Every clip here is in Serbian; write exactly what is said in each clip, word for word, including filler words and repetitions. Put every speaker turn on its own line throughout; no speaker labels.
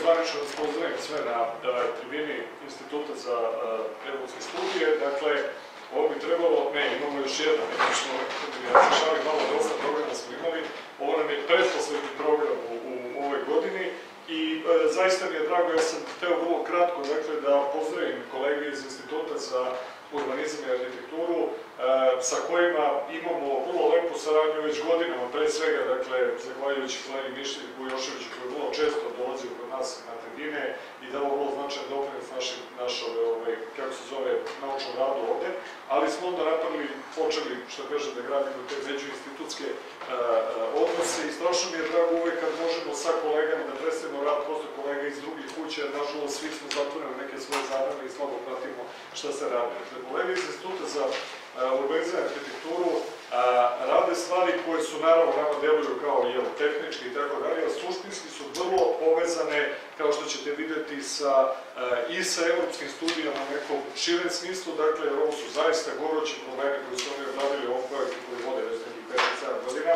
zvanično vas pozdravim sve na tribini Instituta za evropske studije. Dakle, ovo bi trebalo, ne, imamo još jedan, ja se šalim malo, dosta programa smo imali, ovo nam je pretposlednji program u ovoj godini i zaista mi je drago, ja sam hteo vrlo kratko, dakle, da pozdravim kolege iz Instituta za urbanizam i arhitekturu, sa kojima imamo vrlo lepu saradnju već godinama, pre svega, dakle, zahvaljujući kolegi Mišljevi Vujoševiću, koji vrlo često dolazi kod nas na tribine i dao vrlo značajan doprinos našoj, kako se zove, naučnom radu ovde, ali smo onda napravili, počeli, što kaže, da gradimo te međuinstitutske odnose i strašno mi je drago uvek kad možemo sa kolegama da predstavimo rad prosto kolega iz drugih kuća, jer nažalost svi smo zatvorili neke svoje zabrane i slabo pratimo šta se radi. Dakle, kolega iz Instituta za urbanizam i arhitekturu rade stvari koje su naravno nama deluju kao tehnički i tako dalje, a suštinski su vrlo povezane, kao što ćete videti, i sa evropskim studijama u nekom širem smislu, dakle, ovo su zaista gorući problemi koji su oni obradili ovom projektu koji vode već nekih petnaest sedam godina,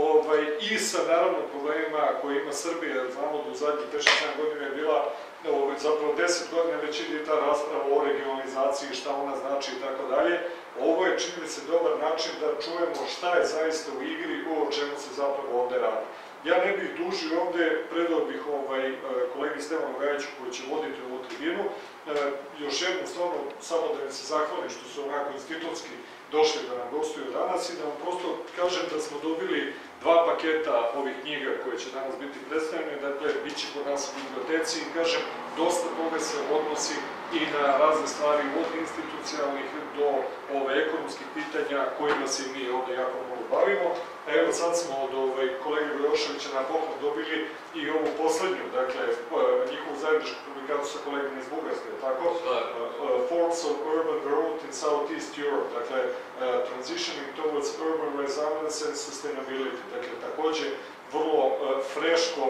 i sa, naravno, problemima koje ima Srbija, jer znamo da u zadnjih pet šest sedam godina je bila, zapravo deset godina već ide ta rasprava o regionalizaciji, šta ona znači i tako dalje. Ovo je, čini mi se, dobar način da čujemo šta je zaista u igri, o čemu se zapravo ovde radi. Ja ne bih dužio ovde, predao bih kolegi Stevanu Gajiću koji će voditi ovu tribinu. Još jednom, stvarno, samo da im se zahvalim što su onako institutski došli da nam gostuju danas i da vam prosto kažem da smo dobili dva paketa ovih knjiga koje će danas biti predstavljene, dakle, bit će kod nas u biblioteci i kažem, dosta toga se odnosi i na razne stvari od institucionalnih do ekonomskih pitanja kojima se i mi ovde jako mnogo bavimo. Evo sad smo od kolege Vujoševića na poklon dobili i ovu poslednju, dakle, njihovu zajedničku publikaciju sa kolegama iz Bugarske, tako? Forms of Urban Growth in Southeast Europe, dakle, Transitioning towards Urban Resilience and Sustainability, dakle, takođe vrlo freško,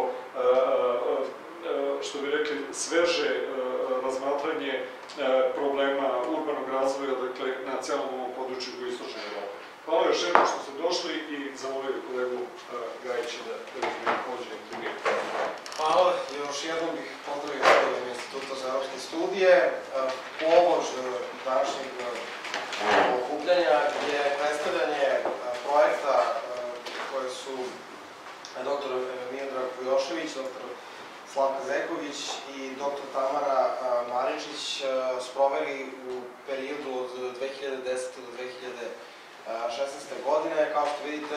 što bi rekli, sveže razmatranje problema urbanog razvoja, dakle, na celom ovom području u istočnoj Evropi. Hvala još jednom što ste došli i zamolio kolegu Gajića da pođe u tribinu.
Hvala, još jednom bih pozdravio kolegom Instituta za evropske studije. Pomoć današnjeg okupljanja je predstavljanje projekta koje su doktor Miodrag Vujošević, doktor Slavka Zeković i doktor Tamara Maričić sproveli u periodu od dve hiljade desete do dve hiljade šesnaeste. godine. Kao što vidite,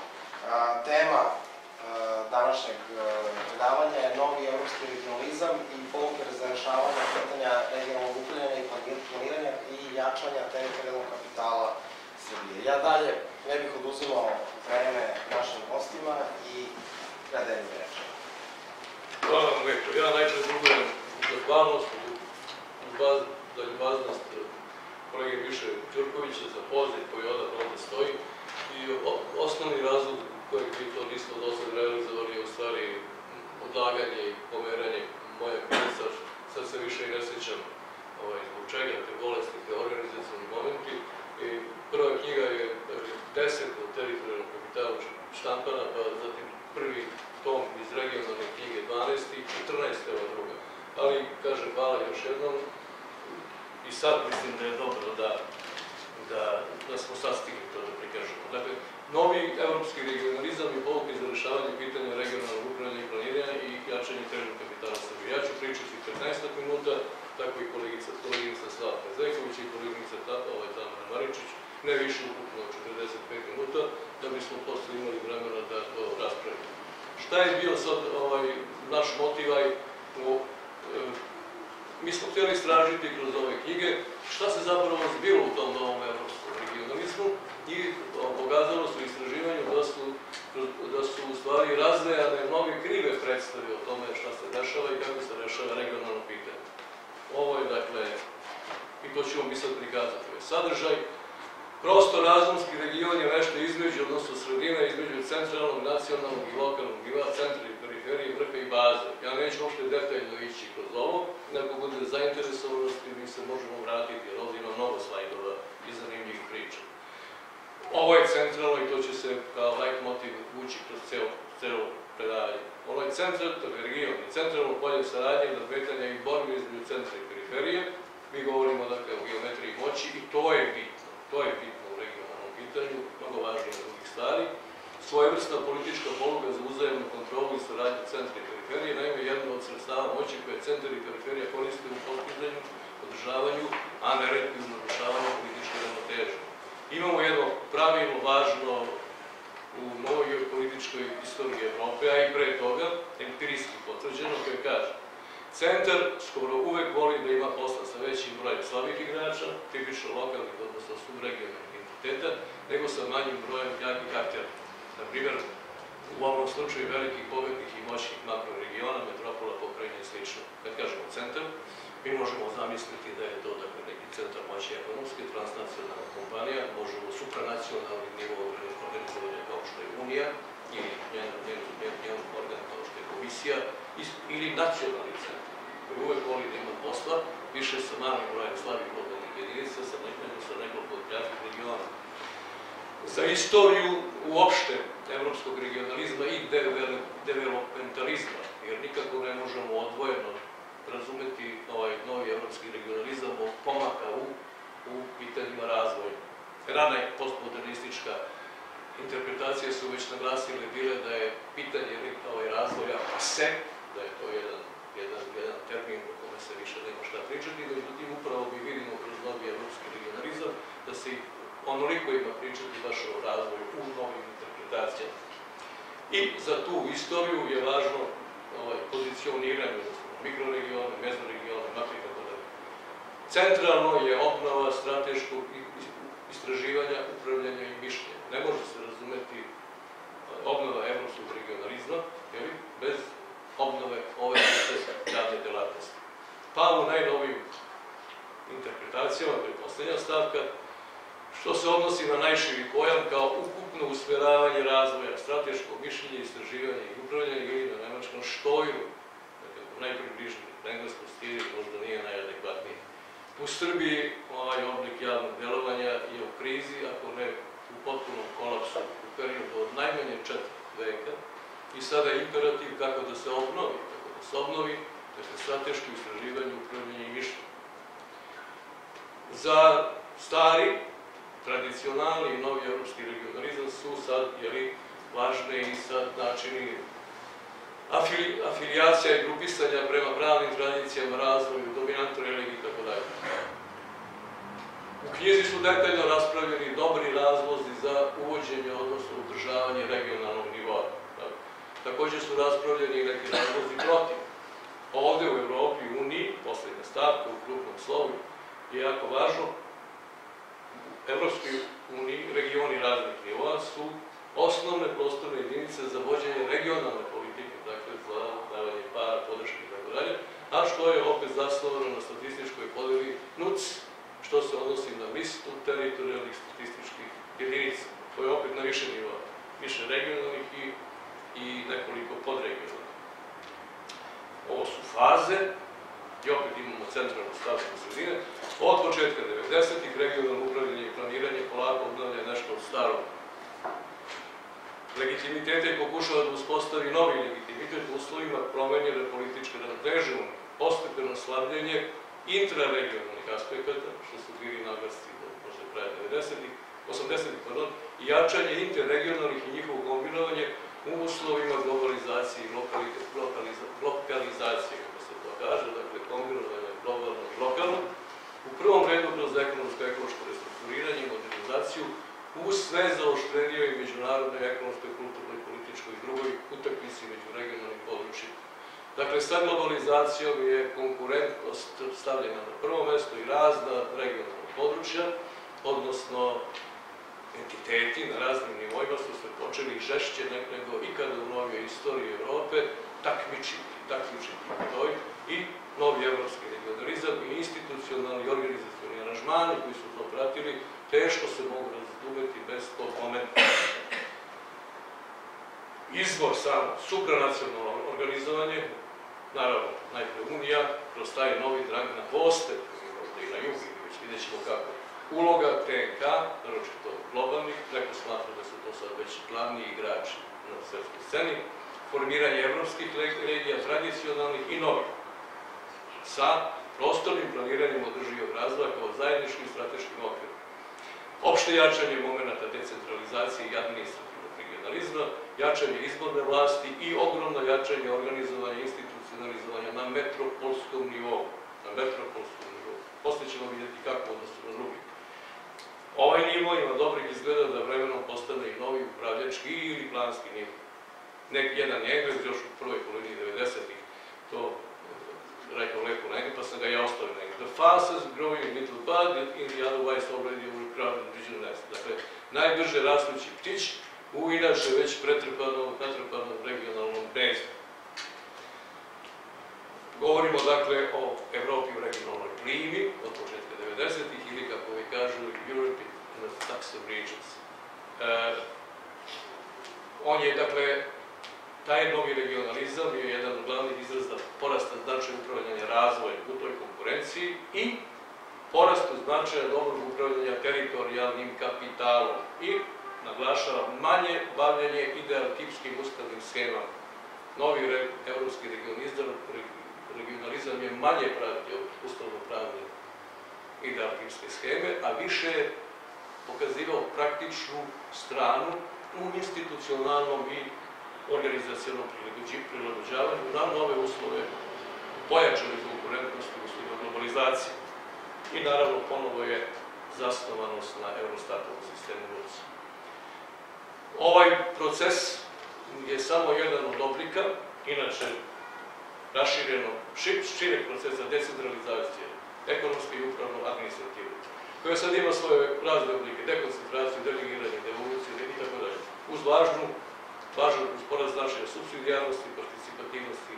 tema današnjeg predavanja je novi evropski regionalizam i pouke za rešavanje pitanja regionalnog upravljanja i planiranja i jačanja teritorijalnog kapitala Srbije. Ja dalje ne bih oduzimao vreme našim gostima i predajem mi reč.
Hvala vam lepo. Ja najčešće dugujem zahvalnost, za ljubaznost kolege Miše Ćurkovića za poziv koji odavno ovde stoji i osnovni razlog kojeg vi to niste do sad realizovali je u stvari odlaganje i pomeranje moje knjiga. Sad se više i ne sjećam zbog čega, te bolesti, te organizacijalni momenti. Prva knjiga je deset od teritorijalnog kapitala štampana, pa zatim prvi tom iz regionalne knjige dvanaest i četrnaest ova druga. Ali, kažem, hvala još jednom i sad mislim da je dobro da smo sastigli to da prikažemo. Dakle, novi evropski regionalizam i pouke za rešavanje pitanja regionalnog upravljanja i planiranja i jačanje teritorijalnog kapitala Srbije. Ja ću pričati petnaest minuta, tako i koleginica Slavka Zeković i koleginica Tamara Maričić, ne više ukupno četrdeset pet minuta, da bismo posle imali vremena da to raspravimo. Šta je bio sad naš motivaj? Mi smo htjeli istražiti kroz ove knjige šta se zapravo zbilo u tom novom evropskom regionalizmu i pokazalo su istraživanju da su u stvari razvejane mnoge krive predstave o tome šta se dešava i kako se rešava regionalno pitanje. Ovo je, dakle, i to ćemo mi sad prikazati ovaj sadržaj. Prostor-razumski region je nešto između, odnosno sredina između centralnog, nacionalnog i lokalnog nivoa, centra i periferije, vrha i baze. Ja neću uopšte detaljno ići kroz ovo, nego bude zainteresovanosti, mi se možemo vratiti, jer ovdje ima mnogo slajdova i zanimljivih priča. Ovo je centralno i to će se kao leitmotiv ući kroz ceo predavanje. Onaj centar, to je region, centralno polje saradnje, nadmetanja i borbe između centra i periferije. Mi govorimo dakle o geometriji moći i to je bitno. To je bitno u regionalnom pitanju, mnogo važnije od drugih stvari. Svojevrsna politička poluga za uzajemnu kontrolu i saradnju centra i periferije, naime jedno od sredstava moći koje centar i periferija koriste u postizanju, održavanju, a neretko i narušavanju političke ravnoteže. Imamo jedno pravilo važno u novoj političkoj istoriji Evrope, a i pre toga, empirijski potvrđeno, koje kaže centar skoro uvek voli da ima posla sa većim brojem slabih igrača, tipično lokalnih, odnosno subregionalnih entiteta, nego sa manjim brojem jakih aktera. Na primjer, u ovom slučaju velikih, bogatih i moćnih makroregiona, metropola, pokrajine i sl. Kad kažemo centar, mi možemo zamisliti da je to dakle, neki centar moći ekonomske, transnacionalna kompanija, možemo supranacionalni nivo organizovanja kao što je Unija ili njen, njen, njen, njen organ kao što je komisija ili nacionalni centar koji uvek voli da ima posla više sa malim brojem slabih lokalnih jedinica sa nekoliko, sa nekoliko jakih regiona. Za istoriju uopšte evropskog regionalizma i developmentalizma, jer nikako ne možemo odvojeno razumeti ovaj novi evropski regionalizam od pomaka u, u pitanjima razvoja. Rana je postmodernistička interpretacije su već naglasile bile da je pitanje ovaj razvoja pase, da je to jedan, jedan, jedan termin o kome se više nema šta pričati, međutim upravo mi vidimo kroz novi evropski regionalizam da se onoliko ima pričati baš o razvoju u novim interpretacijama. I za tu istoriju je važno ovaj, pozicioniranje mikroregione, mezoregione, makro i tako dalje. Centralno je obnova strateškog istraživanja, upravljanja i mišljenja. Ne može se razumeti obnova evropskog regionalizma jeli, bez obnove ove javne delatnosti. Pa u najnovijim interpretacijama, to je posljednja stavka, što se odnosi na najširi pojam kao ukupno usmjeravanje razvoja, strateško mišljenje, istraživanje i upravljanje ili na nemačkom štojru, najpribližniji, na engleskom stilu možda nije najadekvatniji. U Srbiji ovaj oblik javnog delovanja je u krizi, ako ne u potpunom kolapsu u periodu od najmanje četvrt veka i sada je imperativ kako da se obnovi, kako da se obnovi, dakle strateško istraživanje, upravljanje i mišljenje. Za stari, tradicionalni i novi evropski regionalizam su sad, jeli, važne i sad načini afilijacija i grupisanja prema pravnim tradicijama, razvoju, dominantnoj religiji i tako dalje. U knjizi su detaljno raspravljeni dobri razlozi za uvođenje, odnosno udržavanje regionalnog nivoa. Također su raspravljeni i neki razlozi protiv. Ovde u Evropi, u Uniji, poslednja stavka u krupnom slovu, je jako važno. U Evropskoj uniji regioni raznih nivoa su osnovne prostorne jedinice za vođenje regionalne politike, dakle za davanje para, podrške i tako dalje, a što je opet zasnovano na statističkoj podeli N U C, što se odnosi na listu teritorijalnih statističkih jedinica. To je opet na više nivoa, više regionalnih i, i nekoliko podregionalnih. Ovo su faze, i opet imamo centralnu stavku sredine. Od početka devedesetih regionalno upravljanje i planiranje polako obnavlja nešto od starog. Legitimitete pokušava da uspostavi novi legitimitet u uslovima promenjene političke ravnoteže, postepeno slabljenje intraregionalnih aspekata, što su bili naglasci do možda kraja devedesetih, osamdesetih, pardon, i jačanje interregionalnih i njihovo kombinovanje u uslovima globalizacije i lokalizacije, kako se to kaže, dakle kombinovanje globalno i lokalno, u prvom redu kroz ekonomsko-ekološko restrukturiranje i modernizaciju, uz sve zaoštrenije i međunarodnoj, ekonomskoj, kulturnoj, političkoj i drugoj utakmici među regionalnim područjima. Dakle, sa globalizacijom je konkurentnost stavljena na prvo mesto i razna regionalna područja, odnosno entiteti na raznim nivoima su se počeli žešće nego ikada u novijoj istoriji Evrope takmičiti, takmičiti u toj i novi evropski regionalizam i institucionalni i organizacioni aranžmani koji su to pratili, teško se mogu razumeti bez tog momenta. Izvor samo supranacionalno organizovanje, naravno, najpre Unija, kroz taj novi drag na poste, ovdje i na jugu, već vidjet ćemo kako. Uloga T N K, naročito globalnih, neko smatra da su to sad već glavni igrači na svjetskoj sceni, formiranje evropskih regija, tradicionalnih i novih, sa prostornim planiranjem održivog razvoja kao zajedničkim strateškim okvirom. Opšte jačanje momenta decentralizacije i administrativnog regionalizma, jačanje izborne vlasti i ogromno jačanje organizovanja i institucionalizovanja na metropolskom nivou. Na metropolskom nivou. Posle ćemo vidjeti kako odnosno na drugi. Ovaj nivo ima dobrih izgleda da vremenom postane i novi upravljački ili planski nivo. Jedan je Englez još u prvoj polovini devedesetih to rekao lepo na Englez, pa sam ga ja ostavio na Englez. The fastest growing little bug in the otherwise already overcrowded regional nest. Dakle, najbrže rastući ptić u inače već pretrpanom, natrpanom regionalnom gnezdu. Govorimo dakle o Evropi u regionalnoj klimi od početka devedesetih ili kako vi kažu Europe in the Tax of Regions. On je dakle taj novi regionalizam je jedan od glavnih izraza porasta značaja upravljanja razvojem u toj konkurenciji i porastu značaja dobrog upravljanja teritorijalnim kapitalom i naglašava manje bavljanje idealtipskim ustavnim schemama. Novi evropski regionalizam je manje pratio ustavno-pravne idealtipske scheme, a više je pokazivao praktičnu stranu u institucionalnom i organizacijalnom prilagođavanju na nove uslove pojačane konkurentnosti u uslovima globalizacije. I naravno ponovo je zasnovanost na Eurostatovom sistemu U C. Ovaj proces je samo jedan od oblika, inače rašireno šireg procesa decentralizacije, ekonomske i upravno-administrativne, koja sad ima svoje razne oblike, dekoncentraciju, delegiranje, devoluciju i tako dalje, uz važnu važan uspored značaja supsidijarnosti, participativnosti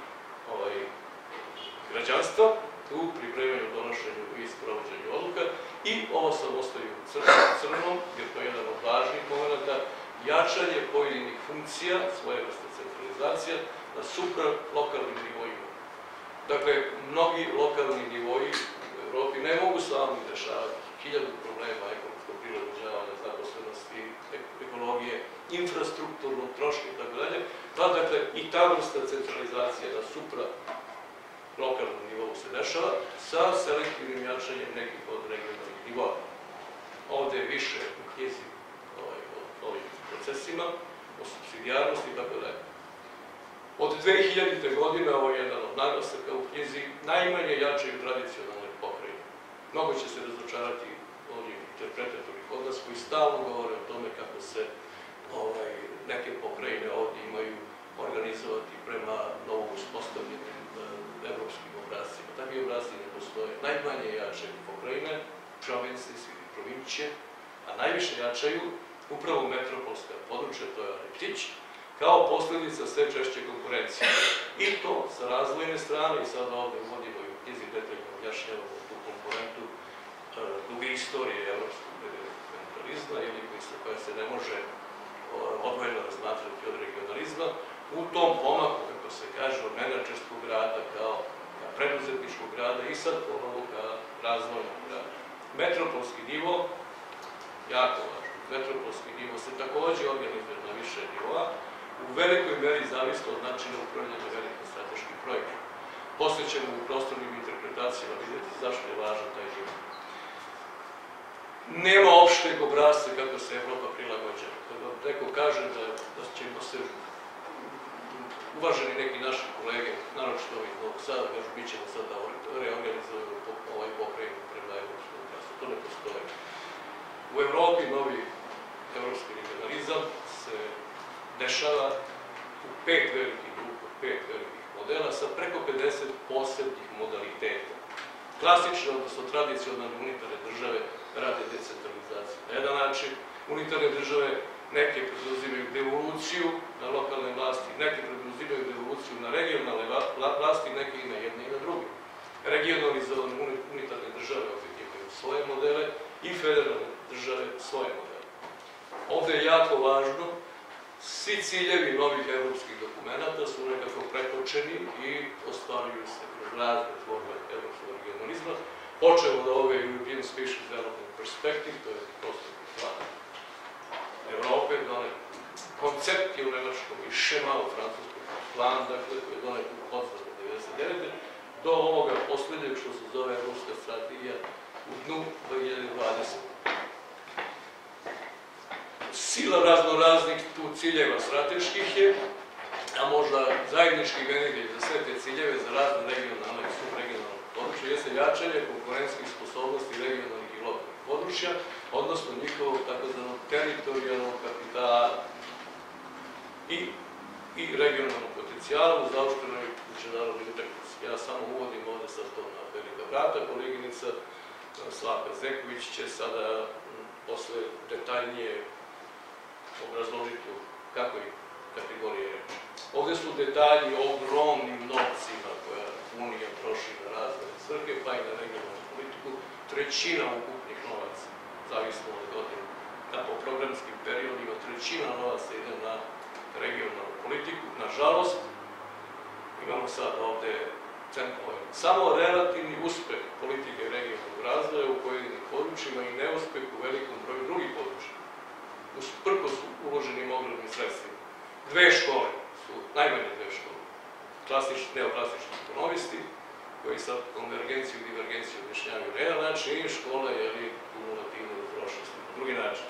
građanstva u pripremanju, donošenju i sprovođenju odluka. I ovo sam ostavio u crnom, jer to je jedan od važnih momenta, jačanje pojedinih funkcija, svoje vrste centralizacija, na supralokalnim nivoima. Dakle, mnogi lokalni nivoji u Evropi ne mogu sami rešavati hiljadu problema ekonomskog prilagođavanja, zaposlenosti, ekologije, infrastrukturnog troška i tako dalje, pa dakle i ta vrsta centralizacije na supralokalnom nivou se dešava sa selektivnim jačanjem nekih od regionalnih nivoa. Ovde je više u knjizi o ovim procesima, o supsidijarnosti i tako dalje. Od dve hiljadite godine, ovo je jedan od naglasaka u knjizi, najmanje jačaju tradicionalne pokrajine. Mnogo će se razočarati ovdje interpretatori kod nas koji stalno govore o tome kako se neke pokrajine ovdje imaju organizovati prema novo uspostavljenim evropskim obrazcima. Takvi obrazci ne postoje. Najmanje jačaju pokrajine, provinces ili provincije, a najviše jačaju upravo metropolska područja, to je onaj ptić, kao posljedica sve češće konkurencije. I to sa razvojne strane, i sada ovdje uvodimo i u knjizi detaljno objašnjavamo tu komponentu duge istorije evropskog regionalizma, ili koja se ne može odvojeno razmatrati od regionalizma, u tom pomaku, kako se kaže, od menadžerskog rada kao preduzetničkog rada i sad ponovo kao razvojnog rada. Metropolski nivo, jako važno, metropolski nivo se takođe organizuje na više nivoa, u velikoj meri zavisno od načina upravljanja velikim strateškim projektima. Posle ćemo u prostornim interpretacijama vidjeti zašto je važan taj nivo. Nema opšteg obrazca kako se Evropa prilagođava. Kada neko kaže da ćemo se uvaženi neki naši kolege, naročito ovih Novog Sada, kažu mi ćemo sad da reorganizujemo ovaj pokrajinu prema evropskom obrazcu. To ne postoje. U Evropi novi evropski regionalizam se dešava u pet velikih grupa, pet velikih modela sa preko pedeset posebnih modaliteta. Klasično, odnosno tradicionalne unitarne države rade decentralizaciju. Na jedan način, unitarne države neke preduzimaju devoluciju na lokalne vlasti, neke preduzimaju devoluciju na regionalne vlasti, neke i na jedne i na druge. Regionalizovane unitarne države opet imaju svoje modele i federalne države svoje modele. Ovde je jako važno, svi ciljevi novih evropskih dokumenta su nekako pretočeni i ostvaruju se kroz razne forme evropskog regionalizma, počeo od ove European Spatial Development Perspective, to je prostorni plan Evrope, koncept je u nemačkom i šema u francuskom, plan, dakle, koji je donet u Potsdamu devedeset devete do ovoga posljednjeg što se zove Evropska strategija u dnu dve hiljade dvadesete. Sila raznoraznih tu ciljeva strateških je, a možda zajednički imenitelj za sve te ciljeve za razne regionalne i subregionalne područje jeste jačanje konkurentskih sposobnosti regionalnih i lokalnih područja, odnosno njihovog takozvanog teritorijalnog kapitala i, i regionalnog potencijala u zaoštrenoj međunarodnoj utakmici. Ja samo uvodim ovde sad to na velika vrata, koleginica Slavka Zeković će sada posle detaljnije obrazložiti kako je kategorije reči. Ovde su detalji o ogromnim novcima koja Unija troši na razne svrhe, pa i na regionalnu politiku. Trećina ukupnih novaca, zavisno od godine, da po programskim periodima, trećina novaca ide na regionalnu politiku. Nažalost, imamo sad ovde centralno. Samo relativni uspeh politike regionalnog razvoja u pojedinim područjima i neuspeh u velikom broju drugih područja. Usprkos uloženim ogromnim sredstvima. Dve škole su, najmanje dve škole, klasični, neoklasični ekonomisti, koji sad konvergenciju i divergenciju objašnjavaju na jedan način, i škola je li kumulativna uzročnost na drugi način.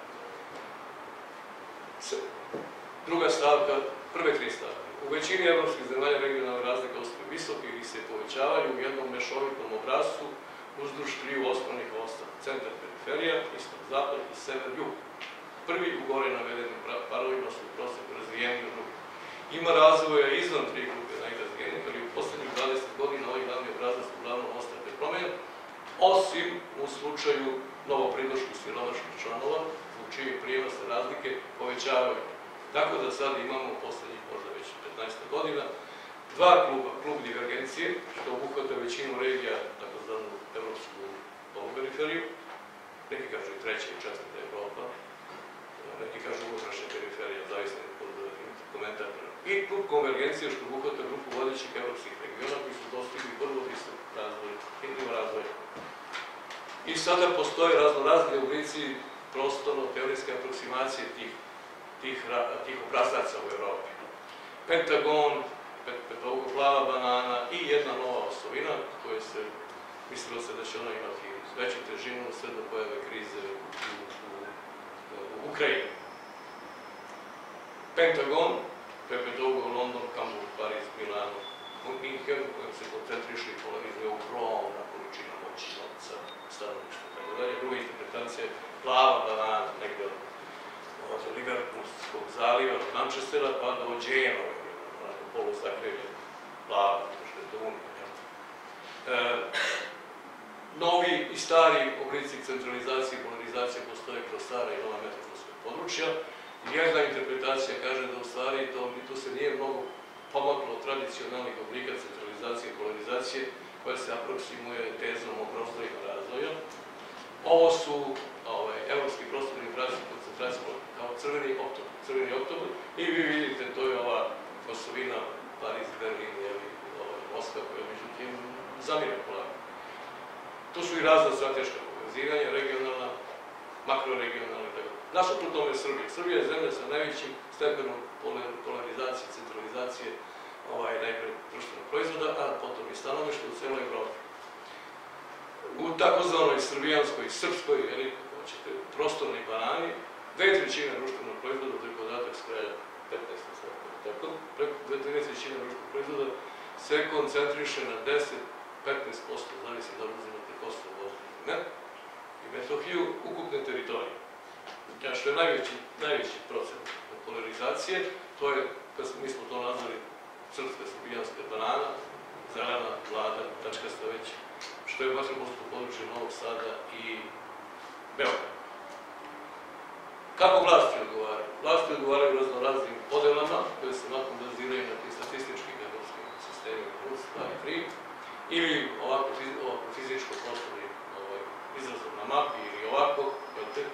Druga stavka, prve tri stavke. U većini evropskih zemalja regionalne razlike ostaju visoke ili se povećavaju u jednom mešovitom obrazcu uzduž triju osnovnih osta, centar, periferija, istok, zapad i sever, jug. Prvi u gore navedenim parovima su prosek razvijeni u drugi. Ima razvoja izvan tri grupe najrazvijenijih, ali u poslednjih dvadeset godina ovaj glavni obrazac uglavnom ostaje nepromenjen, osim u slučaju novopridošlih siromašnih članova, u čiji prijema se razlike povećavaju. Tako da sad imamo u poslednjih možda već petnaest godina dva kluba, klub divergencije, što obuhvata većinu regija, takozvanu evropsku poluperiferiju, neki kažu i treća i četvrta Evropa, neki kažu unutrašnja periferija, zavisno od komentatora. I klub konvergencije, što obuhvata grupu vodećih evropskih regiona koji su dostigli vrlo visok razvoj, nivo razvoja. I sada postoje raznorazni oblici prostorno-teorijske aproksimacije tih, tih, tih obrazaca u Evropi. Pentagon, pet, petougo, plava banana i jedna nova osovina koja se, mislilo se da će ona imati veću težinu sve do pojave krize u, u, u Ukrajini. Pentagon, petougo, London, Hamburg, Pariz, Milano, Minhen, u kojem se koncentriše i polarizuje ogromna količina moći novca, stanovništva, tako dalje. Druga interpretacija je plava banana, negde od Liverpoolskog zaliva, od Manchestera, pa do Dženove, onako poluzakreljena, plava, što je to unija. E, novi i stari oblici centralizacije i polarizacije postoje kroz stara i nova metropolska područja. Jedna interpretacija kaže da u stvari to, to se nije mnogo pomaklo od tradicionalnih oblika centralizacije i polarizacije koja se aproksimuje tezom o prostorima razvoja. Ovo su ovaj, evropski prostorni pravci koncentracije kao crveni oktobar, crveni oktobar i vi vidite, to je ova osovina Pariz, Berlin, ovaj, Moskva koja međutim zamire polako. Tu su i razna strateška povezivanja, regionalna, makroregionalna i tako. Nasuprot tome je Srbija. Srbija je zemlja sa najvećim stepenom polarizacije, centralizacije, ovaj, najpre društvenog proizvoda, a potom i stanovništva u celoj Evropi. U takozvanoj srbijanskoj, srpskoj, ili kako ćete, prostornoj banani, dve trećine društvenog proizvoda, to je podatak s kraja petnaeste tako, preko dve trećine društvenog proizvoda se koncentriše na deset do petnaest posto, zavisi da uzimate Kosovo, ne, i Metohiju, ukupne teritorije. Ja što je najveći, najveći procent polarizacije, to je, mi smo to nazvali srpska srbijanska banana, zelena, vlada, tačkasta već, što je metropolsko područje Novog Sada i Beograda. Kako vlasti odgovaraju? Vlasti odgovaraju raznoraznim podelama, koje se mahom baziraju na tim statističkim evropskim sistemima plus dva i tri, ili ovako, ovako fizičko-prostornim ovaj, izrazom na mapi, ili ovako, jel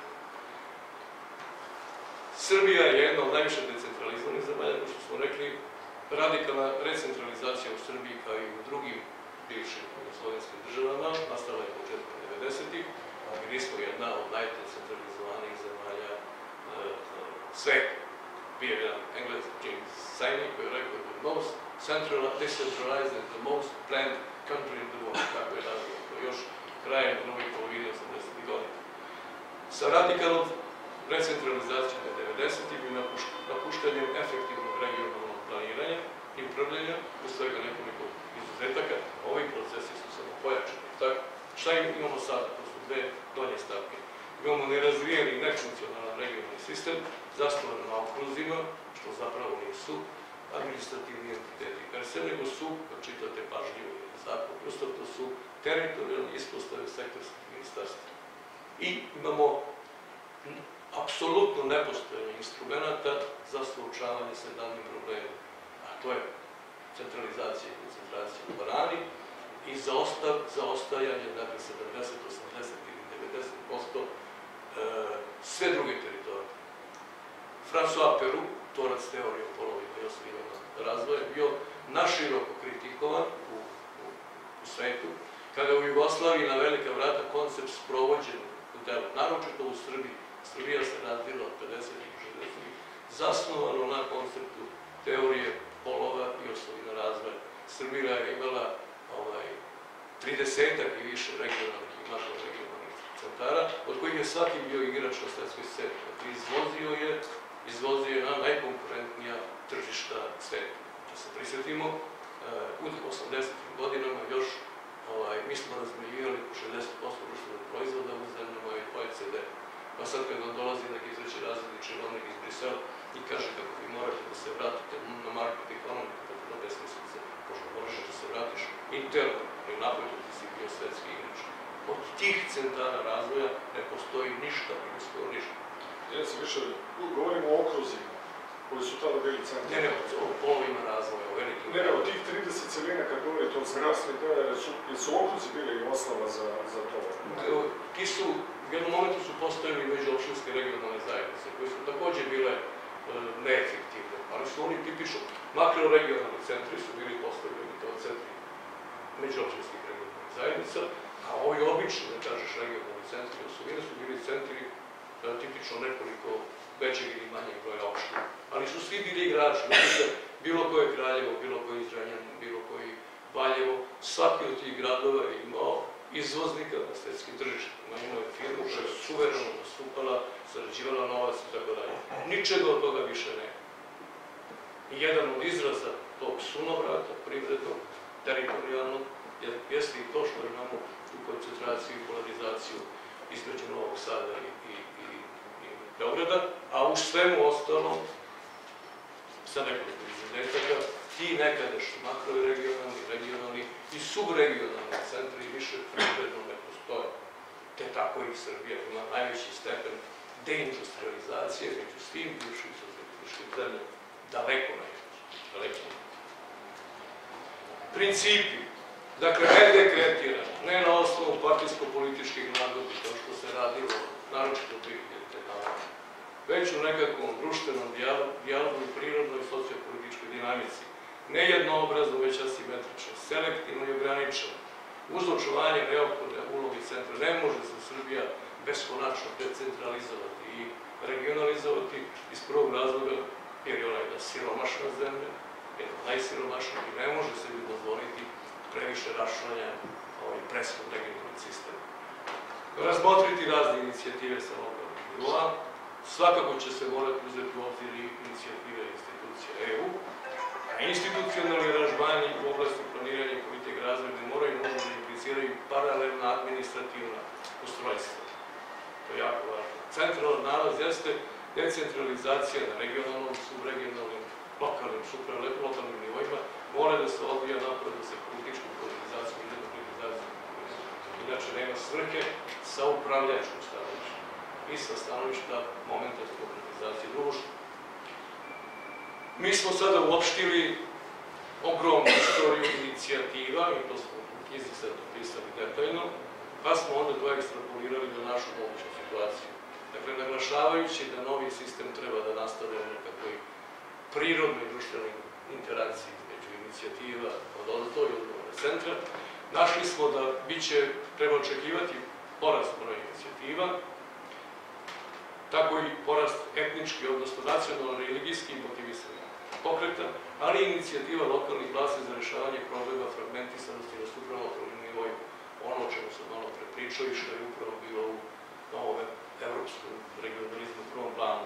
Srbija je jedna od najviše decentralizovanih zemalja, kao što smo rekli, radikalna recentralizacija u Srbiji kao i u drugim bivšim jugoslovenskim državama, nastala je početkom devedesetih, a mi nismo jedna od najdecentralizovanijih zemalja sveta. bio jedan Englez, James Saini, koji je rekao the most central, decentralized and the most planned country in the world, kako je nazvao, to još krajem druge polovine osamdesetih godina. Sa radikalnom recentralizacijom na devedesetih i napuštanjem efektivnog regionalnog planiranja i upravljanja, uz svega nekoliko izuzetaka, ovi procesi su samo pojačani. Tako, šta imamo sada? To su dve donje stavke. Imamo nerazvijeni i nefunkcionalan regionalni sistem, zasnovan na okruzima, što zapravo nisu administrativni entiteti per se, nego su, kad čitate pažljivo ili zakon, prosto to su teritorijalne ispostave sektorskih ministarstva. I imamo apsolutno nepostojanje instrumenta za suočavanje sa danim problemima, a to je centralizacija i koncentracija u banani i zaostajanje, dakle, sedamdeset, osamdeset ili devedeset posto sve druge teritorije. François Perroux, tvorac teorije o polovima i osnovima razvoja, bio naširoko kritikovan u, u, u svetu, kada u Jugoslaviji na velika vrata koncept sprovođen u delu, naročito u Srbiji. Srbija se razvila od pedesetih i šezdesetih zasnovano na konceptu teorije polova i osnovina razvoja. Srbija je imala ovaj, tridesetak i više regionalnih i makroregionalnih centara, od kojih je svaki bio igrač na svetskoj sceni. Izvozio je, izvozio je na najkonkurentnija tržišta sveta. Da se prisjetimo, u osamdesetim godinama još ovaj, mi smo razmenjivali po šezdeset posto društvenog proizvoda u zemljama i O E C D. Pa sad kad vam dolazi neki izreći razredni činovnik iz Brisela i kaže kako vi morate da se vratite na market ekonomiku, tako da besmislice, pošto možeš da se vratiš interno i napojno ti si bio svetski igrač. Od tih centara razvoja ne postoji ništa ili skoro ništa.
Ja se više govorimo o okruzima koji su tada bili centri.
Ne, ne, o polovima razvoja, o velikim.
Ne, ne, od tih trideset celina kad govorite o zdravstvenih dela, jer su okruzi bili i osnova za, za to?
Ti su, u jednom momentu su postojali međuopštinske regionalne zajednice, koje su takođe bile e, neefektivne, ali su oni tipično, makroregionalni centri su bili postavljeni kao centri međuopštinskih regionalnih zajednica, a ovi obični, da kažeš, regionalni centri osovine su bili centri e, tipično nekoliko većeg ili manjeg broja opština. Ali su svi bili igrači, bilo koje Kraljevo, bilo koji Zrenjanin, bilo koji Valjevo, svaki od tih gradova je imao izvoznika na svetskim tržištima. Imao je firmu koja je suvereno nastupala, zarađivala novac i tako dalje. Ničega od toga više nema. I jedan od izraza tog sunovrata, privrednog, teritorijalnog, jeste i to što imamo tu koncentraciju i polarizaciju između Novog Sada i, i, i, i Beograda, a u svemu ostalom, sa nekoliko izuzetaka, ti nekadašnji makroregionalni, regionalni i subregionalni centri više privredno ne postoje. Te tako i Srbija ima najveći stepen deindustrializacije među svim bivšim socijalističkim zemljama. Daleko najveći. Daleko. Principi. Dakle, ne dekretirano, ne na osnovu partijsko-političkih nagodbi, kao što se radilo, naročito u dve hiljadite. već u nekakvom društvenom dijalogu i prirodnoj sociopolitičkoj dinamici. Ne jednoobrazno, već asimetrično, selektivno i ograničeno. Uz očuvanje neophodne uloge centra ne može se Srbija beskonačno decentralizovati i regionalizovati iz prvog razloga, jer je ona jedna siromašna zemlja, jedna najsiromašnija i ne može se bi dozvoliti previše rašlanja ovaj preskog regionalnog sistema. Razmotriti razne inicijative sa lokalnih nivoa, svakako će se morati uzeti u obzir i inicijative institucije E U, a institucionalni aranžmani u oblasti planiranja i politike razvoja ne moraju nužno da impliciraju paralelna administrativna ustrojstva. To je jako važno. Centralan nalaz jeste decentralizacija na regionalnom, subregionalnim, lokalnim, supralokalnim nivoima, mora da se odvija napred da se političkom politizacijom i demokratizacijom. Inače, nema svrhe sa upravljačkom stanovišta i sa stanovišta momenta demokratizacije društva. Mi smo sada uopštili ogromnu istoriju inicijativa, i to smo u knjizi sad napisali detaljno, pa smo onda to ekstrapolirali do našu moguću situaciju. Dakle, naglašavajući da novi sistem treba da nastave u nekakvoj prirodnoj društvenoj interakciji između inicijativa od ozdo i odgovorne centra, našli smo da biće, treba očekivati porast broja inicijativa tako i porast etnički, odnosno nacionalno-religijski motivisanih pokreta, ali i inicijativa lokalnih vlasti za rešavanje problema fragmentisanosti na supravno-lokalnim nivoju. Ono o čemu sam malo pre pričao i što je upravo bilo u novom evropskom regionalizmu u prvom planu.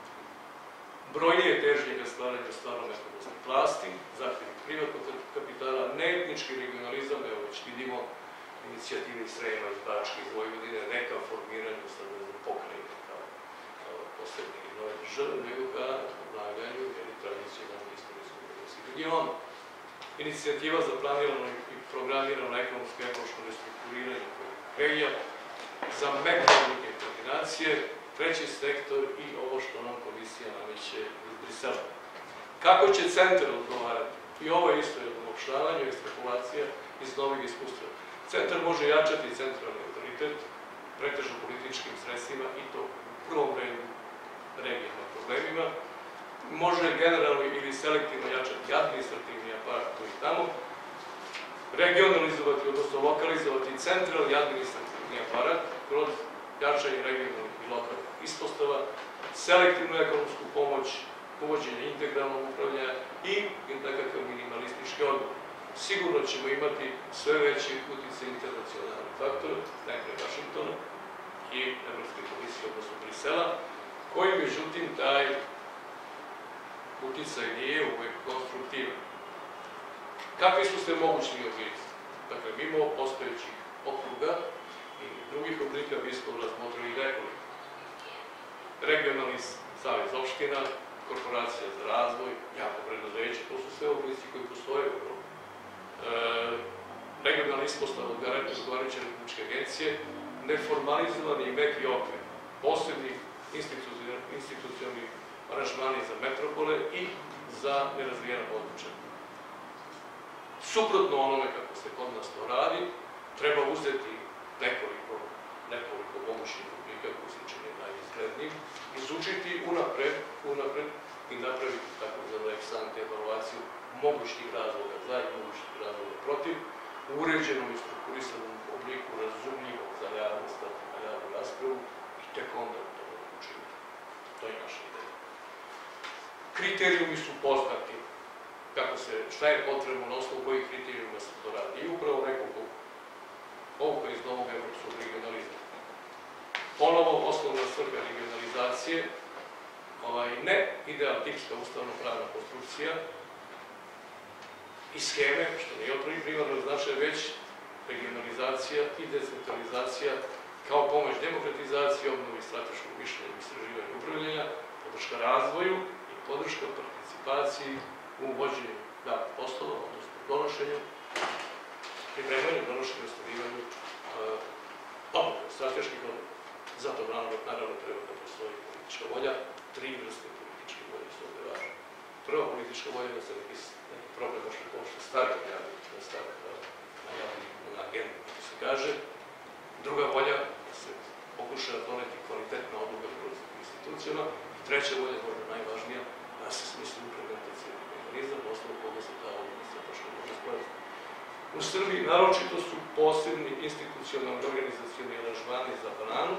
Brojnije težnje ka stvaranju stvarno ekonomskih vlasti, zahtjevi privatnog kapitala, neetnički regionalizam, evo već vidimo inicijativi Srema iz Bačke, iz Vojvodine, ne kao formiranju sad ne znam pokrajine kao posebne i nove države, nego ka obnavljanju ili tradicionalno istorijskog evropskih regiona. Inicijativa za planirano i programirano ekonomsko i ekološko restrukturiranje regija, za međunarodne koordinacije, treći sektor i ovo što nam komisija nameće iz Brisela. Kako će centar odgovarati? I ovo je isto jedno opštavanje, ekstrapolacija iz novih iskustva. Centar može jačati centralni autoritet, pretežno političkim sredstvima i to u prvom redu regijama problemima. Može generalno ili selektivno jačati administrativni aparat koji tamo, regionalizovati, odnosno lokalizovati centralni administrativni aparat kroz jačanje regionalnih i lokalnih ispostava, selektivnu ekonomsku pomoć, uvođenje integralnog upravljanja i nekakav minimalistički odgovor. Sigurno ćemo imati sve veći uticaj internacionalnih faktora, najpre Vašingtona i Evropske komisije, odnosno Brisela, koji međutim taj uticaj nije uvek konstruktivan. Kakvi su sve mogućni oblici? Dakle, mimo postojećih okruga i drugih oblika mi smo razmotrili nekoliko. Regionalni savez opština, korporacija za razvoj, javno preduzeće, to su sve oblici koji postoje u Evropi. Regionalna ispostava odgovarajuće republičke agencije, neformalizovani i meki okvir, posebni institucionalni aranžmani za metropole i za nerazvijena područja. Suprotno onome kako se kod nas to radi, treba uzeti nekoliko, nekoliko mogućnih oblika koji se čine najizglednijim, izučiti unapred, unapred i napraviti tako za ex-ante evaluaciju mogućih razloga za i mogućih razloga protiv, u uređenom i strukturisanom obliku razumljivog za javnost, za javnu raspravu i tek onda to učiniti. To je naša ideja. Kriterijumi su poznati, kako se, šta je potrebno, na osnovu kojih kriterijuma se to radi. I upravo nekoliko ovuka iz novog evropskog regionalizma. Ponovo, osnovna svrha regionalizacije, ne ideal tipska ustavno-pravna konstrukcija i scheme, što nije od primarno značaja, već regionalizacija i decentralizacija kao pomoć demokratizaciji, obnovi strateškog mišljenja, istraživanja i upravljanja, podrška razvoju i podrška participaciji u vođenju davnih poslova, odnosno donošenju, pripremanju, donošenju i ostvarivanju odluka, strateških odluka. Zato naravno treba da postoji politička volja, tri vrste političke volje su ovde važne. Prva politička volja da se neki program uopšte stavlja na stavlja na agendu, kako se kaže. Druga volja da se pokuša doneti kvalitetna odluka kroz institucijama. I treća volja, možda najvažnija, da se smisli implementacijski mehanizam, na osnovu koga se ta odluka strateška može spojiti. U Srbiji naročito su posebni institucionalni organizacioni aranžmani za bananu,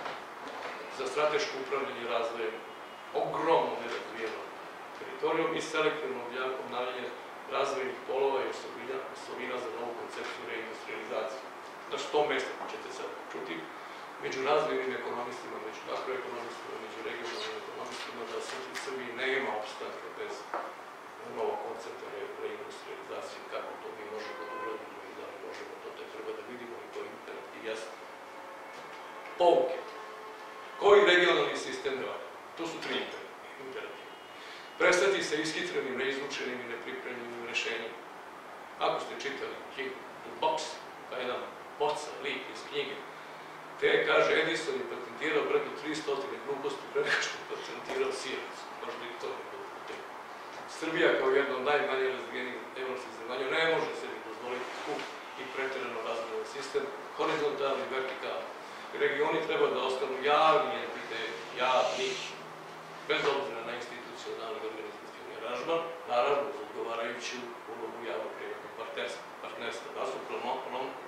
za strateško upravljanje razvojem ogromno nerazvijenom teritorijom i selektivno obnavljanje razvojnih polova i osobina za novu koncepciju reindustrializacije. Na sto mesta ćete sad čuti, među razvojnim ekonomistima, među makroekonomistima, među regionalnim ekonomistima, da u Srbiji nema opstanka bez novog koncepta reindustrializacije, kako to mi možemo da uradimo i da li možemo, to te treba da vidimo i to je imperativ jasno. Pouke. Koji regionalni sistem ne valja? To su tri imperativa. Prestati sa ishitrenim, neizvučenim i nepripremljenim rešenjima. Ako ste čitali King in Box, pa jedan boca, lik iz knjige, te kaže Edison je patentirao preko tristo gluposti pre nego što je patentirao Siemens. Možda i to neko putem. Srbija kao jedna od najmanje razvijenih evropskih zemalja ne može sebi dozvoliti skup i preterano razvojan sistem, horizontalni i vertikalni. Regioni treba da ostanu javni entiteti, javni, bez obzira na institucionalni organizacijski aranžman, naravno uz odgovarajuću ulogu javno-privatnog partnerstva,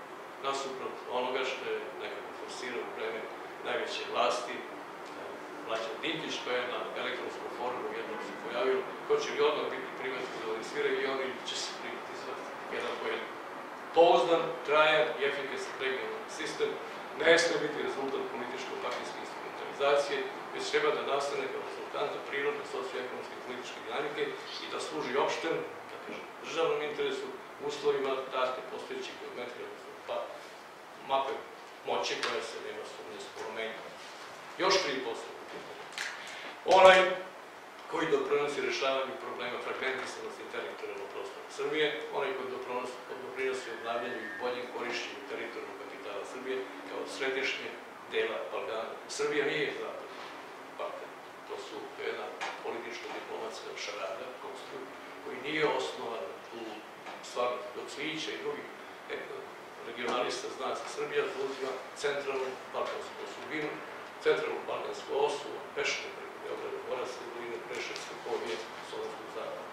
nasuprot onoga što je nekako forsirao u vreme najveće vlasti, Dinkić, to je na elektronskom forumu jednom se pojavilo, hoće li odmah biti privatizovani svi regioni ili će se privatizovati jedan po jedan. Pouzdan, trajan i efikasan regionalni sistem ne sme biti rezultat političko-partijske instrumentalizacije, već treba da nastane kao rezultanta prirodne, socioekonomske i političke dinamike i da služi opštem, da kažem, državnom interesu, uslovima date postojećih geometrije, odnosno pa mape moći koja se nema sumnje skoro menja. Još tri posto. Onaj koji doprinosi rešavanju problema fragmentisanosti teritorijalnog prostora Srbije, onaj koji doprinosi obnavljanju i boljem korišćenju teritorijalnog kapitala Srbije kao središnje dela Balkana. Srbija nije zapad Balkan. To su jedna političko-diplomatska šarada, konstrukt, koji nije osnovan u stvarnosti. Od Cvijića i drugih regionalista zna se Srbija zauzima centralnu balkansku osobinu, centralnu balkansku osu, Pešter, preko Beograda, Moravske doline, Preševske povije, Solonskog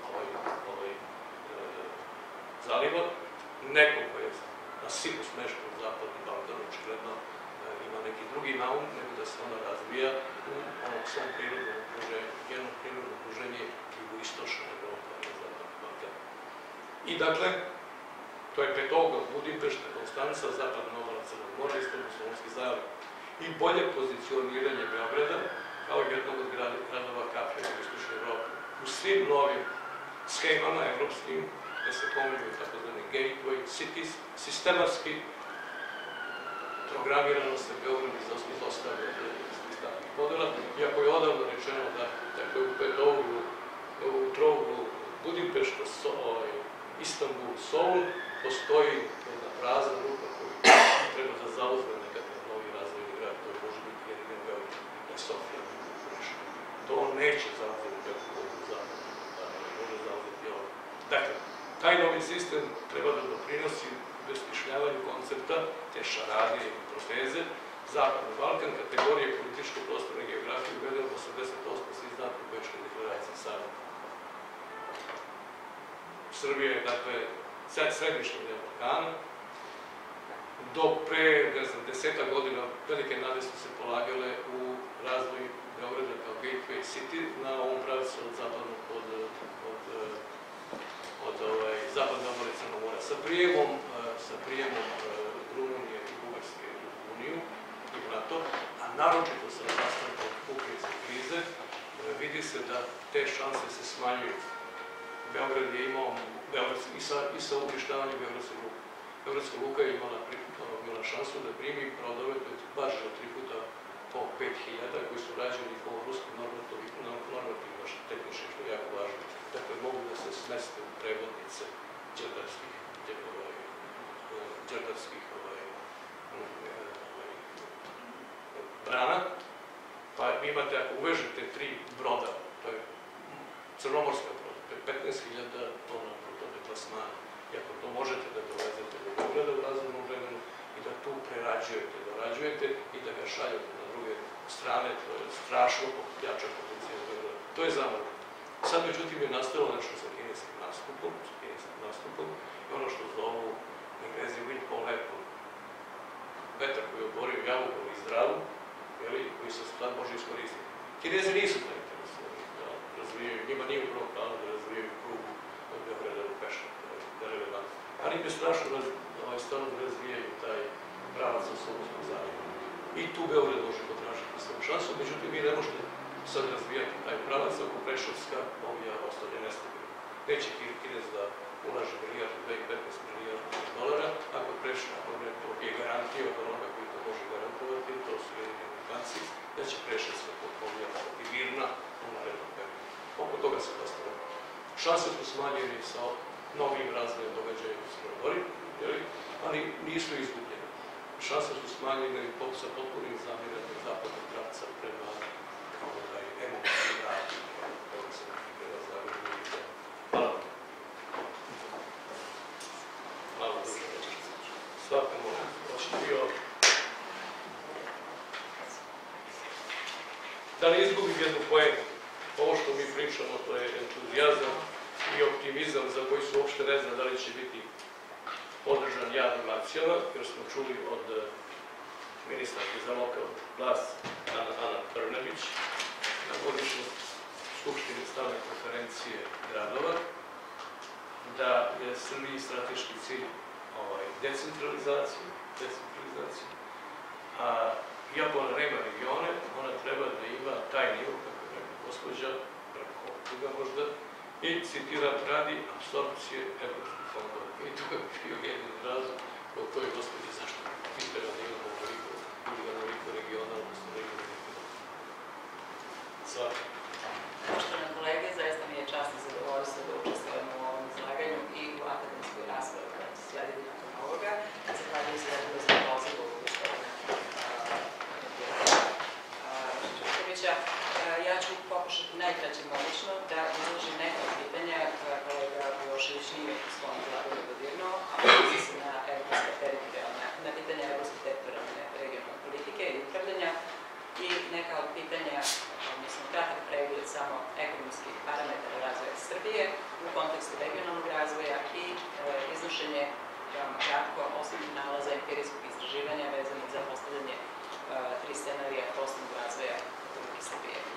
zaliva. Neko ko je na silu smešten u zapadni Balkan, očigledno ima neki drugi naum, nego da se ona razvija u onom svom prirodnom okruženju, jedno prirodno okruženje jugoistočna Evropa na zapadni Balkan. I dakle, to je petougal Budimpešta, Konstanca, zapadna obala Crnog mora, istočno Solonski zaliv. I bolje pozicioniranje Beograda kao jednog od gradova kaplja u istočnoj Evropi. U svim novim schemama evropskim, da se pomenuju takozvani gateway cities, sistematski programirano se Beograd izostavlja iz takvih podela, iako je odavno rečeno da tako je u petouglu, u trouglu Budimpešta, Istanbul, Solun, postoji jedna prazna rupa koju treba da zauzme nekakav novi razvojni grad, to je može biti jedin Beograd, ne Sofija, to neće zauzeti Beograd zapadno, može zauzeti ovo. Dakle, taj novi sistem treba da doprinosi besmišljavanju koncepta te šarade i profeze. Zapadni Balkan, kategorije političko-prostorne geografije uvedeno u osamdeset osam se iznad u Bečkoj deklaraciji sada. Srbija je, dakle, središnji deo Balkana. Do pre, ne znam, deseta godina velike nade su se polagale u razvoju Beograda kao gateway city na ovom pravcu od zapadnog, od, od, od ovaj, zapadne obale Crnog mora. Sa prijemom, sa prijemom Rumunije i Bugarske u Uniju i u NATO, a naročito sa nastankom ukrajinske krize, vidi se da te šanse se smanjuju. Beograd je imao, i sa, i sa uništavanjem Beogradske luke. Beogradska luka je imala, imala šansu da primi brodove, to je baš od tri puta po pet hiljada, koji su rađeni po ruskim normativima tehničnim, što je jako važno. Dakle, mogu da se smeste u prevodnice đerdarskih, đerdarskih brana. Pa imate, ako uvežete tri broda, to je crnomorska broda, to je petnaest hiljada tona brutone plasmana. I ako to možete da dovezete do Beograda u razumnom vremenu i da tu prerađujete, dorađujete i da ga šaljete na druge strane, to je strašno jača potencija Beograda. To je zamor. Sad, međutim, je nastalo nešto sa kineskim nastupom, sa kineskim nastupom i ono što zovu Englezi windfall apple. Vetar koji je oborio jabuku i zdravu, koji se sad može iskoristiti. Kinezi nisu to interesovani da razvijaju, njima nije upravo planu da razvijaju prugu od Beograda do Pešta, da je relevantno. Ali im je strašno stvarno da razvijaju taj pravac u Solonskom zalivu. I tu Beograd može potražiti svoju šansu, međutim, vi ne možete sad razvijati taj pravac ako Preševska ovija ostavlja nestabilno. Neće Kinez da ulaže milijardu, dve i petnaest milijardu dolara, ako Preševa to je garantija od onoga koji to može garantovati, to su jedini Amerikanci, da će Preševska povija i Mirna u narednom periodu. Oko toga se postavlja. Šanse su smanjeni sa novim razvojem događaja u Crnoj Gori, ali nisu izgubljene. Šanse su smanjene sa potpunim zamiranjem zapadnog pravca prema emotivnim radom, kako se prema Zagrebu i Hvala. Malo duže reći. Svaka moram. Bio... Da ne izgubim jednu poentu. Ovo što mi pričamo, to je entuzijazam i optimizam za koji su uopšte ne zna da li će biti podržan javnim akcijama, jer smo čuli od ministarke za lokal vlast Ana Brnabić na godišnjoj skupštini stalne konferencije gradova, da je Srbiji strateški cilj decentralizacija, decentralizacija, a iako ona nema regione, ona treba da ima taj nivo, kako je rekla gospođa, preko toga možda, i citiram, radi apsorpcije evropskih fondova. I to je bio jedin razlog od koje gospođe zašto mi treba da imamo ovoliko ili ovoliko regiona, odnosno regionalnih. Svaki.
Poštovane kolege, zaista mi je čast i zadovoljstvo da učestvujem u ovom izlaganju i u akademskoj raspravi koja će slediti nakon ovoga. Zahvaljujem se da sam pozivu gospodina Čurkovića. Ja ću pokušati najkraće mogućno da izložim neka pitanja koja kolega Milošević nije u svom izlaganju dodirnuo, a odnosi se na evropske teritorijalne, na pitanja evropske teritorijalne regionalne politike i upravljanja i neka od pitanja, odnosno kratak pregled samo ekonomskih parametara razvoja Srbije u kontekstu regionalnog razvoja i e, iznošenje veoma kratko osnovnih nalaza empirijskog istraživanja vezanih za postavljanje e, tri scenarija poslovnog razvoja Republike Srbije. E,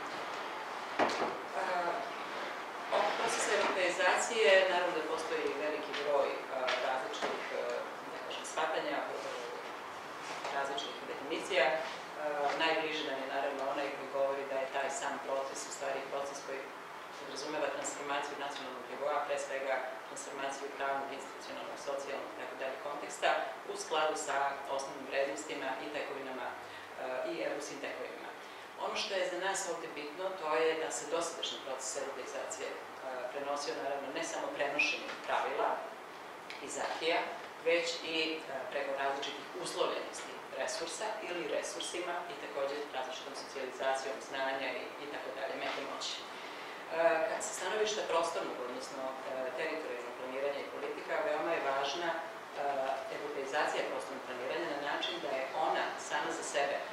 Oko procesa europeizacije, naravno da postoji veliki broj e, različitih, e, ne kažem, shvatanja, e, različitih definicija. Uh, najbliži nam je naravno onaj koji govori da je taj sam proces u stvari proces koji podrazumeva transformaciju nacionalnog nivoa, pre svega transformaciju pravnog, institucionalnog, socijalnog i tako dalje konteksta u skladu sa osnovnim vrednostima i tekovinama uh, i evropskim tekovinama. Ono što je za nas ovde bitno, to je da se dosadašnji proces europeizacije uh, prenosio naravno ne samo prenošenjem pravila i zahtija, već i uh, preko različitih uslovljenosti resursa ili resursima i također različitom socijalizacijom znanja i, i tako dalje, meke moći. E, kad se stanovišta prostornog, odnosno e, teritorijalnog planiranja i politika, veoma je važna e, europeizacija prostornog planiranja na način da je ona sama za sebe e,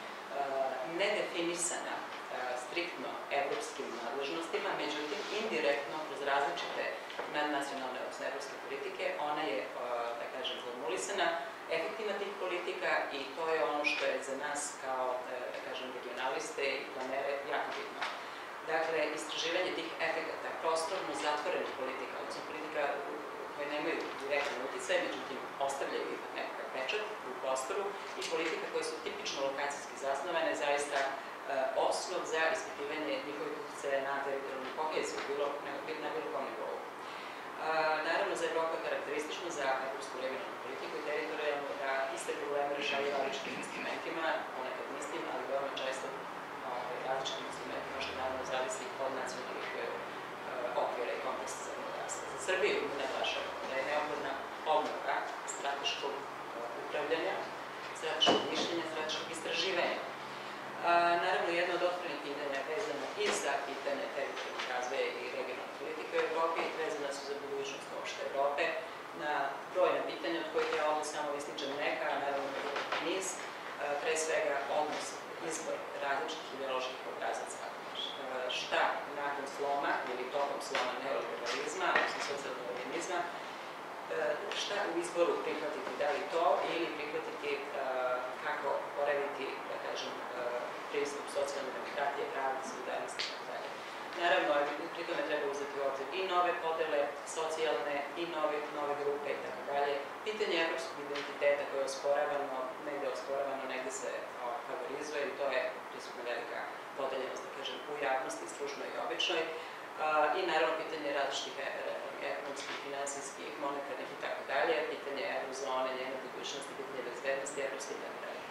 nedefinisana e, striktno evropskim nadležnostima, međutim indirektno kroz različite nadnacionalne, odnosno evropske politike, ona je, e, da kažem, formulisana efektivna tih politika i to je ono što je za nas kao, da kažem, regionaliste i planere jako bitno. Dakle, istraživanje tih efekata prostorno zatvorenih politika, odnosno politika koje nemaju direktan uticaj, međutim ostavljaju ipak nekakav pečat u prostoru i politika koje su tipično lokacijski zasnovane, zaista e, osnov za ispitivanje njihovih uticaja na teritorijalnu koheziju, bilo na bilo kom nivou. Naravno, za Evropu je karakteristično za evropsku regionalnu politiku i teritorijalnu da iste probleme rešavaju različitim instrumentima, ponekad istim, ali veoma često različitim instrumentima, što naravno zavisi od nacionalnih okvira i konteksta zakonodavstva. Za Srbiju mi naglašavamo da je neophodna obnova strateškog upravljanja, strateškog mišljenja, strateškog istraživanja. Naravno, jedno od otvorenih pitanja vezano i za pitanje teritorijalnog razvoja i regionalne politike u Evropi, vezana su za budućnost uopšte Evrope, na brojna pitanja od kojih ja ovdje samo ističem neka, a naravno niz, pre svega odnos, izbor različitih ideoloških obrazaca. Šta nakon sloma ili tokom sloma neoliberalizma, odnosno socijalno-darvinizma, šta u izboru prihvatiti, da li to ili prihvatiti kako porediti, da kažem, pristup socijalne demokratije, pravde, solidarnosti i tako dalje. Naravno, pri tome treba uzeti u obzir i nove podele socijalne i nove, nove grupe i tako dalje. Pitanje evropskog identiteta koje je osporavano, negde osporavano, negde se favorizuje i to je prisutna velika podeljenost, da kažem, u javnosti, stručnoj i običnoj. I naravno pitanje različitih ekonomskih, finansijskih, monetarnih i tako dalje, pitanje eurozone, njene budućnosti, pitanje bezbednosti, evropske i tako dalje.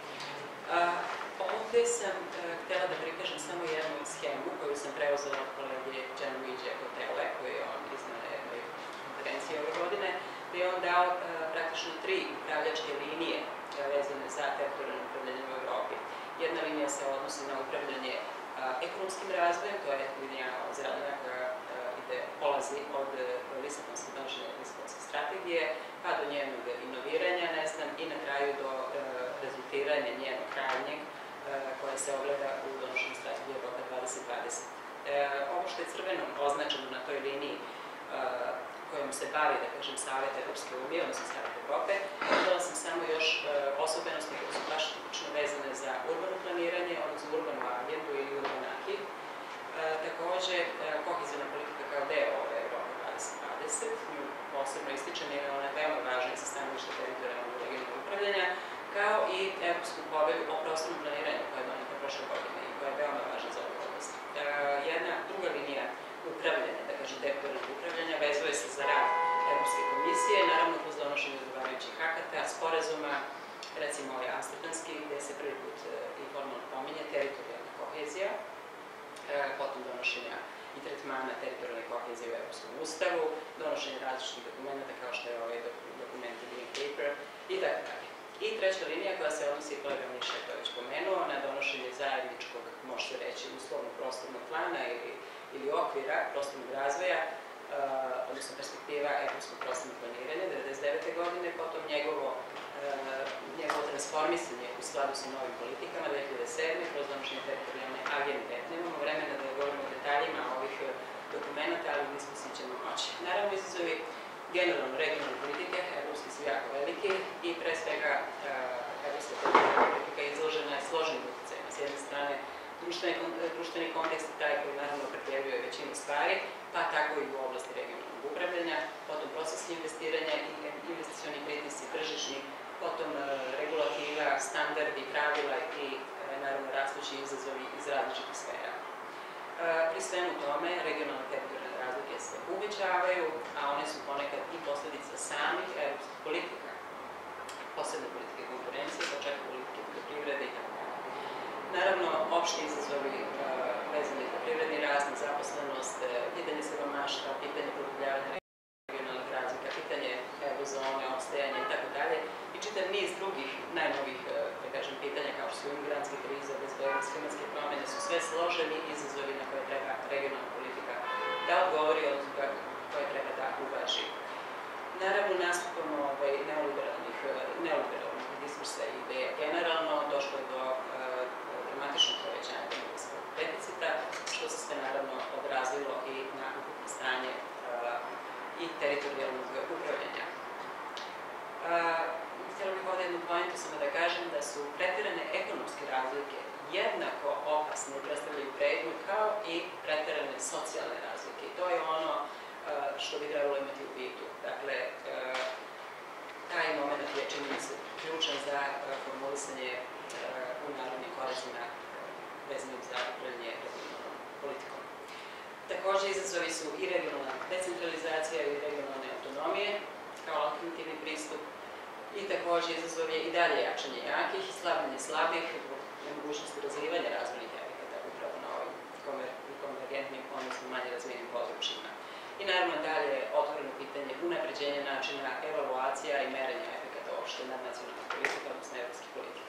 Ovde sam htela da prikažem samo jednu schemu koju sam preuzela od kolege Đanovića Kotele, koju je on iznao na jednoj konferenciji ove godine, gde je on dao praktično tri upravljačke linije vezane za teritorijalno upravljanje u Evropi. Jedna linija se odnosi na upravljanje ekonomskim razvojem, to je linija zelena koja ide, polazi od Lisabonske, donošenja Lisabonske strategije, pa do njenog inoviranja, ne znam, i na kraju do rezultiranja njenog krajnjeg, koja se ogleda u donošenju strategije Evropa dvadeset dvadeset. Ovo što je crvenom označeno na toj liniji kojom se bavi, da kažem, Savet Evropske unije, odnosno Savet Evrope, dodala sam samo još osobenosti koje su baš tipično vezane za urbano planiranje, odnosno urbanu agendu ili urban arhiv. recimo ovaj amsterdamski, gde se prvi put i formalno pominje teritorijalna kohezija, potom donošenja i tretmana teritorijalne kohezije u Evropskom ustavu, donošenje različitih dokumenta kao što je ovaj dokument Green Paper i tako dalje. I treća linija koja se odnosi, kolega Miša je to već pomenuo, na donošenje zajedničkog, može se reći, uslovnog prostornog plana ili, ili okvira prostornog razvoja, uh, odnosno perspektiva evropskog prostornog planiranja devedeset devete godine, potom njegovo, uh, njegovo transformisanje u skladu sa novim politikama dve hiljade sedme kroz donošenje teritorijalne agende. Nemamo vremena da govorimo o detaljima ovih dokumenta, ali u diskusiji ćemo moći. Naravno, izazovi generalno regionalne politike, evropski su jako veliki i pre svega evropska politika je izložena složenim utjecajima. S jedne strane, društveni, društveni kontekst je taj koji naravno opredjeljuje većinu stvari, pa tako i u oblasti regionalnog upravljanja, potom procesni investiranja i investicioni pritisci tržišni, potom regulativa, standardi, pravila i naravno rastući izazovi iz različitih sfera. Pri svemu tome, regionalne teritorijalne razlike se uvećavaju, a one su ponekad i posledica samih evropskih politika, posebne politike konkurencije, pa čak i politike poljoprivrede i tako dalje. Naravno, opšti izazovi vezani za privredni rast, nezaposlenost, pitanje siromaštva, pitanje produbljavanja regionalnih razlika, pitanje eurozone, opstajanja i tako dalje i čitav niz drugih najnovih, da kažem, pitanja kao što su imigrantske krize, bezbednost, klimatske promene su sve složeni izazovi na koje treba regionalna politika da odgovori, odnosno koje treba da uvaži. Naravno, nastupom ovaj, neoliberalnih, neoliberalnih diskursa i ideja generalno došlo je do uh, dramatičnog povećanja demografskog deficita, što se sve naravno odrazilo i na ukupno stanje uh, i teritorijalnog upravljanja. Uh, Htjela bih ovdje jednu pojentu samo da kažem da su preterane ekonomske razlike jednako opasne i predstavljaju pretnju kao i preterane socijalne razlike. I to je ono uh, što bi trebalo imati u vidu. Dakle, uh, taj moment je čini mi se ključan za uh, formulisanje uh, u narodnim korisima vezanim za upravljanje regionalnom politikom. Takođe, izazovi su i regionalna decentralizacija i regionalne autonomije kao alternativni pristup i takođe izazov je i dalje jačanje jakih i slabljenje slabih zbog nemogućnosti razvijanja razvojnih efekata upravo na ovim konvergentnim, odnosno manje razvijenim područjima. I naravno dalje otvoreno pitanje unapređenja načina evaluacija i merenja efekata opšte nadnacionalnih politika, odnosno evropskih politika.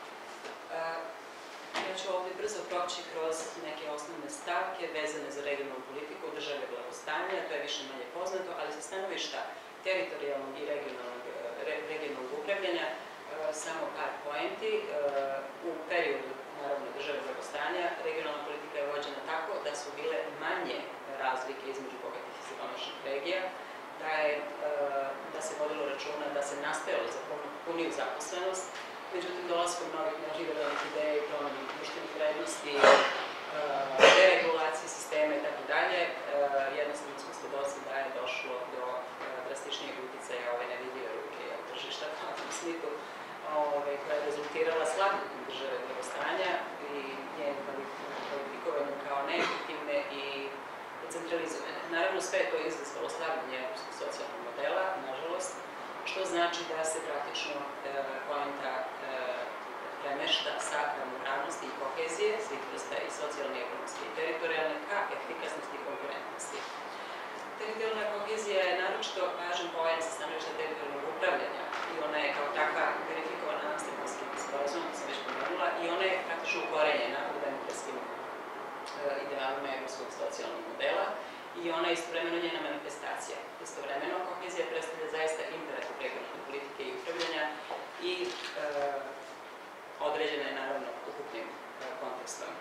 Ja ću ovdje brzo proći kroz neke osnovne stavke vezane za regionalnu politiku države blagostanja, to je više manje poznato, ali sa stanovišta teritorijalnog i regionalnog, regionalnog upravljanja samo par poenti. U periodu, naravno, države blagostanja regionalna politika je vođena tako da su bile manje razlike između bogatih i siromašnih regija, da, je, da se vodilo računa da se nastojalo za puniju zaposlenost, međutim, dolaskom novih neoliberalnih ideja i promenim društvenih vrednosti, deregulacije sistema i tako dalje, jednostavno smo svedoci da je došlo do drastičnijeg uticaja ove nevidljive ruke tržišta u sliku, koja je rezultirala slabljenjem države blagostanja i njenim kvalifikovanjem kao neefektivne i centralizovane. Naravno, sve je to izazvalo slabljenje evropskog socijalnog modela, nažalost, što znači da se praktično poenta premešta sa ravnopravnosti i kohezije, svih vrsta i socijalne, ekonomske i teritorijalne, ka efikasnosti i konkurentnosti. Teritorijalna kohezija je naročito važan pojam sa stanovišta teritorijalnog upravljanja i ona je kao takva verifikovana amsterdamskim sporazumom, to sam već pomenula, i ona je praktično ukorenjena u demokratskim idealima evropskog socijalnog modela i ona je istovremeno njena manifestacija. Istovremeno, kohezija predstavlja zaista imperativ regionalne politike i upravljanja i e, određena je naravno ukupnim e, kontekstom.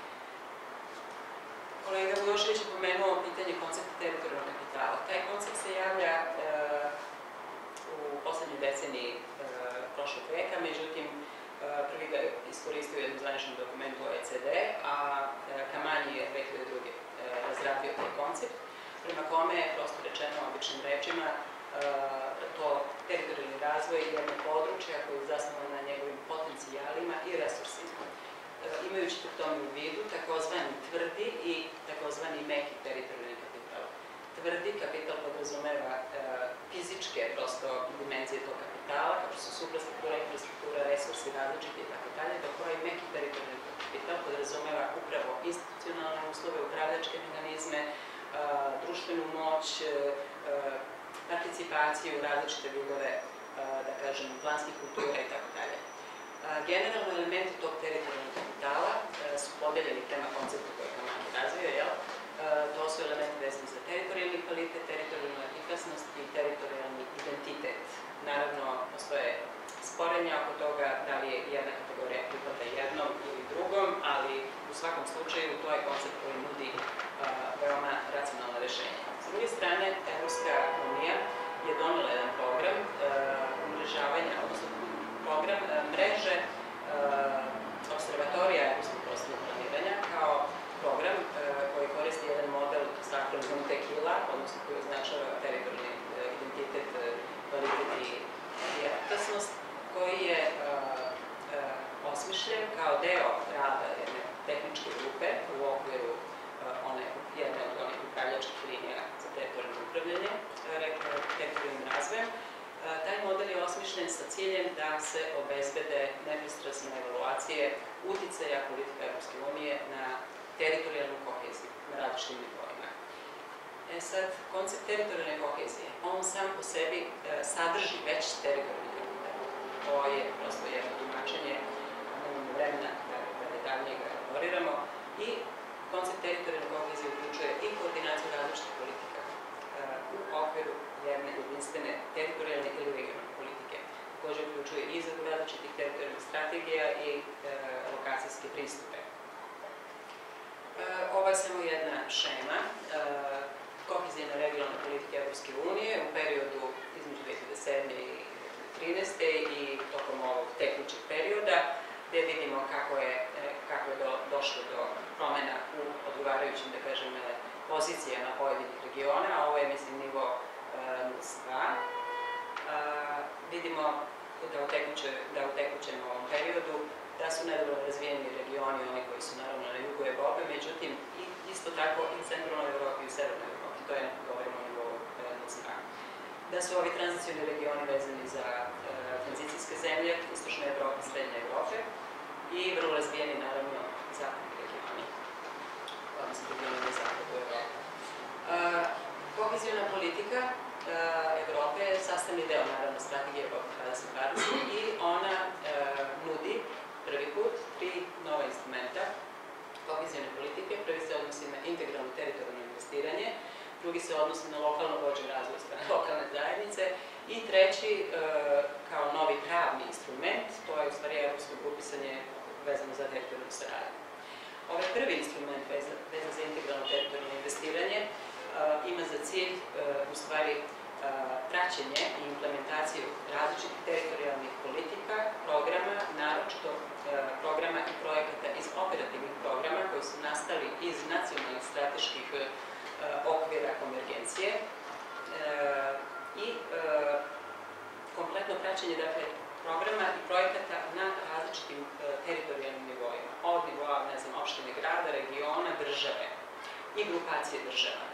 Kolega Vujošević je pomenuo pitanje koncepta teritorijalnog kapitala. Taj koncept se javlja e, u poslednjoj deceniji e, prošlog veka, međutim, e, prvi ga je iskoristio u jednom zvaničnom dokumentu O E C D, a e, Kamanji je dve hiljade druge. razradio taj koncept, prema kome je, prosto rečeno običnim rečima, e, to teritorijalni razvoj je jedno područje koje je zasnovano na njegovim potencijalima i resursima. Imajući pri tome u vidu takozvani tvrdi i takozvani meki teritorijalni kapital. Tvrdi kapital podrazumeva e, fizičke prosto dimenzije tog kapitala, kao što su suprastruktura, infrastruktura, moć, participaciju, različite vidove, da kažem, planskih kultura i tako dalje. Generalno elementi tog teritorijalnog kapitala su podeljeni prema konceptu koji je Kamani razvio, jel? To su elementi vezani za teritorijalni kvalitet, teritorijalnu efikasnost i teritorijalni identitet. Naravno, postoje sporenja oko toga da li je jedna kategorija pripada jednom ili drugom, ali u svakom slučaju to je koncept koji nudi veoma racionalne rešenja. S druge strane, Evropska unija je donela jedan program umrežavanja, odnosno program mreže observatorija evropskog prostornog planiranja kao program koji koristi jedan model sa akronimom TEKILA, odnosno koji označava teritorijalni identitet, kvalitet i efikasnost, koji je osmišljen kao deo rada jedne tehničke grupe u okviru one, jedne od onih upravljačkih linija za teritorijalno upravljanje, teritorijalnim razvojem. Taj model je osmišljen sa ciljem da se obezbede nepristrasne evaluacije uticaja politika Evropske unije na teritorijalnu koheziju na različitim nivoima. E sad, koncept teritorijalne kohezije, on sam po sebi sadrži već teritorijalni kapital. To je prosto jedno tumačenje, nemamo vremena da detaljnije ga elaboriramo, i koncept teritorijalne kohezije uključuje i koordinaciju različitih politika u okviru jedne jedinstvene teritorijalne ili regionalne politike. Takođe uključuje i izradu različitih teritorijalnih strategija i lokacijske pristupe. Ovo je samo jedna šema kohezijne regionalne politike Evropske unije u periodu između dve hiljade sedme i dve hiljade trinaeste. i tokom ovog tekućeg perioda, gde vidimo kako je, kako je do, došlo do promena u odgovarajućim, da kažem, pozicijama pojedinih regiona, a ovo je, mislim, nivo NUTS dva. Vidimo da u, tekuće, da u tekućem ovom periodu da su nedovoljno razvijeni regioni, oni koji su naravno na jugu Evrope, međutim isto tako i u centralnoj Evropi i u severnoj Evropi, to je, govorimo o nivou NUTS dva. Da su ovi tranzicijni regioni vezani za tranzicijske zemlje, istočne Evrope, srednje Evrope i vrlo razvijeni, naravno, zapadni regioni, odnosno regioni na zapadu Evrope. Kohezijona politika Evrope je sastavni deo, naravno, strategije Evrope dvadeset dvadeset i ona nudi prvi put tri nova instrumenta kohezijone politike. Prvi se odnosi na integralno teritorijalno investiranje, drugi se odnosi na lokalno vođen razvoj strane lokalne zajednice i treći, kao novi pravni instrument, to je u stvari evropsko grupisanje vezano za teritorijalnu saradnju. Ovaj prvi instrument vezan za integralno teritorijalno investiranje ima za cilj, u stvari, praćenje i implementaciju različitih teritorijalnih politika, programa, naročito programa i projekata iz operativnih programa koji su nastali iz nacionalnih strateških okvira konvergencije i kompletno praćenje, dakle, programa i projekata na različitim teritorijalnim nivoima, od nivoa, ne znam, opštine, grada, regiona, države i grupacije država.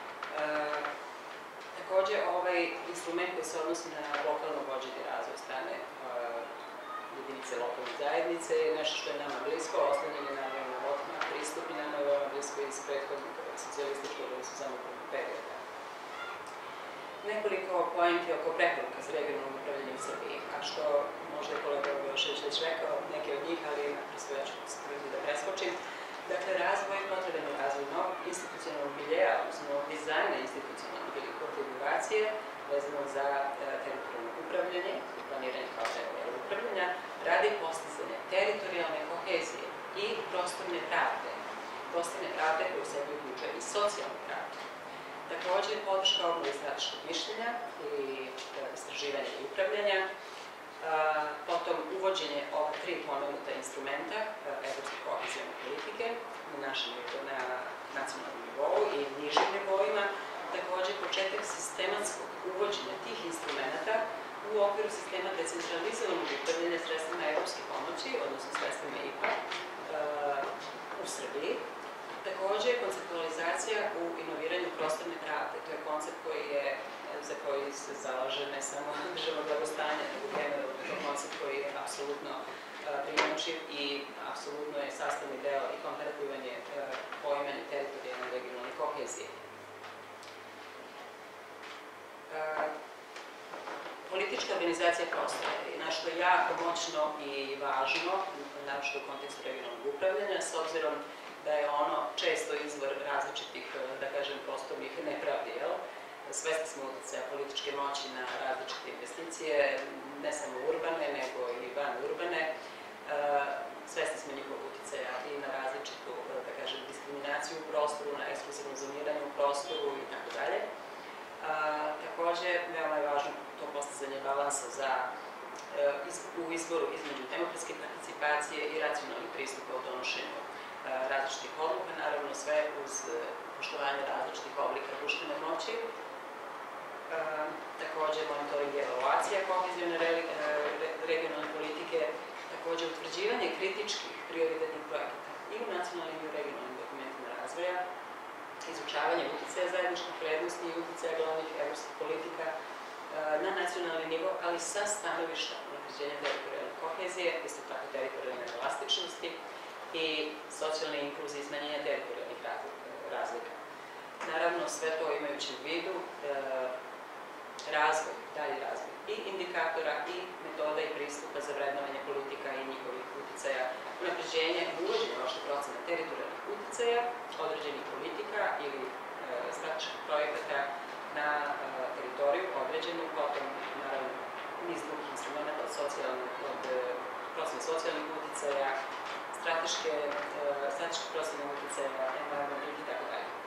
Takođe, ovaj instrument koji se odnosi na lokalno vođenje razvoj strane jedinice lokalne zajednice je nešto što je nama blisko, osnovljen je naravno na bottom-up pristup i nama je veoma blisko iz prethodnog socijalističkog ili samoupravnog perioda. Nekoliko poenti oko preporuka za regionalno upravljanje u Srbiji, a što možda je kolega Bojošević već rekao, neke od njih, ali naprosto ja ću se truditi da preskočim. Dakle, razvoj, potreban je razvoj novog institucionalnog miljeja, odnosno dizajna institucionalne konfiguracije vezano za teritorijalno upravljanje i planiranje kao deo upravljanja radi postizanja teritorijalne kohezije i prostorne pravde. Prostorne pravde koje u sebi uključuje i socijalnu pravdu. Takođe, podrška obnovi strateškog mišljenja i istraživanja i upravljanja, potom uvođenje ova tri pomenuta instrumenta evropske kohezijone politike na našem na nacionalnom nivou i nižim nivoima, takođe početak sistematskog uvođenja tih instrumenta u okviru sistema decentralizovanog upravljanja sredstvima evropske pomoći, odnosno sredstvima I P A u Srbiji. Takođe, konceptualizacija u inoviranju prostorne pravde. To je koncept koji je, za koji se zalaže ne samo državno blagostanje, nego generalno je to koncept koji je apsolutno primačiv i apsolutno je sastavni deo i komparativan je poimanje teritorijalne regionalne kohezije. Politička organizacija prostora je nešto jako moćno i važno, naročito u kontekstu regionalnog upravljanja, s obzirom da je ono često izvor različitih, da kažem, prostornih nepravdi, jel? Svesni smo uticaja političke moći na različite investicije, ne samo urbane, nego i van urbane. Svesni smo njihovog uticaja i na različitu, da kažem, diskriminaciju u prostoru, na ekskluzivno zoniranje u prostoru i tako dalje. Takođe, veoma je važno to postizanje balansa za, u izboru između demokratske participacije i racionalnih pristupa u donošenju različitih odluka, naravno sve uz poštovanje različitih oblika društvene moći. Takođe, monitoring i evaluacija kohezijone regionalne politike, takođe utvrđivanje kritičkih prioritetnih projekata i u nacionalnim i u regionalnim dokumentima razvoja, izučavanje uticaja zajedničkih vrednosti i uticaja glavnih evropskih politika na nacionalni nivo, ali sa stanovišta unapređenja teritorijalne kohezije, isto tako teritorijalne elastičnosti i socijalne inkluzije i smanjenja teritorijalnih razlika. Naravno, sve to imajući u vidu razvoj, dalji razvoj i indikatora i metoda i pristupa za vrednovanje politika i njihovih uticaja, unapređenje i uvođenje vaše procene teritorijalnih uticaja, određenih politika ili strateških projekata na teritoriju određenu, potom naravno niz drugih instrumenta od socijalnih, od procene socijalnih uticaja, strateške, strateške procene uticaja, environment i tako dalje.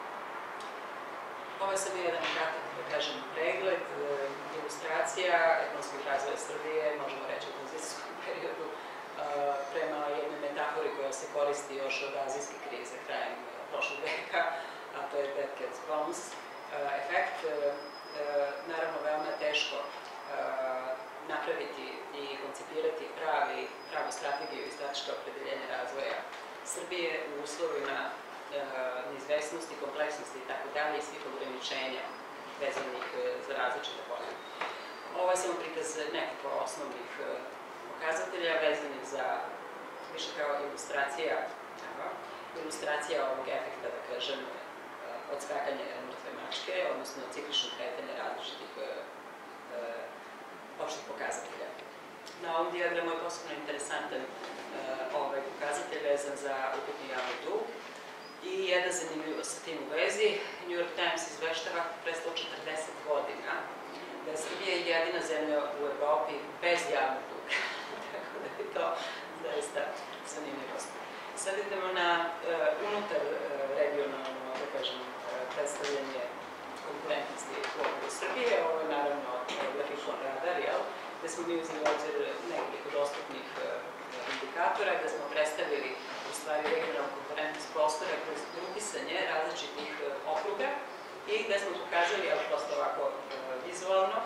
Ovo je sad jedan kratak, da kažem, pregled, ilustracija ekonomskog razvoja Srbije, možemo reći u tranzicijskom periodu, prema jednoj metafori koja se koristi još od azijske krize krajem prošlog veka, a to je Dead Cat's Bones efekt. Naravno, veoma je teško napraviti i koncipirati pravi, pravu strategiju i strateško opredeljenje razvoja Srbije u uslovima neizvesnosti, kompleksnosti i tako dalje i svih ograničenja vezanih za različite polje. Ovo je samo prikaz nekako osnovnih pokazatelja vezanih za više kao ilustracija, ilustracija ovog efekta, da kažem, odskakanja mrtve mačke, odnosno cikličnog kretanja različitih opštih pokazatelja. Na ovom dijagramu je posebno interesantan ovaj pokazatelj vezan za ukupni javni dug. I jedna zanimljivost sa tim u vezi, New York Times izveštava pre sto četrdeset godina da je Srbija jedina zemlja u Evropi bez javnog duga. Tako da je to zaista zanimljivost. Sad idemo na unutar regionalno, da kažem, predstavljanje konkurentnosti u okviru Srbije. Ovo je naravno grafikon radar, jel? Gde smo mi uzeli obzir nekoliko dostupnih indikatora, gde smo predstavili u stvari regionalnu konkurentnost prostora kroz grupisanje različitih okruga i gde smo pokazali, ali prosto ovako vizualno,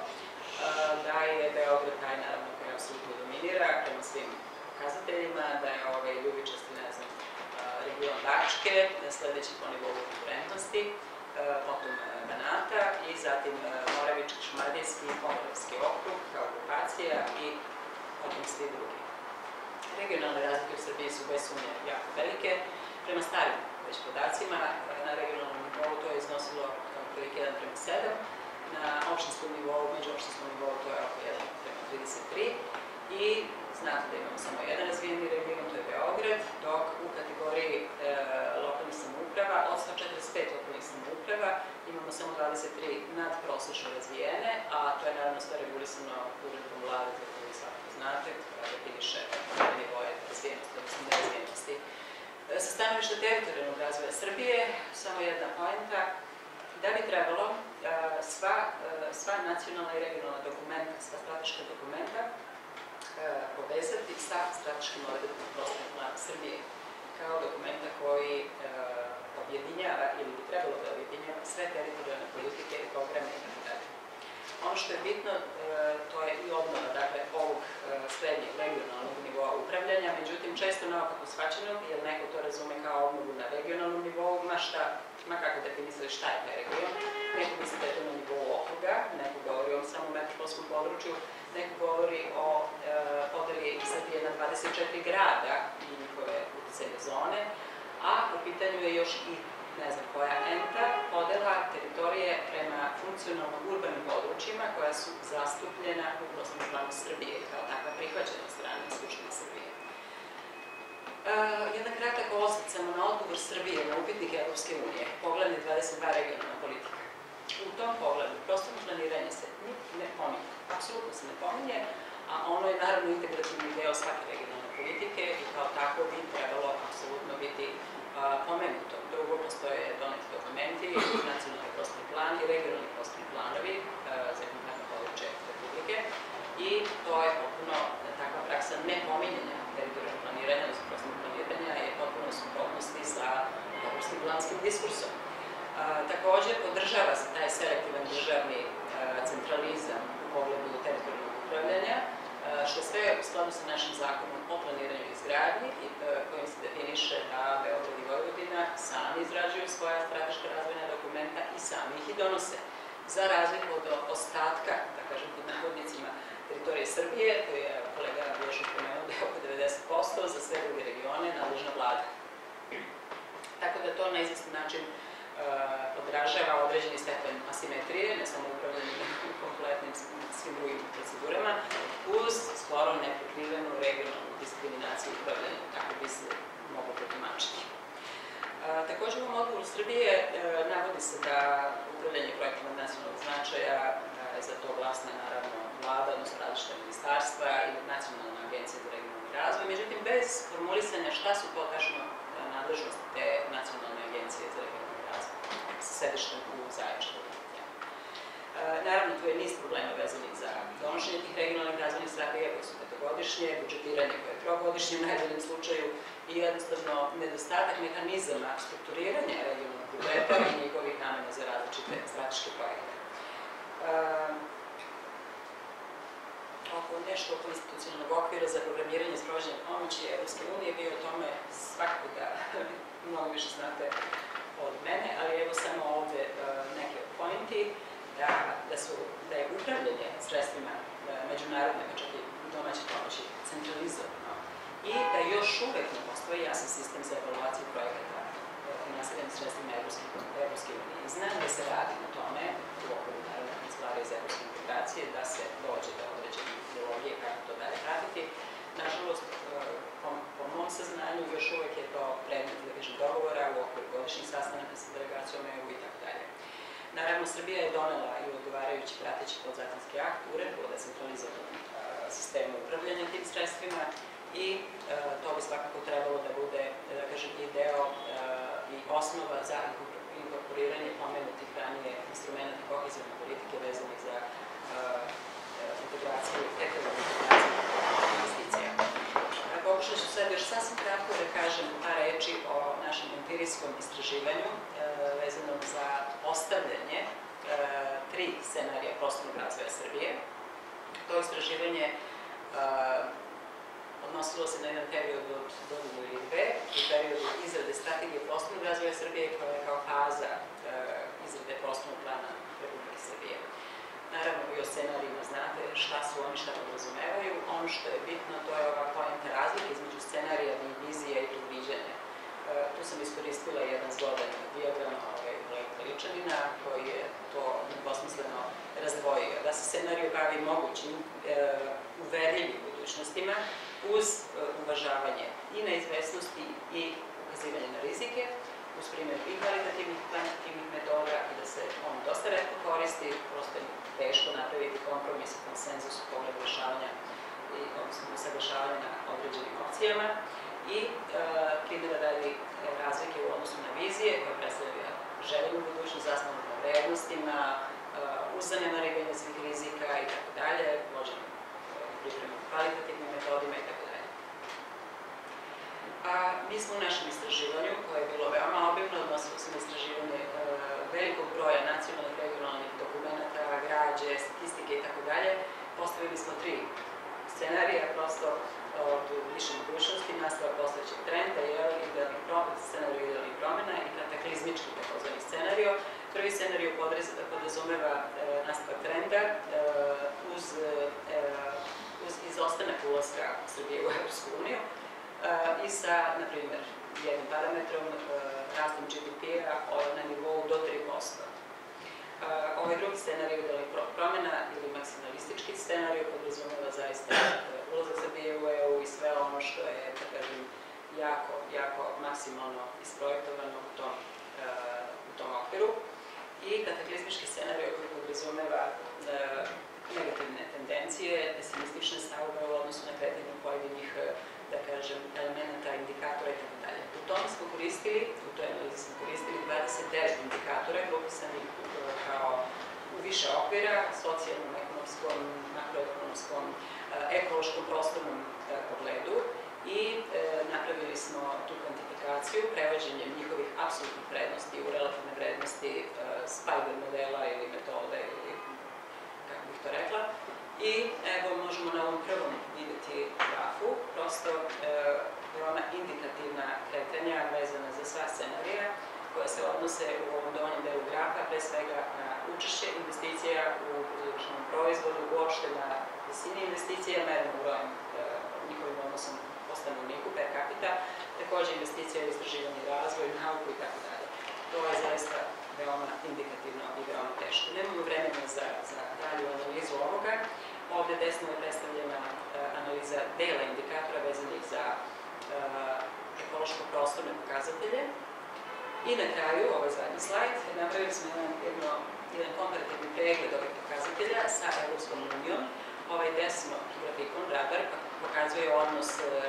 da je Beograd taj naravno koji apsolutno dominira prema svim pokazateljima, da je ovaj ljubičasti, ne znam, region Bačke, sledeći po nivou konkurentnosti, potom Banata i zatim Moravički, Šumadijski i Pomoravski okrug kao grupacija i potom svi drugi. Regionalne razlike u Srbiji su bez sumnje jako velike. Prema starim već podacima, na regionalnom nivou to je iznosilo otprilike jedan prema sedam, na opštinskom nivou, među opštinskom nivou to je oko jedan prema trideset tri i znate da imamo samo jedan razvijeni region, to je Beograd, dok u kategoriji e, lokalnih samouprava, od sto četrdeset pet lokalnih samouprava, imamo samo dvadeset tri nadprosečno razvijene, a to je naravno sve regulisano uredbom vlade, za koju svakako znate, koja definiše nivoje razvijenosti, odnosno nerazvijenosti. Sa stanovišta teritorijalnog razvoja Srbije, samo jedna poenta, da bi trebalo sva, sva nacionalna i regionalna dokumenta, sva strateška dokumenta povezati sa strateškim odredbom prostornog plana Srbije, kao dokumenta koji objedinjava ili bi trebalo da objedinjava sve teritorijalne politike i programe itd. Ono što je bitno, to je i obnova, dakle, ovog srednjeg regionalnog nivoa upravljanja, međutim, često naopako shvaćeno, jer neko to razume kao obnovu na regionalnom nivou, ma šta, ma kako definisali šta je taj region, neko misli da je to na nivou okruga, neko govori o samom metropolskom području, neko govori o podeli Srbije na dvadeset četiri grada i njihove uticajne zone, a u pitanju je još i ne znam koja enta, podela teritorije prema funkcionalno urbanim područjima koja su zastupljena u prostornom planu Srbije i kao takva prihvaćena od strane Skupštine Srbije. Jedan kratak osvrt samo na odgovor Srbije na upitnik Evropske unije, poglavlje dvadeset dva regionalna politika. U tom pogledu prostorno planiranje se ne pominje, apsolutno se ne pominje, a ono je naravno integrativni deo svake regionalne politike i kao tako bi trebalo apsolutno biti pomenuto. Drugo, postoje doneti dokumenti, nacionalni prostorni plan i regionalni prostorni planovi za kompletno područje Republike i to je potpuno takva praksa nepominjanja teritorijalnog planiranja, odnosno prostornog planiranja je potpuno u suprotnosti sa evropskim planskim diskursom. Takođe, podržava se taj selektivan državni centralizam u pogledu teritorijalnog upravljanja, što je sve u skladu sa našim zakonom o planiranju i izgradnji, kojim se definiše da Beograd i Vojvodina sami izrađuju svoja strateška razvojna dokumenta i sami ih i donose. Za razliku od ostatka, da kažem pod navodnicima, teritorije Srbije, koje je kolega Bješov pomenuo da je oko devedeset posto, za sve druge regione nadležna vlada. Tako da to na izvestan način odražava određeni stepen asimetrije, ne samo upravljanje kompletnim svim drugim procedurama, uz skoro neprekrivenu regionalnu diskriminaciju upravljanja, tako bi se moglo protumačiti. Takođe, u ovom odgovoru Srbije navodi se da upravljanje projektima od nacionalnog značaja je za to vlasna, naravno, vlada, odnosno različita ministarstva i Nacionalna agencija za regionalni razvoj, međutim, bez formulisanja šta su to tačno nadležnosti te Nacionalne agencije za regionalni razvoj sa sedištem u Zaječaru. Naravno, tu je niz problema vezanih za donošenje tih regionalnih razvojnih strategija koje su petogodišnje, budžetiranje koje je trogodišnje u najboljem slučaju i jednostavno nedostatak mehanizama strukturiranja regionalnog budžeta i njegovih namena za različite strateške projekte. Oko nešto oko institucionalnog okvira za programiranje i sprovođenje pomoći Evropske unije, vi o tome svakako da mnogo više znate od mene, ali evo samo ovde neke pointi. Da je upravljanje sredstvima međunarodne, pa čak i domaće pomoći centralizovano i da još uvek ne postoji jasan sistem za evaluaciju projekata finansiranih sredstvima Evropske unije. Znam da se radi na tome u okviru Narodne kancelarije za evropske integracije, da se dođe do određene ideologije kako to dalje pratiti. Nažalost, po mom saznanju, još uvek je to predmet dogovora u okviru godišnjih sastanaka sa delegacijom E U i tako dalje. Naravno, Srbija je donela i odgovarajući prateći podzakonski akt, uredbu o decentralizovanom sistemu upravljanja tim sredstvima i to bi svakako trebalo da bude, da kažem, i deo i osnova za inkorporiranje pomenutih ranije instrumenta kohezivne politike vezanih za integraciju, teritorijalnu integraciju investicija. Pokušat ću sad još sasvim kratko da kažem par reči o našem empirijskom istraživanju vezanom za postavljanje tri scenarija prostornog razvoja Srbije. To istraživanje odnosilo se na jedan period od godinu ili dve, u periodu izrade strategije prostornog razvoja Srbije koja je kao faza izrade prostornog plana Republike Srbije. Naravno, vi o scenarijima znate šta su oni, šta podrazumevaju. Ono što je bitno, to je ova poenta razlika između scenarija, vizija i predviđanja. Tu sam iskoristila jedan zgodan dijagram Ličanina koji je to nedvosmisleno razdvojio. Da se scenariju bavi mogućim, uverljivim budućnostima uz uvažavanje i neizvesnosti i ukazivanje na rizike, uz primjer i kvalitativnih i kvantitativnih metoda i da se on dosta retko koristi, prosto je teško napraviti kompromis i konsenzus u pogledu rešavanja i odnosno usaglašavanja na određenim opcijama i primjera radi razlike u odnosu na vizije koje predstavlja željenu budućnost zasnovanu na vrednostima, uz zanemarivanje svih rizika i tako dalje, vođenje pripremom kvalitativnim metodima i tako dalje. Mi smo u našem istraživanju, koje je bilo veoma obimno, odnosilo se na istraživanje velikog broja nacionalnih regionalnih dokumenta, građe, statistike i tako dalje, postavili smo tri scenarija, prosto od više mogućnosti, nastava postojećeg trenda, scenariju idealnih promena i kataklizmički takozvani scenario. Prvi scenario podrazumeva nastavak trenda uz izostanak ulaska Srbije u Evropsku uniju i sa, na primjer, jednim parametrom, rastom G D P-a na nivou do tri posto. Ovaj drugi scenarij je promjena ili maksimalistički scenarij podrazumeva zaista ulazak Srbije u E U i sve ono što je, da kažem, jako, jako maksimalno isprojektovano u tom, u tom okviru. I kataklizmički scenarij koji podrazumeva negativne tendencije, pesimistične stavove u odnosu na kretanje pojedinih, da kažem, elementa, indikatora i tako dalje. U tom smo koristili, u toj analizi smo koristili dvadeset devet indikatora, grupisani kao u više okvira, socijalnom, ekonomskom, makroekonomskom, ekološkom, prostornom pogledu i napravili smo tu kvantifikaciju, prevođenjem njihovih apsolutnih vrednosti u relativne vrednosti Spider modela ili metode ili kako bih to rekla. I evo možemo na ovom prvom vidjeti grafu, prosto veoma indikativna kretanja vezana za sva scenarija koja se odnose u ovom donjem delu grafa, pre svega na učešće investicija u društvenom proizvodu, uopšte na visini investicija, mereno brojem njihovim odnosom po stanovniku per capita, takođe investicija u istraživanje i razvoj, nauku i tako dalje. To je zaista veoma indikativno i veoma teško. Nemamo vremena za, za dalju analizu ovoga. Ovde desno je predstavljena analiza dela indikatora vezanih za ekološko-prostorne pokazatelje. I na kraju, ovaj zadnji slajd, napravili smo jedno, jedan komparativni pregled ovih pokazatelja sa Evropskom unijom. Ovaj desno grafikon, radar, pokazuje odnos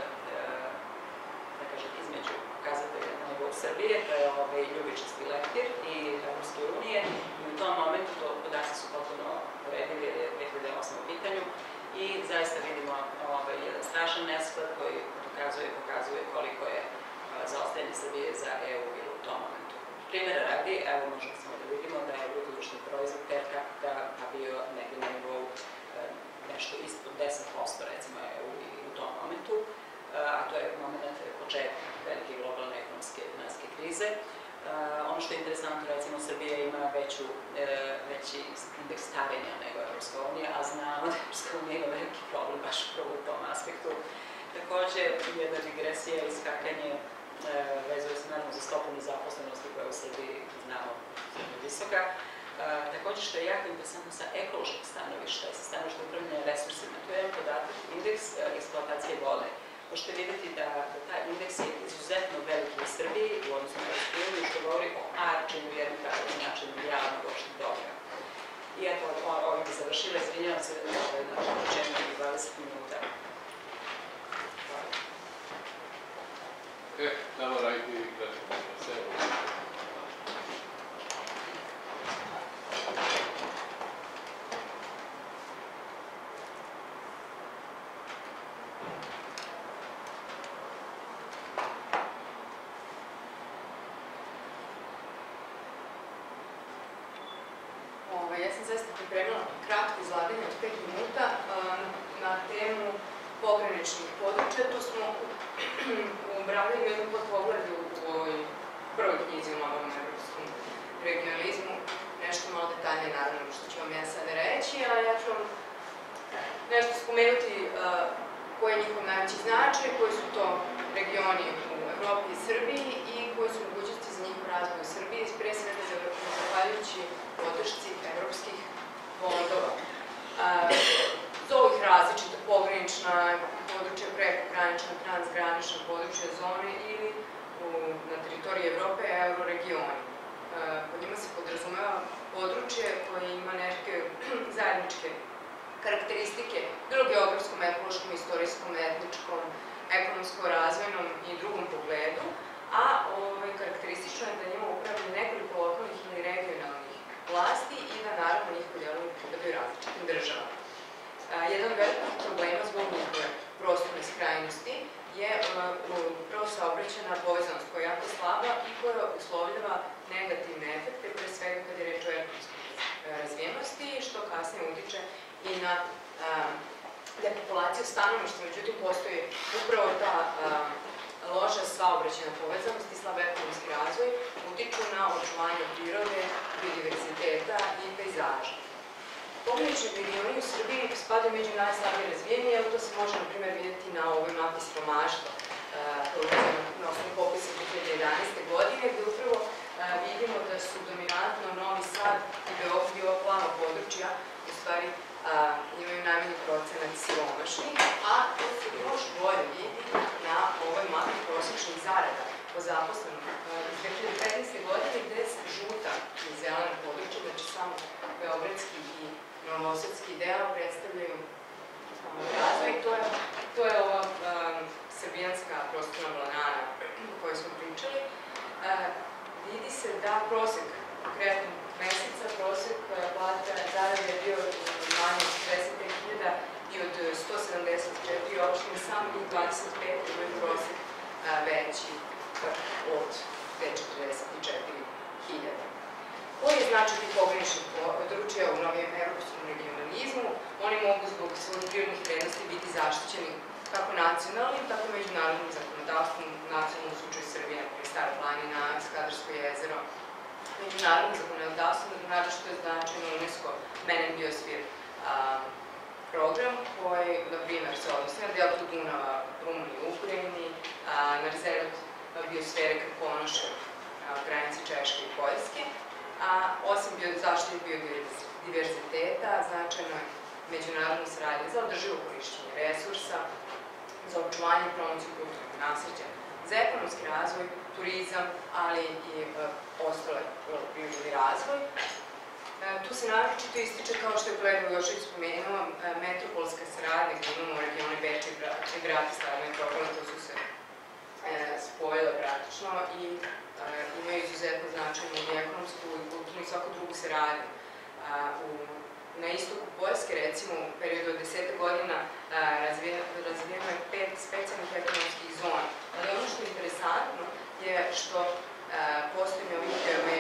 da kažem, između pokazatelja na nivou Srbije, to je ovaj ljubičasti leptir i Evropske unije. I u tom momentu, to podaci su potpuno uredili, jer je dve hiljade osma u pitanju, i zaista vidimo ovaj, jedan strašan nesklad koji pokazuje, pokazuje koliko je zaostajanje Srbije za E U bilo u tom momentu. Primjera radi, evo možemo samo da vidimo da je bruto društveni proizvod per capita bio negdje na nivou nešto ispod deset posto recimo E U u tom momentu, a to je moment početka velike globalne ekonomske i finanske krize. Ono što je interesantno, recimo Srbija ima veću, veći indeks starenja nego Evropska unija, a znamo da Evropska unija ima veliki problem baš upravo u tom aspektu. Takođe, jedna digresija i iskakanje vezuje se naravno za stopu nezaposlenosti koja u Srbiji znamo visoka. Takođe, što je jako interesantno sa ekološkog stanovišta i sa stanovišta upravljanja resursima, to je jedan podatak, indeks eksploatacije vode. Možete vidjeti da taj indeks je izuzetno veliki u Srbiji u odnosu na Evropsku uniju, što govori o arčenju jednog pravog načina javnog opšteg dobra. I eto, ovim bi završila, izvinjavam se na početku dvadeset minuta.
E, nama raditi građanima na sebe.
Ja sam zaista pripremila kratko izlaganje od pet minuta na temu pograničnih područja. To smo obradili u jednom podpoglavlju u ovoj prvoj knjizi u novom evropskom regionalizmu. Nešto malo detaljnije, naravno, što ću vam ja sada reći, a ja ću vam nešto spomenuti koji je njihov najveći značaj, koji su to regioni u Evropi i Srbiji i koji su mogućnosti za njihov razvoj u Srbiji, pre svega zahvaljujući podršci evropskih fondova. Za ovih različita pogranična područja, prekogranična, transgranična područja zone ili na teritoriji Evrope, euroregioni. Po njima se podrazumeva područje koje ima neke zajedničke karakteristike, bilo geografskom, ekološkom, istorijskom, etničkom, ekonomsko-razvojnom i drugom pogledu, a karakteristično je da njima upravlja nekoliko lokalnih ili regionalnih vlasti i da naravno njihovi delovi pripadaju različitim državama. Jedan od velikih problema zbog njihove prostorne skrajnosti je upravo saobraćajna povezanost koja je jako slaba i koja uslovljava negativne efekte, pre svega kad je reč o ekonomskoj razvijenosti, što kasnije utiče i na depopulaciju stanovništva. Međutim, postoji upravo ta loša saobraćajna povezanost i slab ekonomski razvoj utiču na očuvanje prirode, biodiverziteta i pejzaža. Pogranični regioni u Srbiji spadaju među najslabije razvijeni, evo to se može, na primjer, vidjeti na ovoj mapi siromaštva koju je na osnovu popisa jedanaeste. godine, gde upravo vidimo da su dominantno Novi Sad i Beograd i ova plava područja u stvari imaju najmanji procenat siromašnih, a to se još bolje vidi na ovoj mapi prosječnih zarada po zaposlenom iz dve hiljade petnaeste. godine, gde se žuta i zelena područja, znači samo beogradski i novosadski deo predstavljaju razvoj. To je ova srbijanska prostorna planana o kojoj smo pričali. Vidi se da prosek konkretnog meseca, prosek plata zarade je bio manje od četrdeset pet hiljada i od sto sedamdeset četiri opštine samo i dvadeset pet je prosek veći od četrdeset četiri hiljade. Koji je značaj tih pograničnih područja u novijem evropskom regionalizmu? Oni mogu zbog svojih prirodnih vrednosti biti zaštićeni kako nacionalnim, tako i međunarodnim zakonodavstvom, nacionalnom slučaju Srbije, naprijed Stara planina, Skadarsko jezero, međunarodnim zakonodavstvom, naročito je značajno UNESCO Men and Biosphere program koji, na primjer, se odnosi na deltu Dunava, Rumuniji i Ukrajini, na rezervat biosfere Krkonoše, granice Češke i Poljske, a osim zaštite biodiverziteta, značajno je međunarodna saradnja za održivo korišćenje resursa, za očuvanje i promociju kulturnog nasleđa, za ekonomski razvoj, turizam, ali i ostale prirodni razvoj. Tu se naročito ističe, kao što je kolega Jošić spomenuo, metropolska saradnja gde imamo regione Beča i Bratislava metropole, to su se spojile praktično i imaju izuzetno značajnu i ekonomsku i kulturnu i svaku drugu saradnju. Na istoku Poljske, recimo, u periodu od deseta godina razvijeno je pet specijalnih ekonomskih zona. Ali ono što je interesantno je što postojanje ovih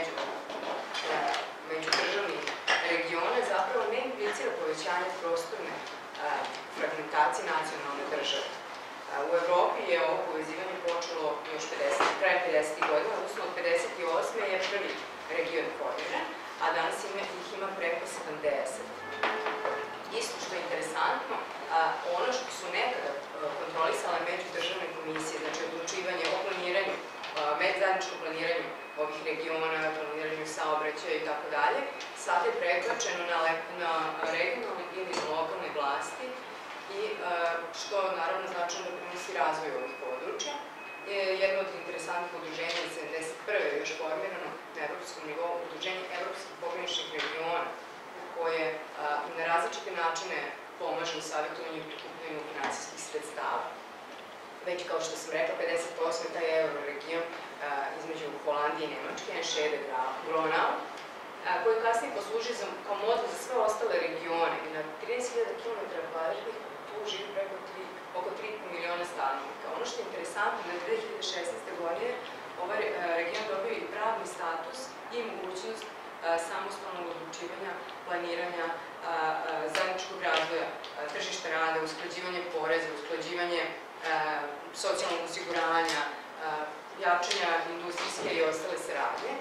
međudržavnih regiona zapravo ne implicira povećanje prostorne fragmentacije nacionalne države. U Evropi je ovo povezivanje počelo još krajem pedesetih godina, odnosno od pedeset osme. je prvi region podijeljen, a danas ih ima preko sedamdeset. Isto što je interesantno, ono što su nekada kontrolisale međudržavne komisije, znači odlučivanje o planiranju, zajedničkom planiranju ovih regiona, planiranju saobraćaja i tako dalje, sad je prebačeno na regionalne ili lokalne vlasti i što naravno značajno doprinosi razvoju ovih područja. Jedno od interesantnih udruženja iz sedamdeset prve. je još formirano na evropskom nivou, udruženje evropskih pograničnih regiona, koje na različite načine pomaže u savjetovanju i prikupljanju finansijskih sredstava. Već kao što sam rekla, pedeset osme. taj euroregion između Holandije i Nemačke, Enschede, Gronau, koji kasnije posluži kao model za sve ostale regione i na trinaest hiljada kilometara kvadratnih tu živi preko oko tri i po miliona stanovnika. Ono što je interesantno je da dve hiljade šesnaeste. godine ovaj region dobio i pravni status i mogućnost samostalnog odlučivanja, planiranja, zajedničkog razvoja, tržišta rada, usklađivanje poreza, usklađivanje socijalnog osiguranja, jačanja industrijske i ostale saradnje.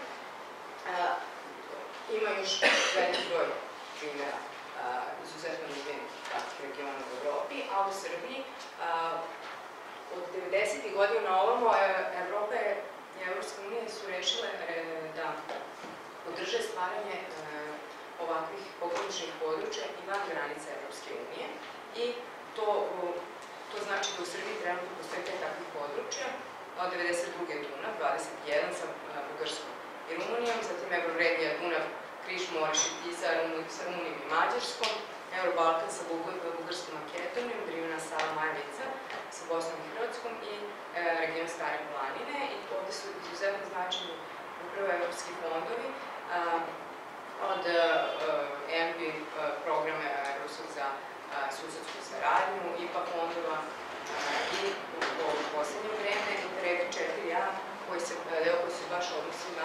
Ima još veliki broj primjera izuzetno razvijenih takvih regiona u Evropi, a u Srbiji od devedesetih godina na ovamo Evropa i Evropska unija su rešile da podrže stvaranje ovakvih pograničnih područja i van granica Evropske unije i to znači da u Srbiji trenutno postoje pet takvih područja, od devedeset druge. Dunav, dvadeset jedan sa Bugarskom i Rumunijom, zatim Euroregija Dunav, Križ, Moraš i Tisa sa Rumunijom i Mađarskom, Eurobalkan sa Bugarskom Makedonijom, Drivna Sava Majvica sa Bosnom i Hrvatskom i region Stare planine. I ovde su izuzetno značajni upravo evropski fondovi od E M P programe Evropskog za susedsku saradnju, I P A fondova i u poslednje vreme Interreg četiri A, deo koji se baš odnosi na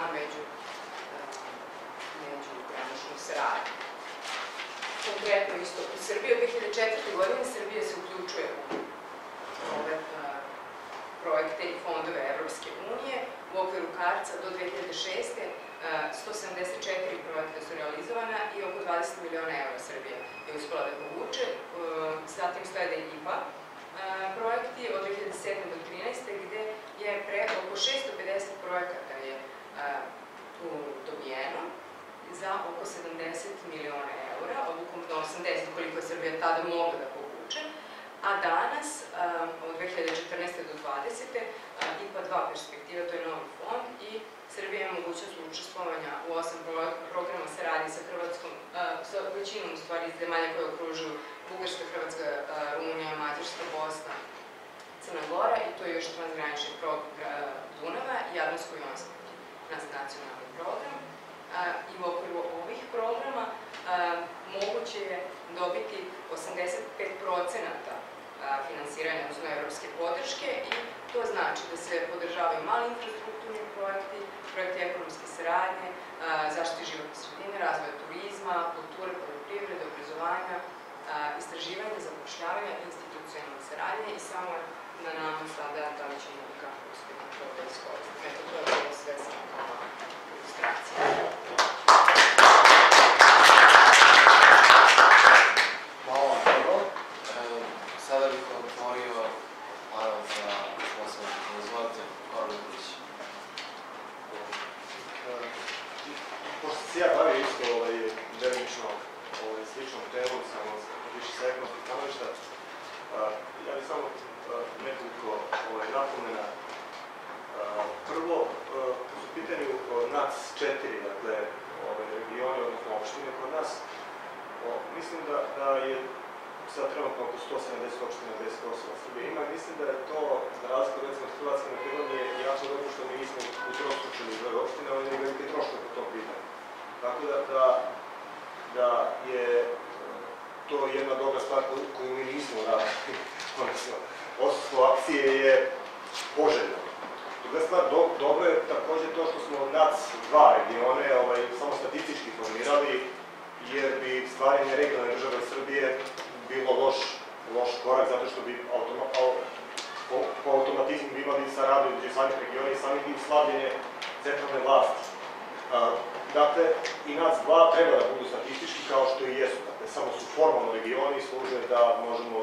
međugraničnu saradnju. Konkretno isto u Srbiji od dve hiljade četvrte. godine Srbija se uključuje u ove projekte i fondove Evropske unije. U okviru karca do dve hiljade šeste. sto sedamdeset četiri projekta su realizovana i oko dvadeset miliona evra Srbija je uspela da povuče. Zatim slede I P A projekti od dve hiljade sedme. do dve hiljade trinaeste. gde je oko šesto pedeset projekata je tu dobijeno za oko sedamdeset miliona eura, od ukupno osamdeset koliko je Srbija tada mogla da povuče, a danas, od dve hiljade četrnaeste do dvadesete. I P A dva perspektiva, to je novi fond i Srbija ima mogućnost učestvovanja u osam programa saradnje sa Hrvatskom, sa većinom u stvari zemalja koje okružuju Bugarska, Hrvatska, Rumunija, Mađarska, Bosna, Crna Gora i to je još transgranični program Dunava i Jadransko-jonski nacionalni program. I u okviru ovih programa moguće je dobiti osamdeset pet procenata finansiranja, odnosno evropske podrške i to znači da se podržavaju mali infrastrukturni projekti, projekti ekonomske saradnje, zaštite životne sredine, razvoja turizma, kulture, poljoprivrede, obrazovanja, istraživanja, zapošljavanja, institucionalne saradnje i samo na nama sada da li ćemo kako uspjeti to da iskoristimo. Eto, to je bilo sve samo kao ilustracija.
Hvala vam prvo. Sada bih otvorio panel za posebno. Izvolite, Goran Nikolić.
Pošto se ja bavim isto delimično sličnom temom, samo više sa ekonomskih stanovišta, ja bih samo nekoliko napomena. Prvo, kad su u pitanju N A C četiri, dakle, regioni, odnosno opštine kod nas, mislim da je sad trenutno oko sto sedamdeset opština, deset osoba Srbije ima i mislim da je to, za razliku recimo od Hrvatske Makedonije, jako dobro što mi nismo utrostručili broj opština, ali ne velike troškove po tom pitanju. Tako da je to jedna dobra stvar koju mi nismo uradili, odnosno, odsustvo akcije je poželjno. Druga stvar, dobro je takođe to što smo N A C dva regione samo statistički formirali, jer bi stvaranje regionalne države Srbije bilo loš korak, zato što bi po automatizmu imali saradnju između samih regiona i samih tih slabljenje centralne vlasti. Dakle, i N A C dva treba da budu statistički kao što i jesu. Dakle, samo su formalno regioni i služe da možemo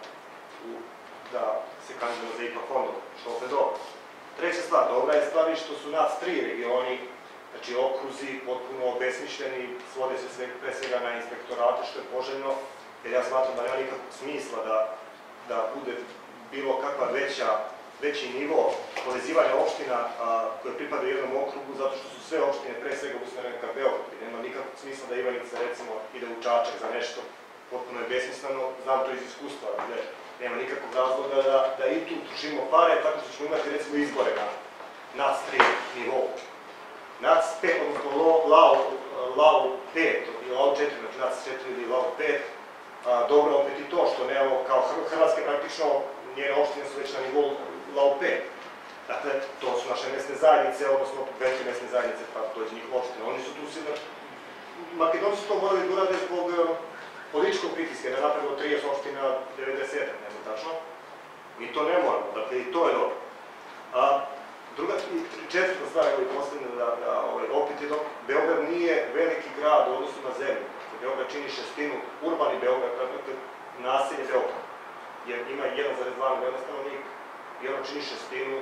da se kandidujemo za I P A fondove, što opet dobro. Treća stvar, dobra je stvar i što su N A C tri regioni, znači okruzi, potpuno obesmišljeni, svode se pre svega na inspektorate, što je poželjno, jer ja smatram da nema nikakvog smisla da bude bilo kakva veći nivo povezivanja opština koje pripadaju jednom okrugu, zato što su sve opštine pre svega usmerene ka Beogradu. Nema nikakvog smisla da Ivanica, recimo, ide u Čačak za nešto, potpuno je besmisleno, znam to iz iskustva, gde nema nikakvog razloga da i tu trošimo pare, tako što ćemo imati, recimo, izbore na N A C tri nivou. N A C pet, odnosno L A U pet, ili L A U četiri, znači N A C četiri ili L A U pet, dobro opet i to što nemamo, kao Hrvatske praktično, njene opštine su već na nivou L A U pet. Dakle, to su naše mesne zajednice, odnosno veće mesne zajednice, pa dođe njihova opština. Oni su tu sigurno, Makedonci su to morali da urade zbog političkog pritiska, da napravimo trideset opština devedeset, ne znam tačno. Mi to ne moramo, dakle i to je dobro. Druga i četvrta stvar koju postavljam da opet je dobro, Beograd nije veliki grad u odnosu na zemlju. Beograd čini šestinu, urbani Beograd, naselje Beograd, jer ima jedan zarez dva miliona stanovnika i ono čini šestinu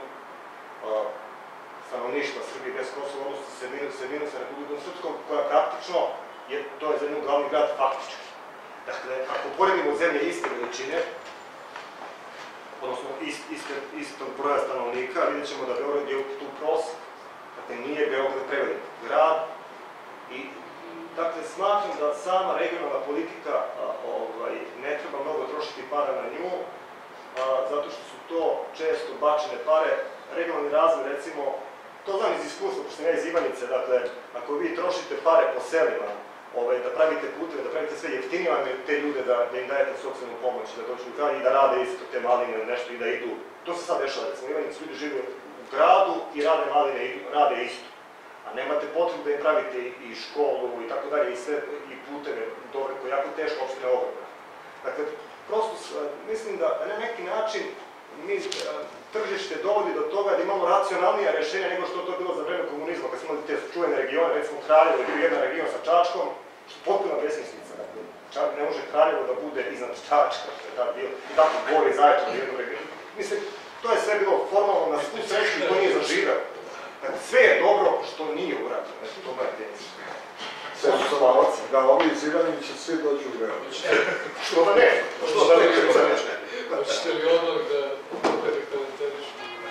stanovništva Srbije bez Kosova, odnosno sredinu sa Republikom Srpskom, koja praktično, to je za nju glavni grad faktički. Dakle, ako poredimo zemlje iste veličine, odnosno istog broja stanovnika, vidjet ćemo da Beograd je tu prosek. Dakle, nije Beograd prevelik grad i dakle, smatram da sama regionalna politika ne treba mnogo trošiti para na nju, zato što su to često bačene pare. Regionalni razvoj, recimo, to znam iz iskustva, pošto sam ja iz Ivanice, dakle, ako vi trošite pare po selima, da pravite puteve, da pravite sve jeftinije, te ljude da im dajete socijalnu pomoć, da dođu u grad i da rade isto te maline ili nešto i da idu. To se sad dešava, recimo, Ivanice ljudi žive u gradu i rade maline, rade isto. A nemate potrebu da im pravite i školu i tako dalje, i sve, i puteve dobre, koje je jako teško opštine ogromne. Dakle, prosto mislim da na neki način mi tržište dovodi do toga da imamo racionalnija rešenja nego što to je bilo za vreme komunizma, kad smo imali te čuvene regione, recimo Kraljevo je bio jedan region sa Čačkom, što je potpuno besmislica. Ne može Kraljevo da bude iznad Čačka, što je tad bilo, i tako Bor i Zaječar u jednom regionu. Mislim, to je sve bilo formalno na svu sreću i to nije zaživeo. Dakle, sve je dobro što nije urađeno, znači to je tenis.
Sve su Slovaci, da ovi iz Ivanića svi dođu u Beograd.
Što da ne? Što da ne? Što da ne?
Hoćete li odmah da komentariš?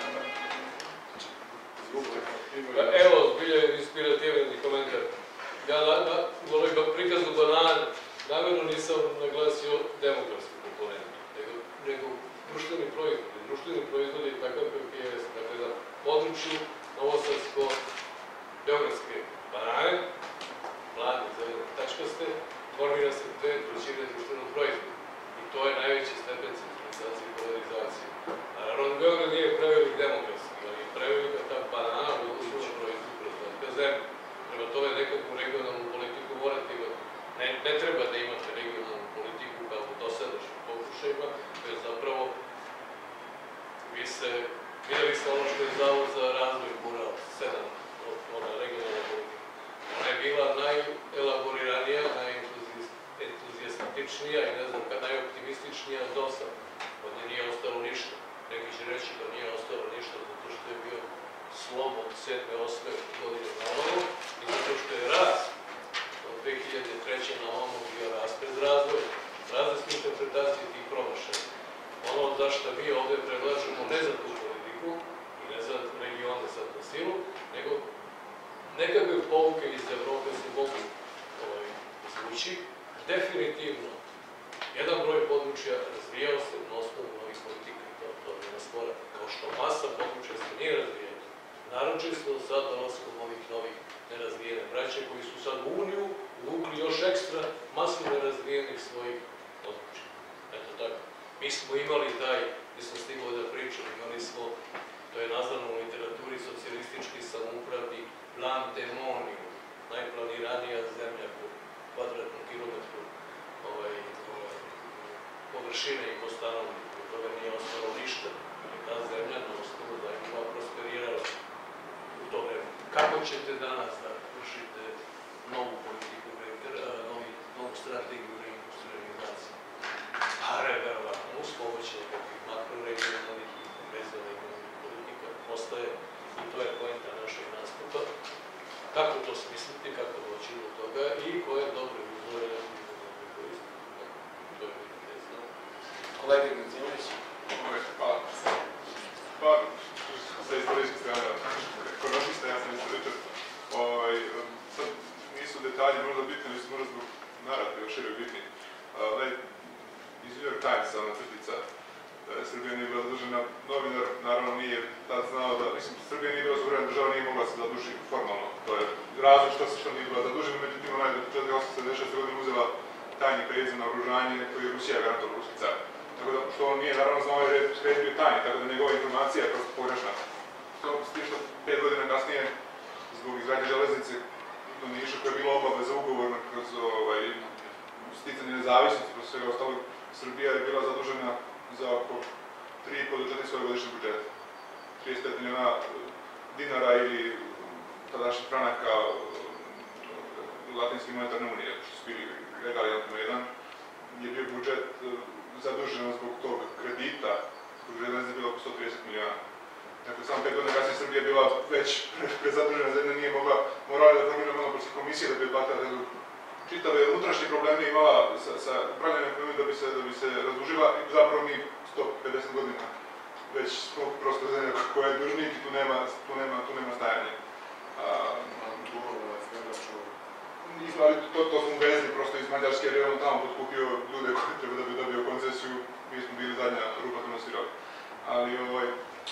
Evo, zbilja je inspirativni komentar. Ja u ovoj prikazu banana namjerno nisam naglasio demografsku komponentu, nego društveni proizvod. Društveni proizvod je takav kakvi je, dakle, na području novosadsko-beogradske banane, mlade, zelene, tačkaste, formira se dve trećine društvenog proizvoda. I to je najveći stepen centralizacije i polarizacije. Naravno, Beograd nije prevelik demografski, ali je prevelika ta banana u odnosu na proizvod kroz velika zemlja. Prema tome, nekakvu regionalnu politiku morate imati. Ne, ne treba da imate regionalnu politiku kao u dosadašnjim pokušajima, jer zapravo vi se, videli ste ono što je Zavod za razvoj gurao, sedam, ona regionalna politika. Ona je bila najelaboriranija, najentuzijastatičnija i ne znam kad najoptimističnija od osam. Od nje nije ostalo ništa. Neki će reći da nije ostalo ništa zato što je bio slom od sedme, osme godine na ovamo i zato što je rast od dve hiljade treće na ovamo bio rast bez razvoja. Različne interpretacije tih promašaja. Ono za što mi ovde predlažemo ne za tu politiku i ne za regione sad na silu, nego nekakve pouke iz Evrope se mogu izvući. Definitivno, jedan broj područja razvijao se na osnovu novih politika i to nema spora, kao što masa područja se nije razvijena. Naročito sa dolaskom ovih novih nerazvijene braće koji su sad u Uniju uvukli još ekstra masu nerazvijenih svojih područja. Eto tako. Mi smo imali taj, nisam stigao da pričam, imali smo, to je nazvano u literaturi socijalistički samoupravni plan demoniju, najplaniranija zemlja po kvadratnom kilometru površine i po stanovniku. Od toga nije ostalo ništa. Ta zemlja na osnovu zajmova prosperirala u to vreme. Kako ćete danas da vršite novu politiku, novu strategiju reindustrializacije? Pa verovatno, uz pomoć nekakvih makroregionalnih i bezregionalnih politika postaje i to je poenta našeg nastupa. Kako to smisliti, kako doći do toga i koje dobre uzore da koristiti. To je biti tezno.
Kolega Grzimović.
Pa, pa, sa istorijske strane, ekonomista, ja sam istoričar. Sad nisu detalji možda bitni, ali su možda zbog narativa šire bitni. Iz New York Timesa, ona crtica, da je Srbija nije bila zadužena, novinar naravno nije tad znao da, mislim, Srbija nije bila zadužena, država nije mogla se zaduži formalno. To je razlog što se što nije bila zadužena, međutim ona je četiri hiljade osamsto devedeset šeste godine uzela tajni kredit za naoružanje koji je Rusija garantovala ruski car. Tako da, što on nije naravno znao jer je kredit bio tajni, tako da njegova informacija je prosto pogrešna. S tim što pet godina kasnije, zbog izgradnje železnice do Niša, koja je bila obaveza ugovorna kroz sticanje nezavisnosti, kroz svega ostalog, Srbija je bila zadužena za oko tri i po do četiri svoje godišnje budžete. trideset pet miliona dinara ili tadašnjih franaka Latinske monetarne unije, što su bili legali jedan jedan, je bio budžet zadužen zbog tog kredita, zbog železnice je bilo oko sto trideset miliona. Dakle, samo pet godina kasnije Srbija je bila već prezadužena zemlja, nije mogla, morala da formira monopolske komisije da bi platila čitave unutrašnje probleme imala sa upravljanjem ekonomije da bi se, da bi se razdužila i zapravo mi sto pedeset godina već smo prosto zemlja koja je dužnik i tu nema, tu nema, tu nema stajanja. Ali to, to smo uvezli prosto iz Mađarske, jer je on tamo potkupio ljude koji treba da bi dobio koncesiju, mi smo bili zadnja rupa tu nasvirali. Ali, ovaj,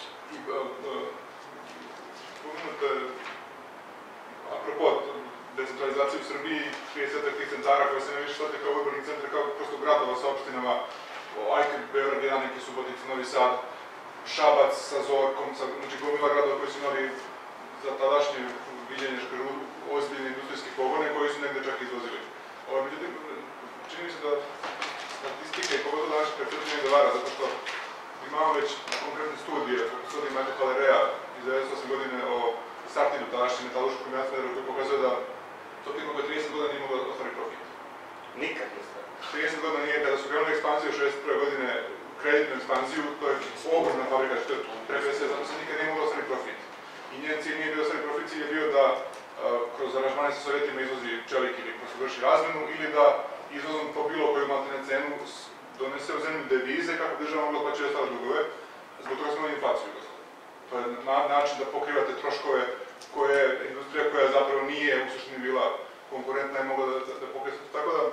spomenuto je, apropo decentralizacije u Srbiji, trideset tih centara koje se ne više shvate kao urbanih centra, kao prosto gradova sa opštinama, Ajke, Beograd, jedan, neki Subotica, Novi Sad, Šabac sa Zorkom, znači gomila gradova koji su imali za tadašnje viđenje ozbiljne industrijske pogone koji su negde čak izvozili. Međutim, čini mi se da statistika i pogotovo današnje percepcije ne dovara, zato što imamo već konkretne studije, studije Majka Palerea iz devedeset osme godine o Sartinu, tadašnjem metaluškom kombinatu koji pokazuje da to firma koja trideset godina nije mogla da ostvari profit.
Nikad ne stvari.
trideset godina nije, kada su krenuli ekspanziju šezdeset prve godine, kreditnu ekspanziju, to je ogromna fabrika, što je prekrese, zato se nikad nije mogla ostvari profit. i njen cilj nije bio da profit, cilj je bio da kroz aranžmane sa Sovjetima izvozi čelik ili prosto vrši razmenu, ili da izvozom po bilo koju maltene cenu donese u zemlju devize kako država mogla plaćati ostale dugove, zbog toga smo imali inflaciju. To je način da pokrivate troškove koje industrija koja zapravo nije u suštini bila konkurentna i mogla da pokrije. Tako da,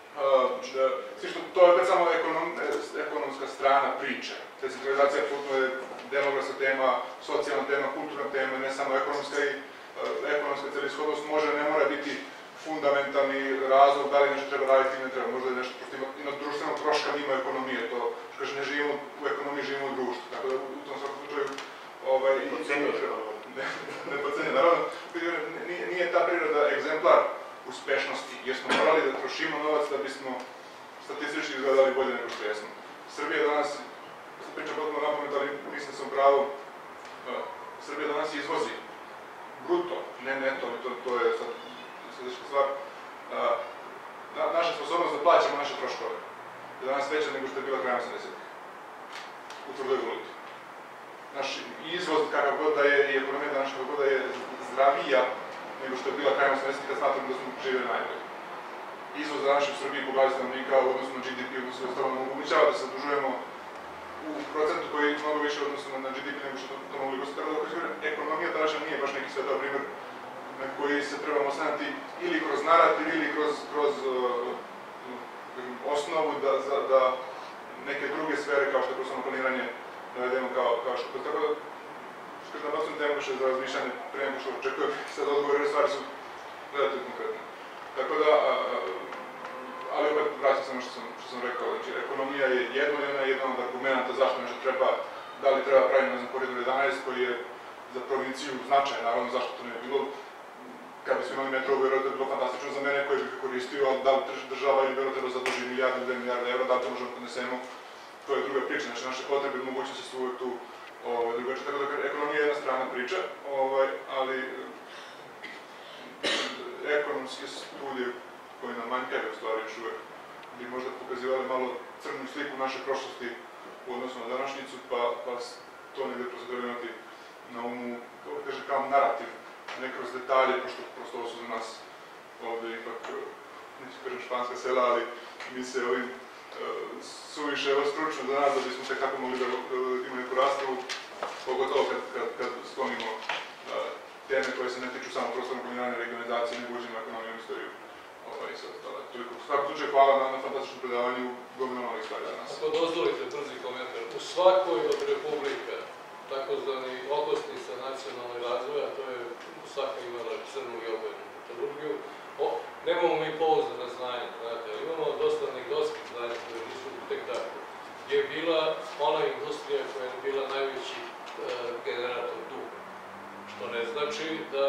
to je opet samo ekonomska strana priče. Decentralizacija apsolutno je demografska tema, socijalna tema, kulturna tema, ne samo ekonomska i ekonomska celishodnost može, ne mora biti fundamentalni razlog da li nešto treba raditi ili ne treba. Možda je nešto prosto ima društvenog troška mimo ekonomije, to što kaže ne živimo u ekonomiji, živimo u društvu. Tako da u tom svakom slučaju ne pocenje. Naravno, nije ta priroda egzemplar uspešnosti, jer smo morali da trošimo novac da bismo statistički izgledali bolje nego što jesmo. Srbija danas, sad pričam potpuno napamet, ali mislim da sam pravo, Srbija danas izvozi bruto, ne neto, to je sad sljedeća stvar, naša sposobnost da plaćamo naše troškove je danas veća nego što je bila krajem osamdesetih u tvrdoj valuti. Naš izvoz, kakav god da je, i ekonomija današnja kakav god da je zdravija nego što je bila krajem osamdesetih, kad smatram da smo živjeli najbolje. Izvoz današnji u Srbiji po glavi stanovnika u odnosu na G D P, u odnosu na ostalo, omogućava da se zadužujemo u procentu koji je mnogo više odnosno na G D P nego što to mogli gosti. Tako da ekonomija današnja nije baš neki svetao primjer na koji se trebamo oslanjati ili kroz narativ ili kroz osnovu da neke druge sfere kao što je prostorno planiranje navedemo kao što. Tako da, što kažem, nabacam temu više za razmišljanje pre nego što očekujem sad odgovor, jer stvari su relativno konkretne. Tako da, ali opet vraćam se na što sam rekao, znači ekonomija je jedno i ona je jedan od argumenta zašto nešto treba, da li treba praviti, ne znam, koridor jedanaest koji je za provinciju značajan, naravno zašto to ne je bilo. Kad bismo imali metro u Beogradu, je bilo fantastično za mene koji bih koristio, ali da li država ili Beograd treba zaduži milijardu ili dve milijarde evra, da li to možemo podnesemo, to je druga priča. Znači, naše potrebe i mogućnosti su uvek tu drugačije. Tako da, ekonomija je jedna strana priča, ali ekonomske studije koje nam manjkaju, u stvari, još uvek bi možda pokazivali malo crnu sliku naše prošlosti u odnosu na današnjicu, pa to negde prosto imati na umu, kaže, kao narativ, ne kroz detalje, pošto prosto ovo su za nas ovde ipak, neću kažem španska sela, ali mi se ovim suviše stručno za nas da bismo tek tako mogli da imamo neku raspravu, pogotovo kad sklonimo teme koje se ne tiču samo prostornog planiranja, regionalizacije, nego uđemo u ekonomiju, istoriju i sve ostale. Toliko. U svakom slučaju hvala na fantastičnom predavanju, gomilom ovih stvari danas.
Ako dozvolite brzi komentar, u svakoj od republika, takozvani okosnica nacionalnog razvoja, to je svaka imala crnu i obojenu metalurgiju, nemamo mi pouzdana znanja, znate, ali imamo dosta anegdotskih znanja koje nisu tek tako. Je bila ona industrija koja je bila najveći generator duga, što ne znači da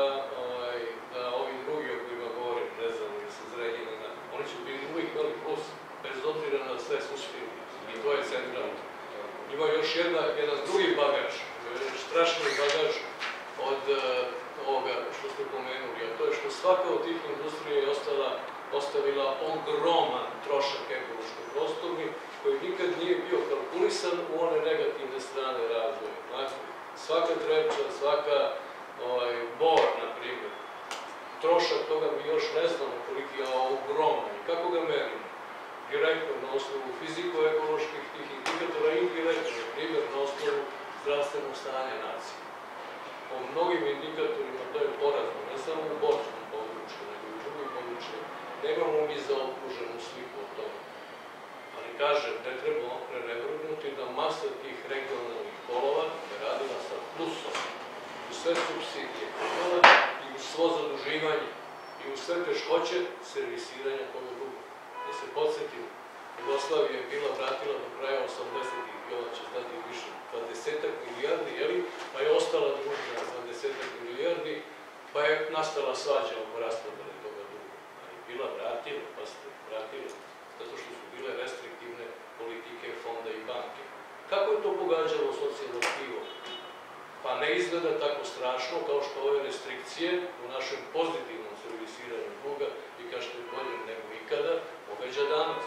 ovi drugi o kojima govorim, ne znam, ili sa Zrenjanina, oni će biti uvijek imali plus, bez obzira na sve suštine, i to je centralno. Ima još jedan drugi bagaž, strašni bagaž od ovoga što ste pomenuli, a to je što svaka od tih industrija je ostavila ogroman trošak ekološko-prostorni, koji nikad nije bio kalkulisan u one negativne strane razvoja. Znači, svaka Trepča, svaka Bor, na primjer, trošak toga mi još ne znamo koliki je ogroman i kako ga merimo. Direktno na osnovu fiziko-ekoloških tih indikatora i indirektno, na primjer, na osnovu zdravstvenog stanja nacije. Po mnogim indikatorima to je porazno, ne samo u borskom području, nego i u drugim područjima. Nemamo mi zaokruženu sliku o tome. Ali kažem, ne treba prenevrnuti da masa tih regionalnih polova je radila sa plusom. U sve subsidije i u svo zaduživanje i u sve teškoće servisiranja toga duga. Da se podsjetimo, Jugoslavija je bila vratila do kraja osamdesetih i ona će stati više dvadesetak milijardi, jeli? Pa je ostala dužna dvadesetak milijardi, pa je nastala svađa oko raspodele toga duga. Ali bila vratila, pa ste vratila, zato što su bile restriktivne politike fonda i banke. Kako je to pogađalo socijalno tkivo? Pa ne izgleda tako strašno kao što ove restrikcije u našem pozitivnom servisiranju duga i kažete bolje nego ikada, pogađa danas.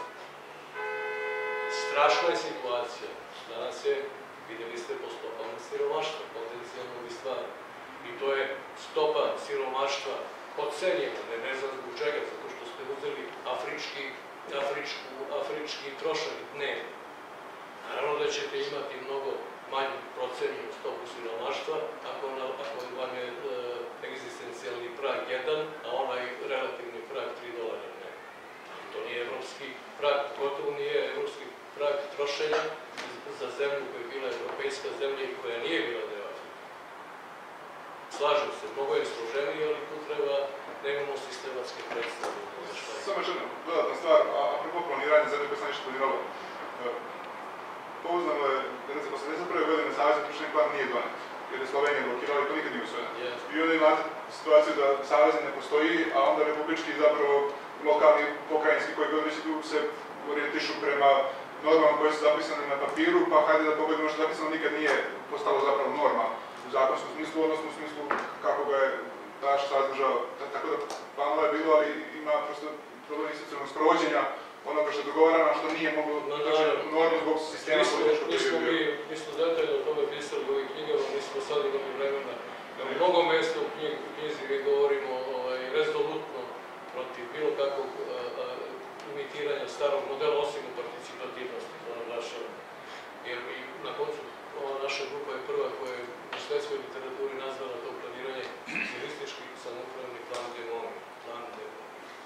Strašna je situacija. Danas je, vidjeli ste po stopama siromaštva, potencijalno i stvari. I to je stopa siromaštva podcenjena, ne, ne znam zbog čega, zato što ste uzeli afrički, afričku, afrički trošak dnevno. Naravno da ćete imati mnogo manju procenjenu stopu siromaštva ako, ako vam je e, egzistencijalni prag jedan, a onaj relativni prag tri dolara dnevno. To nije evropski prag, pogotovo nije evropski prag trošenja za zemlju koja je bila evropejska zemlja i koja nije bila deo Afrike. Slažem se, mnogo je složeniji, ali tu treba da imamo sistematske predstave.
Samo još jedna dodatna stvar, a apropo planiranja, zadnje koje sam nešto planiralo. Pouzdano je da ne znam, osamdeset prve godine Savezni društveni plan nije donet, jer je Slovenija blokirala i to nikad nije usvojeno.
Yes.
I onda imate situaciju da Savez ne postoji, a onda republički zapravo lokalni, pokrajinski koji god već tu se orijentišu prema normama koje su zapisane na papiru, pa hajde da pogledamo što zapisano nikad nije postalo zapravo norma u zakonskom smislu, odnosno u smislu kako ga je naš savez držao. Tako da planova je bilo, ali ima prosto problem institucionalnog sprovođenja onoga što je dogovarano, što nije moglo doći u normu zbog sistema političkog koji je bio.
Mi smo detaljno o tome pisali u ovih knjigama, mi smo sad imali vremena. Na mnogo mesta u knjizi mi govorimo ovaj, rezolutno protiv bilo kakvog a, a, imitiranja starog modela, osim u participativnosti, to nam naša. Jer i na koncu ova naša grupa je prva koja je u svetskoj literaturi nazvala to planiranje socijalistički samoupravni plan demovi. Plan demovi.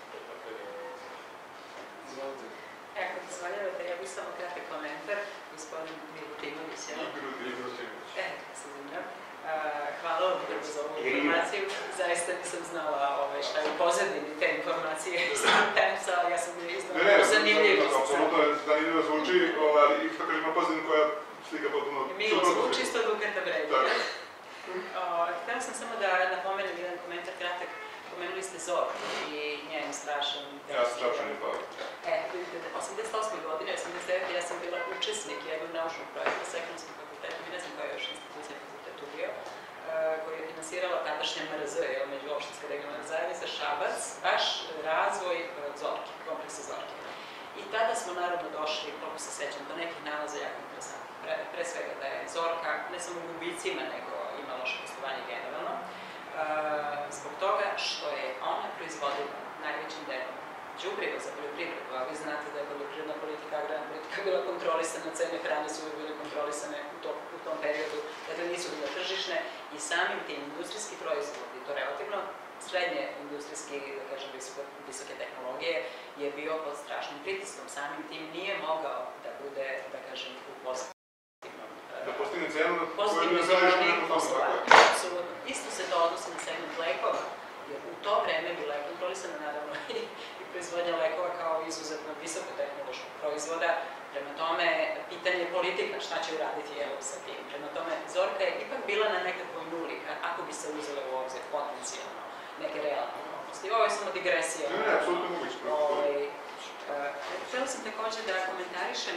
E, ako dozvoljavate, ja bih samo kratak komentar, gospodin Milutinović, jel?
Milutinović.
E, se zanimljiv. Hvala vam prvo za ovu informaciju. Zaista nisam znala ovaj, šta je u pozadini te informacije iz Timesa, ali ja sam bila iznala zanimljivost.
Apsolutno je zanimljivo zvuči, ali isto kažem na pozadinu koja slika potpuno...
Milo zvuči isto Dukata vredi. Htela sam samo da napomenem jedan komentar kratak. Pomenuli ste Zorku i njen strašan...
Ja sam strašan i hvala.
E, vidite, osamdeset osme godine, osamdeset devete ja sam bila učesnik jednog naučnog projekta sa ekonomskim fakultetom i ne znam koja je još institucija fakultetu bio, koju je finansirala tadašnja M R Z, Međuopštinska regionalna zajednica Šabac, baš razvoj Zorke, kompleksa Zorke. I tada smo naravno došli, koliko se sećam, do nekih nalaza jako interesantnih. Pre, pre svega da je Zorka ne samo u gubicima, nego ima loše poslovanje generalno, zbog toga što je ona proizvodila najvećim delom đubriva za poljoprivredu, a vi znate da je poljoprivredna politika, agrarna politika bila kontrolisana, cene hrane su uvijek bile kontrolisane u, to, u tom periodu, dakle nisu bile tržišne i samim tim industrijski proizvod, i to relativno srednje industrijski, da kažem, visoko, visoke tehnologije, je bio pod strašnim pritiskom, samim tim nije mogao da bude, da kažem, u pozitivnom
da postigne cenu
pozitivno izražašnijeg poslovanja. Apsolutno. Isto se to odnosi na segment lekova, jer u to vreme bila je kontrolisana naravno i, i proizvodnja lekova kao izuzetno visokotehnološkog proizvoda. Prema tome, pitanje politika, šta će uraditi evo sa tim. Prema tome, Zorka je ipak bila na nekakvoj nuli, ako bi se uzele u obzir potencijalno neke realne okolnosti. Ovo je samo digresija.
Ne, ne, apsolutno moguće.
Htjela sam također da komentarišem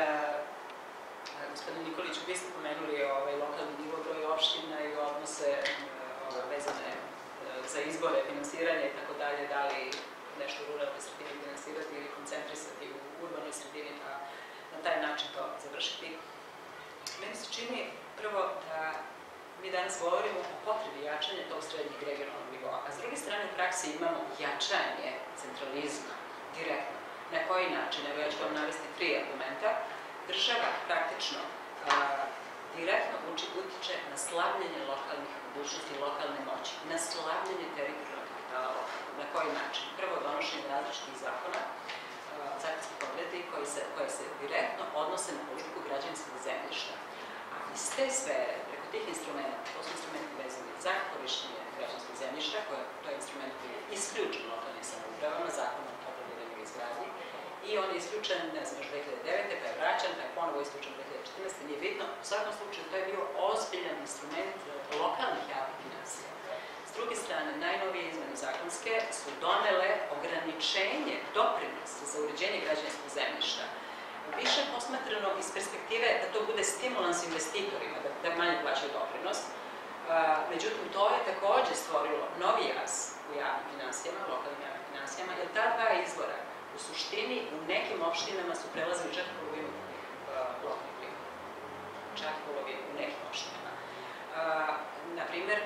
gospodin Nikolić, vi ste pomenuli ovaj, lokalni nivo, broj opština i odnose ovaj, vezane e, za izbore, finansiranje i tako dalje, da li nešto u ruralnoj sredini finansirati ili koncentrisati u urbanoj sredini, pa na taj način to završiti. Meni se čini prvo da mi danas govorimo o potrebi jačanja tog srednjeg regionalnog nivoa, a s druge strane u praksi imamo jačanje centralizma, direktno. Na koji način? Evo ja ću vam navesti tri argumenta. Država praktično a, direktno utiče na slabljenje lokalnih mogućnosti, lokalne moći, na slabljenje teritorijalnog kapitala lokalnog. Na koji način? Prvo, donošenje različitih zakona, zakonskih odredbi koji se, koje se direktno odnose na politiku građevinskog zemljišta. A iz te sfere, preko tih instrumenta, to su instrumenti vezani za korišćenje građevinskog zemljišta, koje, to je instrument koji je isključen lokalnim samoupravama, zakonom o planiranju i izgradnji, i on je isključen, ne znam, još dve hiljade devete. pa je vraćan, pa je ponovo isključen dve hiljade četrnaeste. Nije bitno. U svakom slučaju, to je bio ozbiljan instrument lokalnih javnih finansija. S druge strane, najnovije izmene zakonske su donele ograničenje doprinosa za uređenje građevinskog zemljišta. Više posmatrano iz perspektive da to bude stimulans investitorima, da, da manje plaćaju doprinos. Međutim, to je takođe stvorilo novi jaz u javnim finansijama, lokalnim javnim finansijama, jer ta dva izvora u suštini u nekim opštinama su prelazili čak polovinu lokalnih prihoda. Čak polovinu u nekim opštinama. Naprimer, to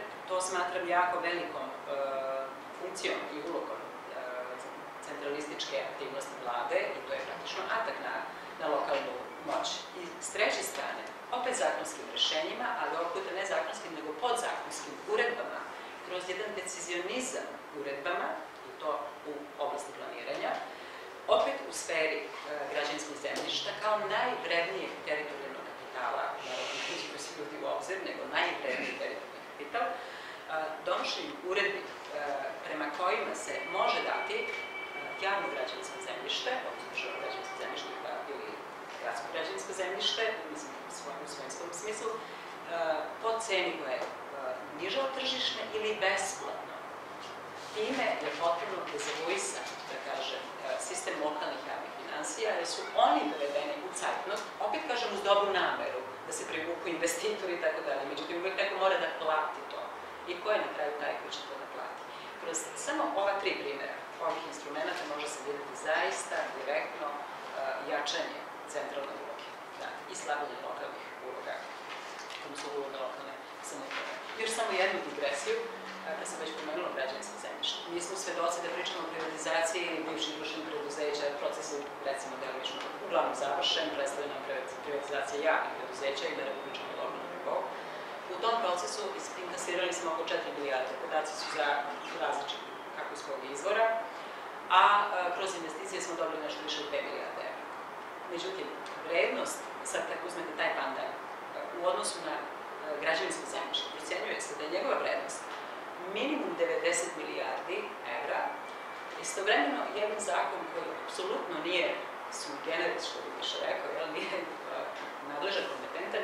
smatram jako velikom funkcijom i ulogom centralističke aktivnosti vlade i to je praktično atak na, na lokalnu moć. I s treće strane, opet zakonskim rešenjima, ali ovog puta ne zakonskim, nego podzakonskim uredbama, kroz jedan decizionizam uredbama, i to u oblasti planiranja, opet u sferi e, građanskog zemljišta kao najvrednijeg teritorijalnog kapitala, naravno ne se ljudi u obzir, nego najvredniji teritorijalni kapital, e, donošenju uredbi e, prema kojima se može dati e, javno građansko zemljište, odnosno državno građansko zemljište ili gradsko građansko zemljište, mislim u svojom, u svojenskom smislu, e, po ceni koja je e, niža od tržišne ili besplatno. Time je potpuno dezavuisan, da kažem, sistem lokalnih javnih finansija, jer su oni dovedeni u cajtnost, opet kažem uz dobru nameru, da se privuku investitori i tako dalje. Međutim, uvek neko mora da plati to. I ko je na kraju taj koji će to da plati? Kroz samo ova tri primjera ovih instrumenta može se vidjeti zaista direktno uh, jačanje centralne uloge i slabanje lokalnih uloga, odnosno uloga lokalne samouprave. Još samo jednu digresiju, kad sam već pomenula građansko zemljište. Mi smo svedoci da pričamo o privatizaciji bivših društvenih preduzeća, proces je, recimo, delimično uglavnom završen, predstavlja nam privatizacija javnih preduzeća i na republičkom i lokalnom nivou. U tom procesu inkasirali smo oko četiri milijarde, podaci su za različite kako iz kog izvora, a kroz investicije smo dobili nešto više od pet milijarde evra. Međutim, vrednost, sad kako uzmete taj pandan, u odnosu na građevinsko zemljište, procenjuje se da je njegova vrednost minimum devedeset milijardi evra, istovremeno jedan zakon koji apsolutno nije sui generis, što bi više rekao, jer nije nadležan, kompetentan,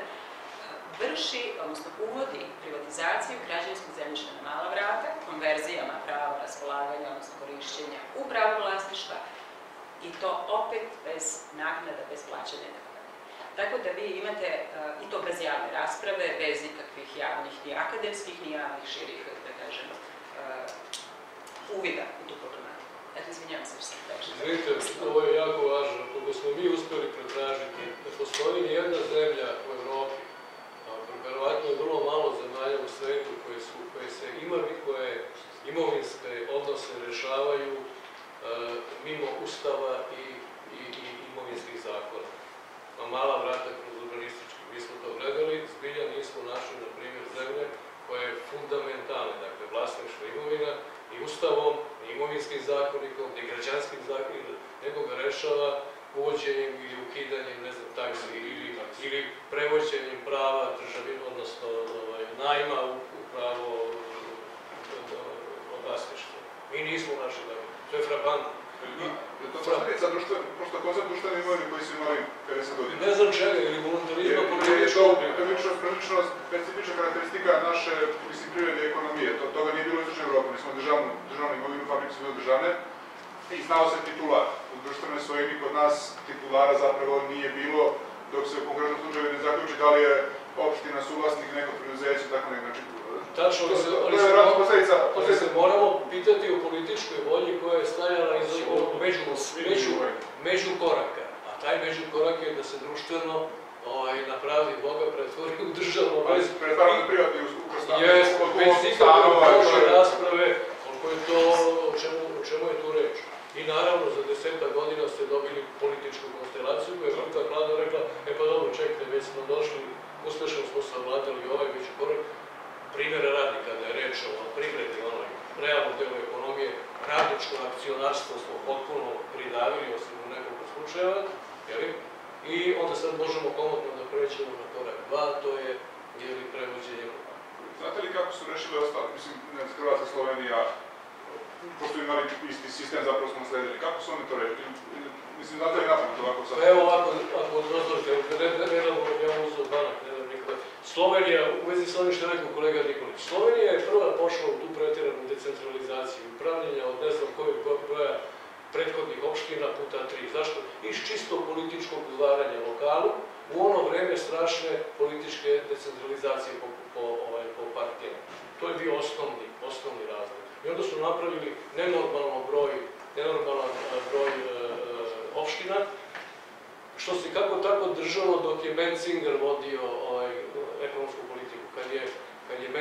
vrši, odnosno uvodi privatizaciju građevinskog zemljišta na mala vrata, konverzijama prava raspolaganja, odnosno korišćenja u pravo vlasništva i to opet bez naknada, bez plaćanja. Tako da vi imate, i to bez javne rasprave, bez ikakvih javnih, ni akademskih, ni javnih širih, da kažem, uvida u tu problematiku. Eto, izvinjavam se što sam previše.
Vidite, ovo je jako važno. Koliko smo mi uspeli pretražiti, ne postoji ni jedna zemlja u Evropi, a verovatno je vrlo malo zemalja u svetu koje, su, koje se imaju, koje imovinske odnose rešavaju uh, mimo ustava i, i, i imovinskih zakona. A mala vrata kroz urbanistički. Mi smo to gledali, zbilja nismo našli, na primjer, zemlje koja je fundamentalna, dakle, vlasništvo imovina i ustavom, i imovinskim zakonikom, i građanskim zakonikom, nego ga rešava uvođenjem ili ukidanjem, ne znam, taksi ili, ili prevođenjem prava državina, odnosno ovaj, najma u, u pravo vlasništva. Mi nismo našli, dakle, to je frapantno.
Je to posljedica prosto koncept društvene imovine koji su imali pedeset godina?
Ne znam čega, ili voluntarizma
politička oblika. To je prilično specifična karakteristika naše, mislim, privrede i ekonomije. Toga nije bilo u Istočnoj Evropi. Mi smo državnu imovinu, fabrike su bile državne i znao se titular. U društvenoj svojini kod nas titulara zapravo nije bilo, dok se u konkretnom slučaju ne zaključi da li je opština suvlasnik nekog preduzeća, tako nekog način.
Tačno, ali se moramo pitati o političkoj volji koja je stajala iz među koraka. A taj među korak je da se društveno na pravdi Boga pretvori u državno bez...
Pretvarano privatni ukrstanje.
Jes, bez ikakve prošle rasprave, koliko je to, o čemu je tu reč. I naravno, za deseta godina ste dobili političku konstelaciju koja je Vrta vlada rekla, e pa dobro, čekajte, već smo došli, uspešno smo savladali ovaj među korak. Primjera radi kada je reč o privredi, onoj realnom delu ekonomije, radničko akcionarstvo smo potpuno pridavili, osim u nekoliko slučajeva, jeli? I onda sad možemo komotno da prećemo na korak dva, to je, jeli, prevođenje.
Znate li kako su rešili ostali, mislim, ne, Hrvatska, Slovenija, pošto imali isti sistem, zapravo smo nasledili, kako su oni to rešili? Mislim, znate li napamet ovako sad?
Pa evo ovako, ako dozvolite, nedavno ja uzeo banak, ne znam nikada. Slovenija, u vezi sa onim što je rekao kolega Nikolić, Slovenija je prva pošla u tu pretjeranu decentralizaciju upravljanja od ne znam kojeg broja prethodnih opština puta tri. Zašto? Iz čisto političkog udvaranja lokalu, u ono vreme strašne političke decentralizacije po, po, ovaj, po partijama. To je bio osnovni, osnovni razlog. I onda su napravili nenormalan broj, nenormalan broj e, opština, što se kako tako držalo dok je Benzinger vodio ovaj, ekonomsku politiku. Kad je, kad je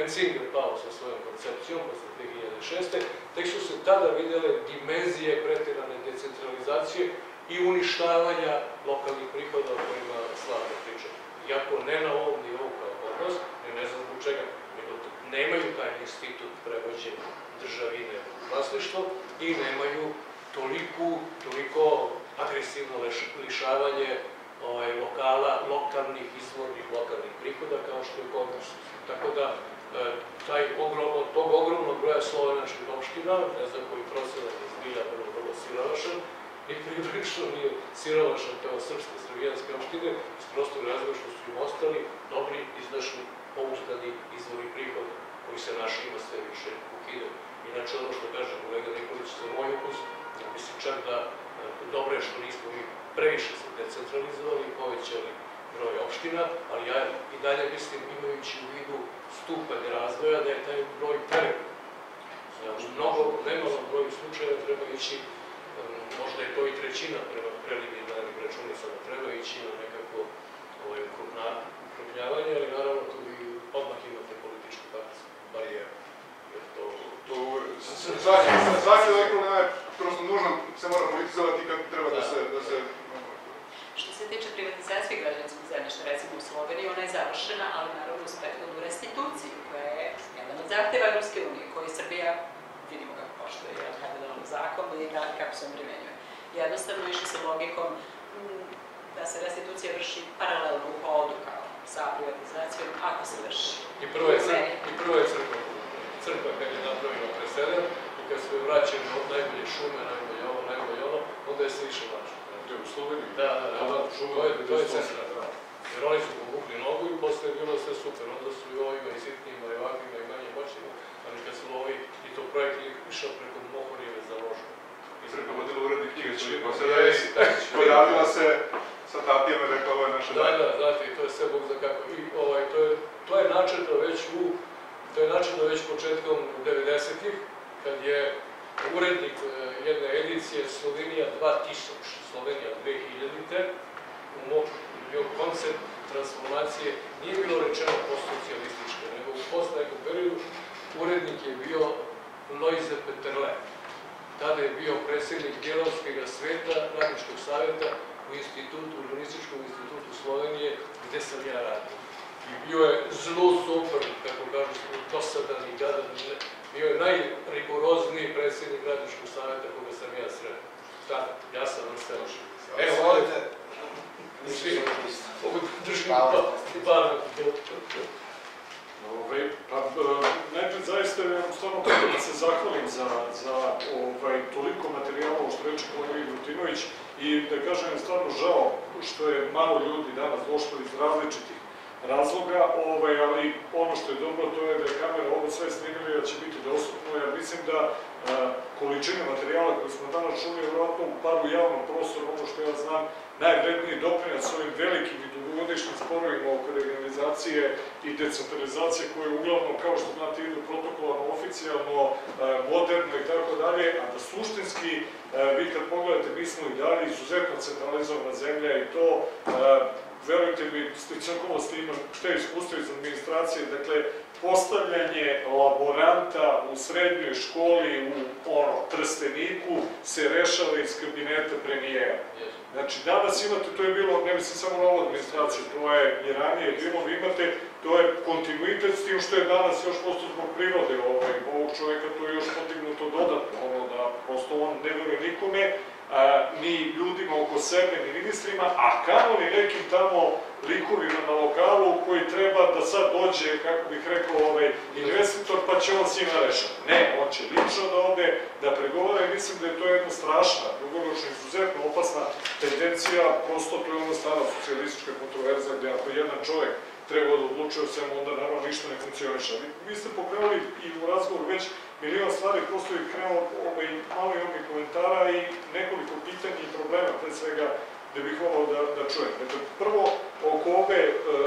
Menzinger pao sa svojom koncepcijom posle dve hiljade šeste. Tek su se tada videle dimenzije preterane decentralizacije i uništavanja lokalnih prihoda o kojima Slavko priča. Iako ne na ovom nivou kao kod nas, ne znam zbog čega, nego nemaju taj institut prevođen državine u vlasništvo i nemaju toliku, toliko agresivno lišavanje ovaj, lokala, lokalnih izvornih lokalnih prihoda kao što je kod nas. Tako da, taj ogrom, od tog ogromnog broja slovenačkih opština, ne znam koji procenat je zbilja vrlo, vrlo siromašan, i priblično nije siromašan kao srpske srbijanske opštine, iz prostog razloga što su im ostali dobri, izdašni, pouzdani izvori prihoda, koji se našima sve više ukidaju. Inače, ono što kaže kolega Nikolić za moj ukus, mislim čak da dobro je što nismo mi previše se decentralizovali i povećali broj opština, ali ja i dalje mislim, imajući u vidu stupanj razvoja, da je taj broj prevelik. U mnogo, nemalom broju slučajeva treba ići, možda je to i trećina prema preliminarnim računicama, treba ići na nekako ukrupnjavanje, ali naravno tu vi odmah imate političku barijeru.
Svaki lekon je prosto nužno, se mora politizovati kad treba da se...
Što se tiče privatizacije građanskog zemljišta, recimo u Sloveniji, ona je završena, ali naravno uz prethodnu restituciju, koja je jedan od zahteva Evropske unije, koji Srbija, vidimo kako poštuje, jer kada je donalo zakon i kako se on primenjuje. Jednostavno išli se logikom da se restitucija vrši paralelno u hodu kao sa privatizacijom, ako se vrši.
I prvo je crkva. Crkva kad je napravila presedan i kad su je vraćeni od najbolje šume, najbolje ovo, najbolje ono, onda je se više vraćao.
To je u Sloveniji?
Da, da, da, to je centra. Jer oni su povukli nogu i posle je bilo sve super, onda su i ovima i sitnijima i ovakvima i manje moćnima, ali kad su ovi i to projekt išao preko Mohorijeve za ložu.
I crkva vodila urednik knjige, pa se da je pojavila se sa tapijama i rekla ovo je naša
da. Da, da, znate, i to je sve Bog za kako. I to je načeto već u To je načinno već početkom devedesetih, kad je urednik jedne edicije Slovenija dva tisuće, Slovenija dve hiljadite, bio koncept transformacije, nije bilo rečeno postsocijalističke, nego u posle nekom periodu urednik je bio Lojze Peterle. Tada je bio predsjednik Gelovskog sveta, radničkog savjeta u institutu, Urbanističkom institutu Slovenije, gde sam ja radio. I bio je zelo super, kako kažu, dosadan i gadan. Bio je najrigorozniji predsjednik radničkog savjeta koga sam ja sretao. Tada, ja sam vrstao.
Evo, volite.
Svi, ovo držim par.
Najpred zaista je stvarno kako da se zahvalim za toliko materijala, što reče kolega Drutinović, i da kažem, stvarno žao što je malo ljudi danas došlo iz različitih razloga, ali ono što je dobro to je da je kamera ovo sve snimila da će biti dostupno, jer mislim da količine materijala koje smo danas čuli je vjerojatno bar u javnom prostoru, ono što ja znam, najvredniji doprinac s ovim velikim i dugogodišnjim sporovima oko regionalizacije i decentralizacije koje uglavnom, kao što znate, idu protokolarno, oficijalno, moderno i tako dalje, a da suštinski, vi kad pogledate, mi smo i dalje izuzetno centralizovana zemlja i to verujte mi, Stičakova ste imali šta je iskustvo iz administracije, dakle, postavljanje laboranta u srednjoj školi u Trsteniku se rešava iz kabineta premijera. Znači, danas imate, to je bilo, ne mislim samo na ovu administraciju, to je i ranije bilo, vi imate, to je kontinuitet s tim što je danas još posto zbog prirode ovog čoveka, to je još podignuto dodatno, ono da prosto on ne veruje nikome, ni ljudima oko sebe, ni ministrima, a kamo li nekim tamo likovima na lokalu koji treba da sad dođe, kako bih rekao, investitor, pa će on svima rešati. Ne, on će lično da ode, da pregovara i mislim da je to jedna strašna, dugoročno izuzetno opasna tendencija, prosto to je ona stara socijalistička kontroverza gde ako jedan čovek treba da odlučuje o svemu, onda naravno ništa ne funkcioniše. Vi ste pokrenuli i u razgovoru već milion stvari, prosto je krenuo malo i ovih komentara i nekoliko pitanja i problema, pre svega, gde bih volao da čujem. Dakle, prvo, oko ove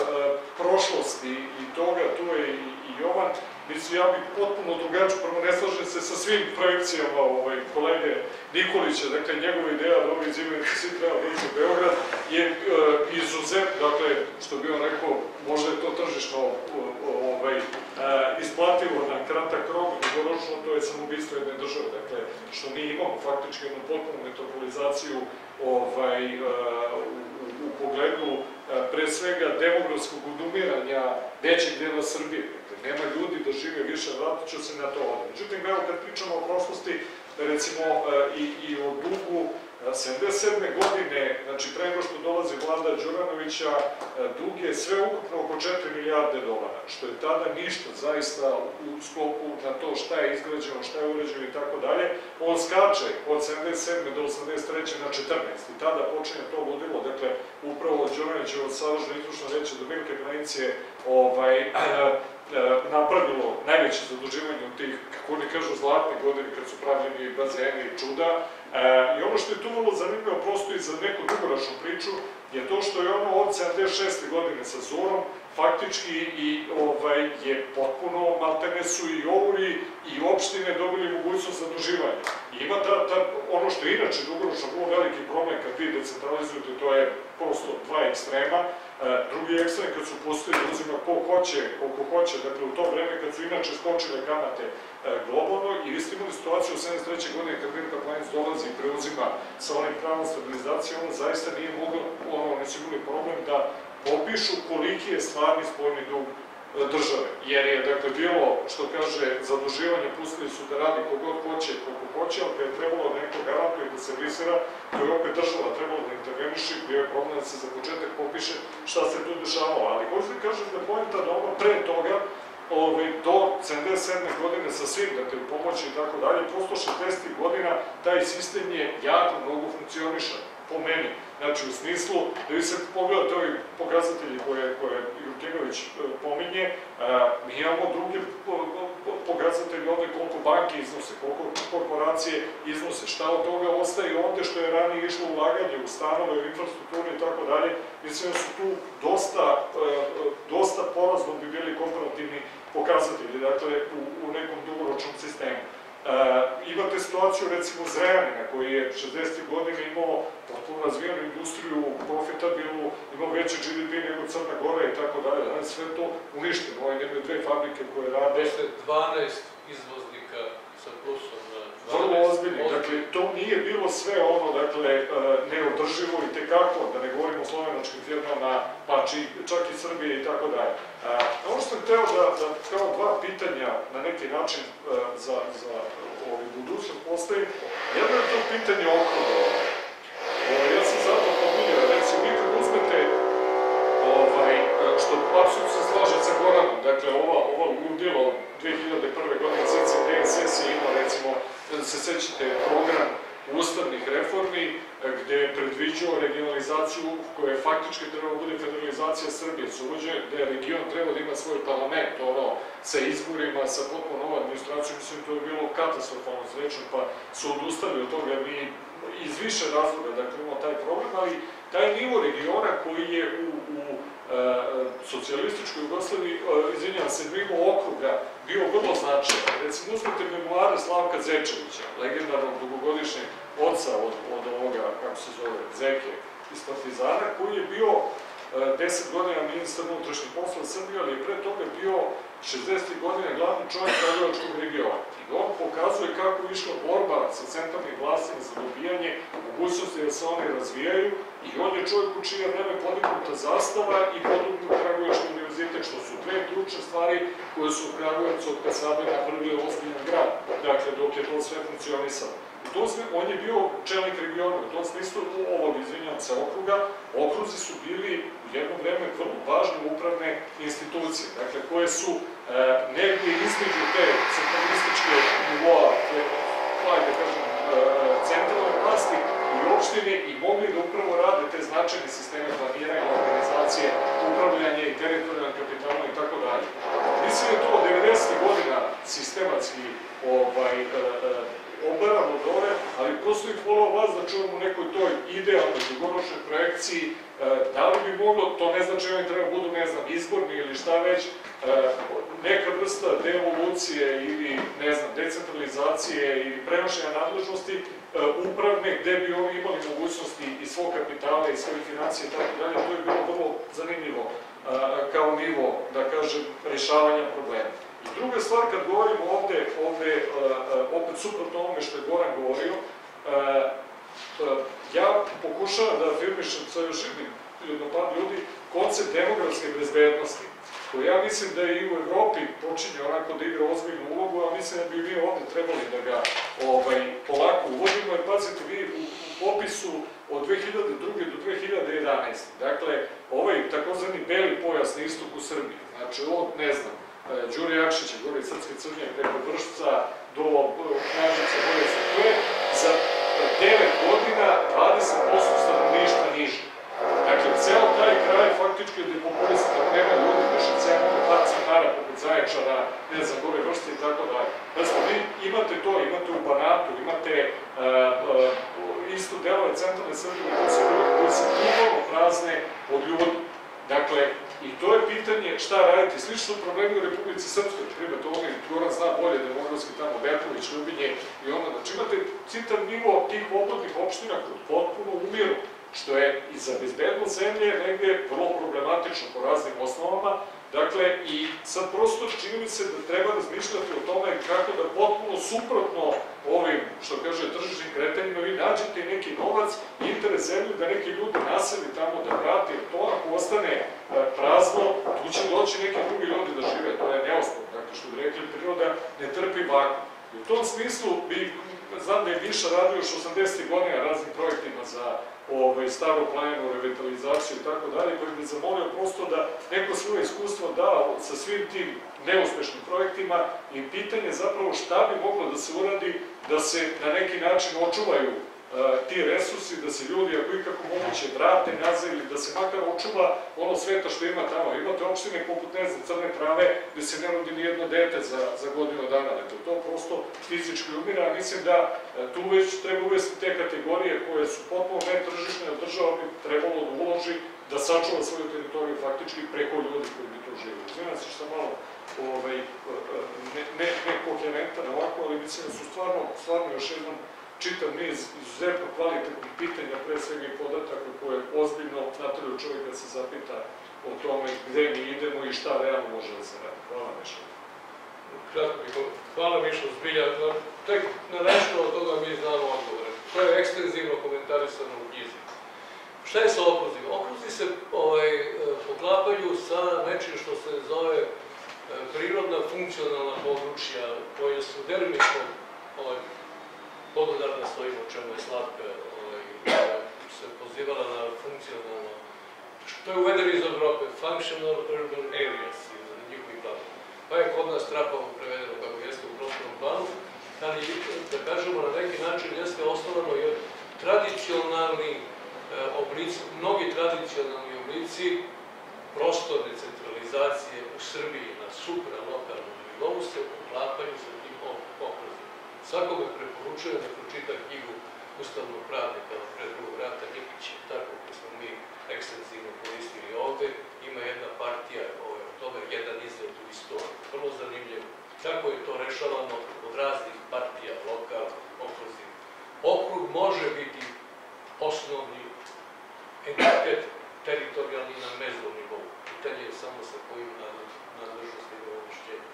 prošlosti i toga, tu je i Jovan, mislim, ja bih potpuno drugačio, prvo ne slažem se sa svim projekcijama kolege Nikolića, dakle, njegova ideja da ovi zime svi treba doći u Beograd je izuzet, dakle, što bi on rekao, možda je to tržišno ovaj, isplativo na kratak rok, dugoročno to je samoubistvo jedne države. Dakle, što mi imamo faktički jednu potpunu metropolizaciju ovaj, u, u pogledu pre svega demografskog odumiranja većeg dela Srbije. Dakle, nema ljudi da žive više, vratit ću se na to ovde. Međutim, evo kad pričamo o prošlosti, recimo i, i o dugu, sedamdeset sedme godine, znači pre nego što dolazi vlada Đuranovića, dug je sve ukupno oko četiri milijarde dolara, što je tada ništa zaista u sklopu na to šta je izgrađeno, šta je urađeno i tako dalje. On skače od sedamdeset sedme do osamdeset treće na četrnaest i tada počinje to ludilo, dakle, upravo od Đuranovića od Savršno izvršno veće do Milke Planicije ovaj, napravilo najveće zaduživanje od tih, kako oni kažu, zlatne godine kad su pravljeni bazeni i čuda. I ono što je tu vrlo zanimljivo, prosto i za neku dugoročnu priču, je to što je ono od sedamdeset šeste godine sa Zorom faktički i ovaj, je potpuno, maltene su i ovuri i opštine dobili mogućnost zaduživanja. I ima ta, ta, ono što je inače dugoročno vrlo veliki problem kad vi decentralizujete, to je prosto dva ekstrema. Drugi ekstrem kad su postoji da uzima ko hoće, koliko hoće, dakle u to vreme kad su inače skočile kamate globalno i vi ste imali situaciju u sedamdeset treće godine kad Milka Planić dolazi i preuzima sa onim pravom stabilizacije, ono zaista nije moglo, ono, oni su imali problem da popišu koliki je stvarni spoljni dug države. Jer je, dakle, bilo, što kaže, zaduživanje, pustili su da radi kogod hoće, koliko hoće, ali kad je trebalo da neko garantuje da se servisira, to je opet država trebalo da interveniši, bio je problem da se za početak popiše šta se tu dešavalo. Ali hoću da kažem da pojenta da ono pre toga, do sedamdeset sedme godine sa svim, dakle, pomoći i tako dalje, prosto šezdesetih godina taj sistem je jako mnogo funkcionišan, po meni. Znači, u smislu, da vi se pogledate ovi pokazatelji koje Jurkinović pominje, mi imamo druge pokazatelji ovde koliko banke iznose, koliko korporacije iznose, šta od toga ostaje ovde što je ranije išlo ulaganje u stanove, u infrastrukturu i tako dalje. Mislim da su tu dosta porazno bi bili komparativni pokazatelji, dakle, u nekom dugoročnom sistemu. Imate situaciju, recimo, Zrenjanina, koji je šezdesetih godina imao potpuno razvijenu industriju, profitabilnu, imao veće G D P nego Crna Gora i tako dalje. Danas sve to uništeno. Ovo je dve fabrike koje rade.
dvanaest izvoznika sa plusom na dvanaest.
Vrlo ozbiljni. Dakle, to nije bilo sve ono, dakle, neodrživo i tekako, da ne govorimo o slovenačkim firmama, pa čak i Srbije i tako dalje. Ono što sam hteo da, kao dva pitanja na neki način za budućnost postavim, jedno je to pitanje okruga. Ja sam zato pominjao, recimo, vi kad uzmete, što apsolutno se slaže sa Goranom, dakle, ova ludilo dve hiljade prve godine C C D S S je imao, recimo, da se sećate program ustavnih reformi, gde je predviđao regionalizaciju koja je faktički trebala bude federalizacija Srbije, s uvođenjem gde region treba da ima svoj parlament, ono, sa izborima, sa potpuno novom administracijom, mislim, to je bilo katastrofalno srećno, pa su odustali od toga, mi iz više razloga, dakle, imamo taj problem, ali taj nivo regiona koji je u socijalističkoj Jugoslaviji, izvinjavam se, nivo okruga bio vrlo značajan. Recimo, uzmete memoare Slavka Zečevića, legendarnog dugogodišnjeg oca od ovoga, kako se zove, Zeke iz Partizana, koji je bio deset godina ministar unutrašnjih poslova Srbije, ali je pre toga bio šezdesetih godina glavni čovjek Kragujevačkog regiona. I on pokazuje kako je išla borba sa centralnim vlastima za dobijanje mogućnosti da se oni razvijaju i on je čovjek u čije vreme podignuta zastava i podignut Kragujevački univerzitet, što su dve ključne stvari koje su u Kragujevcu od Kasabe napravili ozbiljan grad, dakle, dok je to sve funkcionisalo. On je bio čelnik regiona, u tom smislu ovog, izvinjam se, okruga. Okruzi su bili u jedno vreme vrlo važne upravne institucije, dakle, koje su negdje između te centralističke nivoa, da kažem, centralne vlasti i opštine i mogli da upravo rade te značajne sisteme planiranja, organizacije, upravljanje i teritorijalnog kapitala i tako dalje. Mislim da je to od devedesetih godina sistematski obarano dole, ali prosto bih volao vas da čujem u nekoj toj idealnoj dugoročnoj projekciji, da li bi moglo, to ne znači oni treba budu, ne znam, izborni ili šta već, neka vrsta devolucije ili, ne znam, decentralizacije ili prenošenja nadležnosti upravne, gde bi oni imali mogućnosti i svog kapitala i svoje financije i tako dalje, to je bilo vrlo zanimljivo kao nivo, da kažem, rješavanja problema. I druga stvar, kad govorimo ovde, ovde opet suprotno ovome što je Goran govorio, ja pokušavam da afirmišem sa još jednom par ljudi koncept demografske bezbednosti, koji ja mislim da i u Evropi počinje onako da igra ozbiljnu ulogu, a mislim da bi mi ovde trebali da ga polako uvodimo, jer pazite, vi u popisu od dve hiljade druge do dve hiljade jedanaeste. Dakle, ovaj takozvani beli pojas na istoku Srbije, znači od, ne znam, Đure Jakšića, gore Srpske Crnje, preko Vršca do Knjažica, gore sa to je za devet godina dvadeset posto stanovništva niže. Dakle, ceo taj kraj faktički je depopulisan, tako nema ljudi, više cena par centara, poput Zaječara, ne znam, gore Vršca i tako dalje. Znači, vi imate to, imate u Banatu, imate isto delove centralne Srbije koje se totalno prazne od ljudi. Dakle, i to je pitanje šta raditi. Slično su problemi u Republici Srpskoj, primjer, to ovdje Goran zna bolje, demografski tamo Berković, Ljubinje i ono, znači imate citav nivo tih obodnih opština koji potpuno umiru, što je i za bezbednost zemlje negde vrlo problematično po raznim osnovama. Dakle, i sad prosto čini mi se da treba razmišljati o tome kako da potpuno suprotno ovim, što kaže, tržišnim kretanjima, vi nađete neki novac, interes zemlje, da neki ljudi naseli tamo da vrati, jer to ako ostane prazno, tu će doći neki drugi ljudi da žive, to je neosporno. Dakle, što bi rekli, priroda ne trpi vakuum. I u tom smislu bi, znam da je Miša radio još osamdesetih godina raznim projektima za staru planinu, revitalizaciju i tako dalje, koji bi zamolio prosto da neko svoje iskustvo da sa svim tim neuspešnim projektima i pitanje zapravo šta bi moglo da se uradi da se na neki način očuvaju ti resursi, da se ljudi, ako ikako moguće, vrate nazad ili da se makar očuva ono sveta što ima tamo. Imate opštine poput, ne znam, Crne Trave, gde se ne rodi nijedno dete za godinu dana. Dakle, to prosto fizički umira. Mislim da tu već treba uvesti te kategorije koje su potpuno netržišne, a država bi trebalo da uloži da sačuva svoju teritoriju faktički preko ljudi koji bi tu živili. Izvinam se što sam malo nekoherentan ovako, ali mislim da su stvarno još jednom čitav niz izuzetno kvalitetnih pitanja, pre svega i podataka koje ozbiljno natraju čovjek da se zapita o tome gde mi idemo i šta realno može da se radi. Hvala Mišo.
Kratko, hvala Mišo, zbilja. Tek na nešto od toga mi znamo odgovore. To je ekstenzivno komentarisano u knjizi. Šta je sa okruzima? Okruzi se poklapaju sa nečim što se zove prirodna funkcionalna područja, koje su delimično podudarno stojimo o čemu je Slatka se pozivala na funkcionalno, što je uvedeno iz Evrope, functional urban areas, iz njihovih planova. Pa je kod nas trapavo prevedeno kako jeste u prostornom planu, ali da kažemo na neki način jeste osnovano jer tradicionalni oblici, mnogi tradicionalni oblici prostorne centralizacije u Srbiji na supralokalnom nivou se uklapaju sa tim okruzima. Svakome preporučujem da pročita knjigu ustavnog pravnika od pre drugog rata Nikića, tako koji smo mi ekstenzivno koristili ovde. Ima jedna partija o tome, jedan izgled u istoriju, vrlo zanimljivo. Kako je to rešavano od raznih partija, lokal, okruzi. Okrug može biti osnovni entitet teritorijalni na meznom nivou. Pitanje je samo sa kojim nadležnostima ovlašćenja.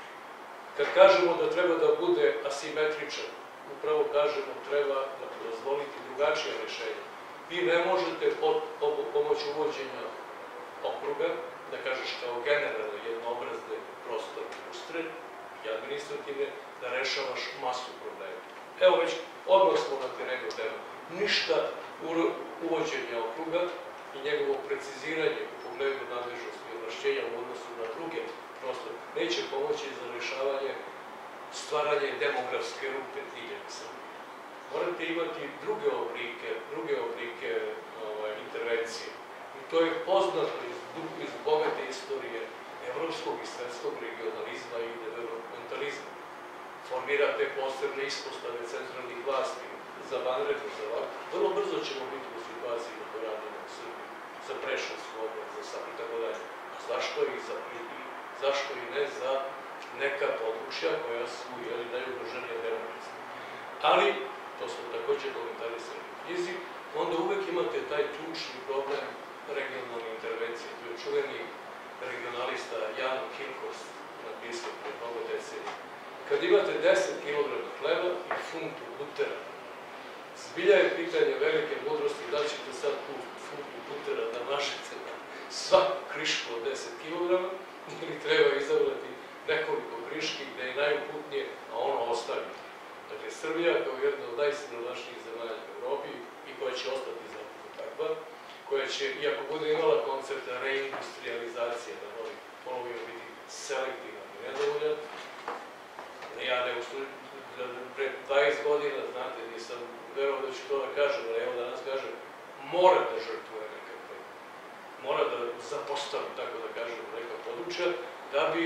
Kad kažemo da treba da bude asimetričan, upravo kažemo treba da dozvoliti drugačije rešenje. Vi ne možete pomoć uvođenja okruga, da kažeš kao generalno jednoobrazne prostorne ustre i administrativne, da rešavaš masu problema. Evo već odmah smo na terenu tema. Ništa uvođenja okruga i njegovo preciziranje u pogledu nadležnosti i ovlašćenja u odnosu na druge prostor neće pomoći za rešavanje stvaranje demografske rupe diljem Srbije. Morate imati druge oblike, druge oblike intervencije. I to je poznato iz bogate istorije evropskog i svetskog regionalizma i developmentalizma. Formirate posebne ispostave centralnih vlasti za vanredno, za ovako. Vrlo brzo ćemo biti u situaciji da to radimo u Srbiji, za Preševsku oblast, za sad i tako dalje. A zašto i za zašto i ne za neka područja koja su najugroženija demografski. Ali, to smo takođe komentarisali u knjizi, onda uvek imate taj ključni problem regionalne intervencije. To je čuveni regionalista Jan Kinkost napisao pred mnogo decenija. Kad imate deset kilograma hleba i funtu butera, zbilja je pitanje velike mudrosti da ćete sad tu funtu butera da mažete na svaku krišku od deset kilograma ili treba izabrati nekoliko kriški gde je najuputnije, a ono ostavi. Dakle, Srbija kao jedna od najsiromašnijih zemalja u Evropi i koja će ostati zapravo takva, koja će, iako bude imala koncept reindustrializacije, da novi polovima biti selektivan i nedovoljan, ja ne uslužim, pre dvadeset godina, znate, nisam verovao da ću to da kažem, ali evo danas kažem, mora da žrtvuje nekakve, mora da zapostavi, tako da kažem, neka područja, da bi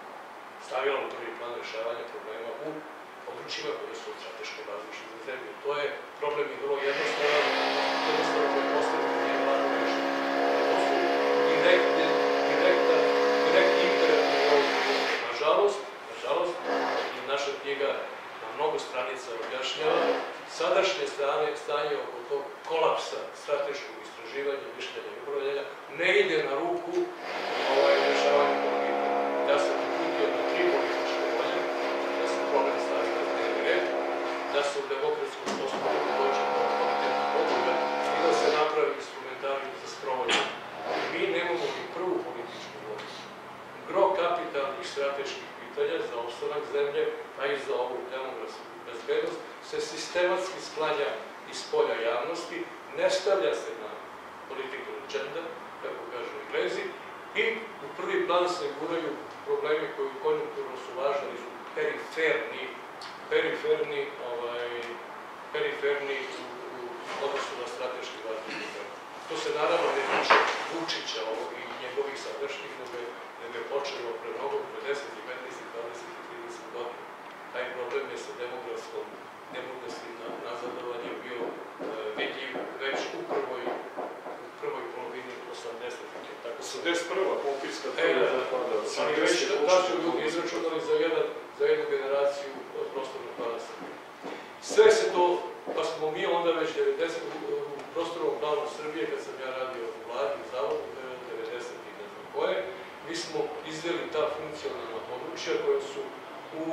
stavila u prvi plan rešavanja problema u područjima koje su strateško različite za zemlju. To je problem i vrlo jednostavan, jednostavno koje postavljaju nije važno rešenje. To su direktne, direktna, direktni imperativni odgovor. Nažalost, nažalost, i naša knjiga na mnogo stranica objašnjava sadašnje strane, stanje oko tog kolapsa strateškog istraživanja, mišljenja i upravljanja ne ide na ruku ovaj rešavanje problema. Ja sam uputio na tri političke volje, da se problem stavi na dnevni red, da se u demokratskom postupku dođe do kvalitetnog odluka i da se napravi instrumentarium za sprovođenje. Mi nemamo ni prvu političku volju. Gro kapitalnih strateških pitanja za opstanak zemlje, a i za ovu demografsku bezbednost, se sistematski sklanja iz polja javnosti, ne stavlja se na political agenda, kako kažu Englezi, i u prvi plan se guraju problemi koji konjunkturno su važni, ali su periferni, periferni, ovaj, periferni u, u odnosu na strateški važni problemi. To se naravno ne tiče Vučića ovog i njegovih sadašnjih, nego je počelo pre mnogo, pre deset, petnaest, dvadeset i trideset godina. Taj problem je sa demografskom, demografskim nazadovanjem bio e, vidljiv već u prvoj, u prvoj polovini osamdesetih.
osamdeset prva popiska, to
E,
je
da,
da,
ali već da su ljudi izračunali za, jedan, za jednu generaciju prostornog plana Srbije. Sve se to, pa smo mi onda već devedeset u prostornom planu Srbije, kad sam ja radio u vladi, u zavodu, devedeset i ne znam koje, mi smo izveli ta funkcionalna područja koja su u,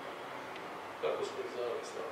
kako smo ih znali stavili?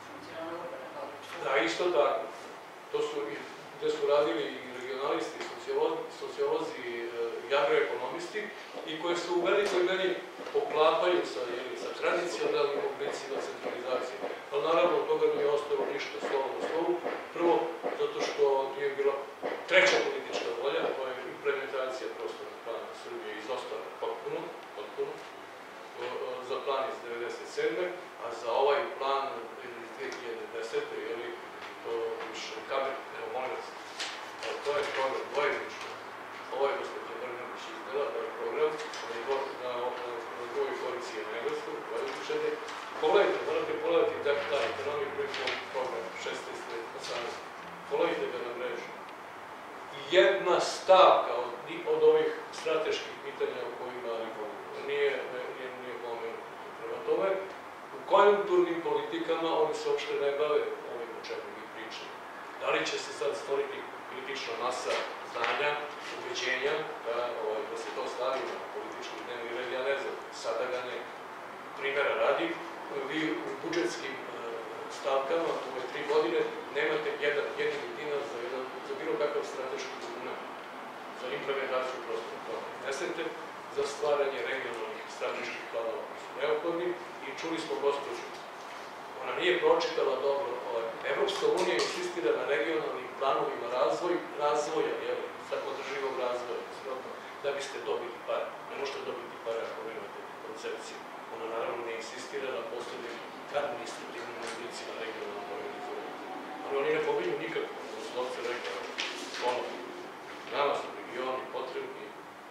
Da, isto tako. To su, gde su radili i regionalisti, sociolozi, sociolozi i agroekonomisti i koje su u velikoj meri poklapaju sa, jeli, sa tradicionalnim oblicima centralizacije. Ali naravno od toga nije ostalo ništa slovo na slovu. Prvo, zato što nije bila treća politička volja, to je implementacija prostornog plana Srbije izostala potpuno, potpuno, za plan iz devedeset sedme. A za ovaj plan iz dve hiljade desete. jeli, to više kamer, evo molim vas, to je program dvojenično. Ovo je gospođa Brnanić izdela, to je program na drugoj korici na engleskom, dvojeničenje. Pogledajte, morate pogledati da taj ekonomik program, šesnaeste, osamnaeste. Pogledajte ga na mrežu. Jedna stavka od, od ovih strateških pitanja o kojima nije, nije, nije pomenuto. Prema tome, u konjunkturnim politikama oni se uopšte ne bave ovim o čemu mi pričamo. Da li će se sad stvoriti kritična masa znanja, ubeđenja, da, ovaj, da se to stavi na politički dnevni red, ja ne znam, sada ga ne. Primjera radi, vi u budžetskim uh, stavkama u ove tri godine nemate jedan jedini dinar za, jedan, za bilo kakav strateški dokument, za implementaciju prostornog plana. Nesete za stvaranje regionalnih strateških planova koji su neophodni i čuli smo gospođu. Ona nije pročitala dobro. Evropska unija insistira na regionalnim planovima razvoj, razvoja, jel, održivog razvoja, da biste dobili pare. Ne možete dobiti pare ako nemate koncepciju. Ona naravno ne insistira na poslednjim administrativnim oblicima regionalnog organizovanja. Ali oni ne pominju nikako, da su novce rekao, ono, nama su regioni potrebni,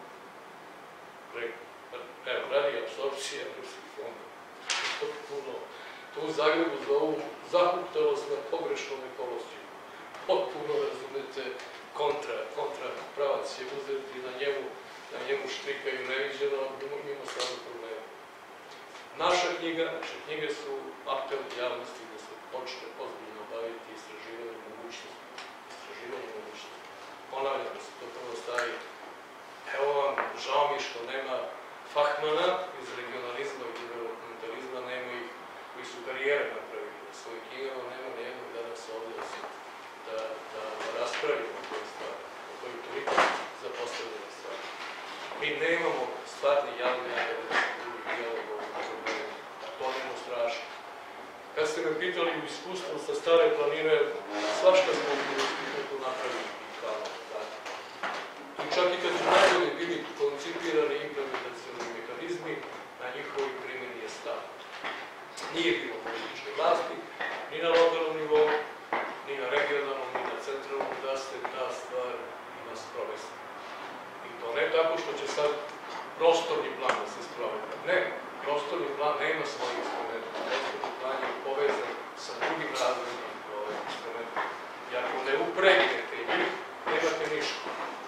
evo, radi apsorpcija evropskih fonda. Potpuno, to u Zagrebu zovu zahuktalost na pogrešnom ekološću. Potpuno, razumete, kontra, kontra pravac je uzeti na njemu, na njemu štrikaju neviđeno, mimo samog problema. Naša knjiga, naše knjige su apel javnosti da se počne ozbiljno baviti istraživanjem mogućnosti. Istraživanjem mogućnosti. ponavljam da se to prvo stavi. Evo vam, žao mi što nema fahmana iz regionalizma i developmentalizma, nema ih koji su karijere napravili na svojim knjigama, nema nijednog danas ovdje da, da, da, da raspravimo o toj stvari, o toj toliko zapostavljene stvari. Mi nemamo stvarni javni akademski drugi dijalog o problemu, to nemo strašno. Kad ste me pitali u iskustvu sa Stare planine, svašta smo u institutu napravili kao tako. I čak i kad su najbolji bili koncipirani implementacioni mehanizmi, na njihovoj primjeni je stav. Nije bilo političke vlasti, ni na lokalnom nivou, ni na regionalnom, ni na centralnom, da se ta stvar ima sprovesti. I to ne tako što će sad prostorni plan da se sprovede. Ne, prostorni plan nema svoj instrument. Prostorni plan je povezan sa drugim razvojnim instrumentom. I ako ne upregnete njih, nemate ništa.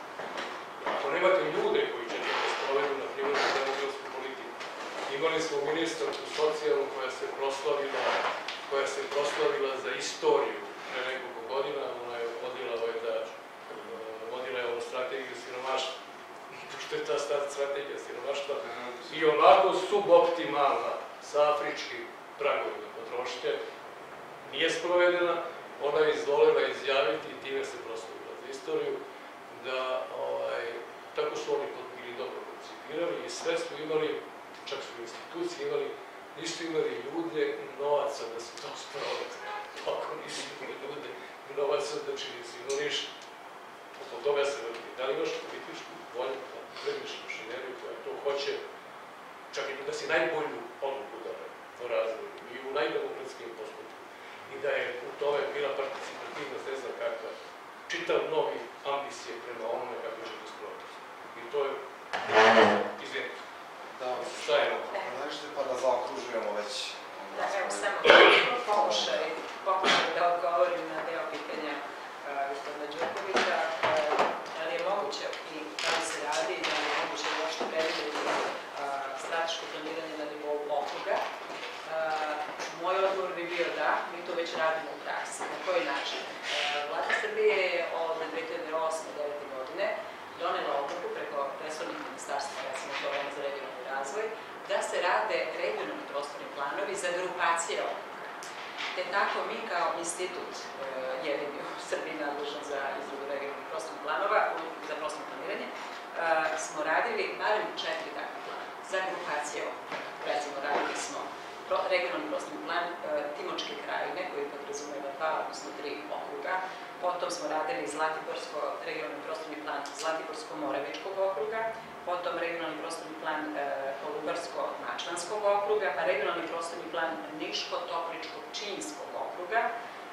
Ako nemate ljude koji će da sprovedu na primjer demografsku politiku. Imali smo ministarku socijalnu koja se proslavila, koja se proslavila za istoriju pre nekoliko godina. Ona je vodila ovaj da, vodila je ovu strategiju siromaštva. Što je ta strategija siromaštva i onako suboptimalna sa afričkim pragovima potrošnje, nije sprovedena. Ona je izvolila izjaviti i time se proslavila za istoriju, da ovaj, tako su oni to bili dobro koncipirali i sve su imali, čak su institucije imali, nisu imali ljude novaca da se to sprovede. Ako nisu imali ljude novaca, znači nisu imali ništa. Oko toga se vrti. Da li imaš političku volju da prediš mašineriju koja to hoće, čak i da si najbolju odluku daje o razvoju i u najdemokratskim postupku. I da je u tome bila participativnost, ne znam kakva, čitav novi ambicije prema onome kako će to sprovesti. I to je, izvijem, šta je ovo?
Nešto pa da zaokružujemo već.
Da, evo samo pokušaj, pokušaj da odgovorim na deo pitanja gospodina Đurkovića. Da li je moguće i da li se radi, da li je moguće uopšte predvideti strateško planiranje na nivou okruga? Moj odgovor bi bio da, mi to već radimo u praksi. Na koji način? Vlada Srbije je od dve hiljade osme do devete godine donela odluku preko resornih ministarstva, recimo programa za regionalni razvoj, da se rade regionalni prostorni planovi za grupacije okruga. Te tako mi kao institut, jedini u Srbiji nadležan za izradu regionalnih prostornih planova, za prostorno planiranje, smo radili barem četiri takve plana za grupacije okruga. Recimo, radili smo regionalni prostorni plan Timočke krajine, koji podrazumeva dva, odnosno tri okruga. Potom smo radili Zlatiborsko, regionalni prostorni plan Zlatiborsko-Moravičkog okruga, potom regionalni prostorni plan Kolubarsko-Mačvanskog okruga, pa regionalni prostorni plan Niško-Topličko-Činjskog okruga.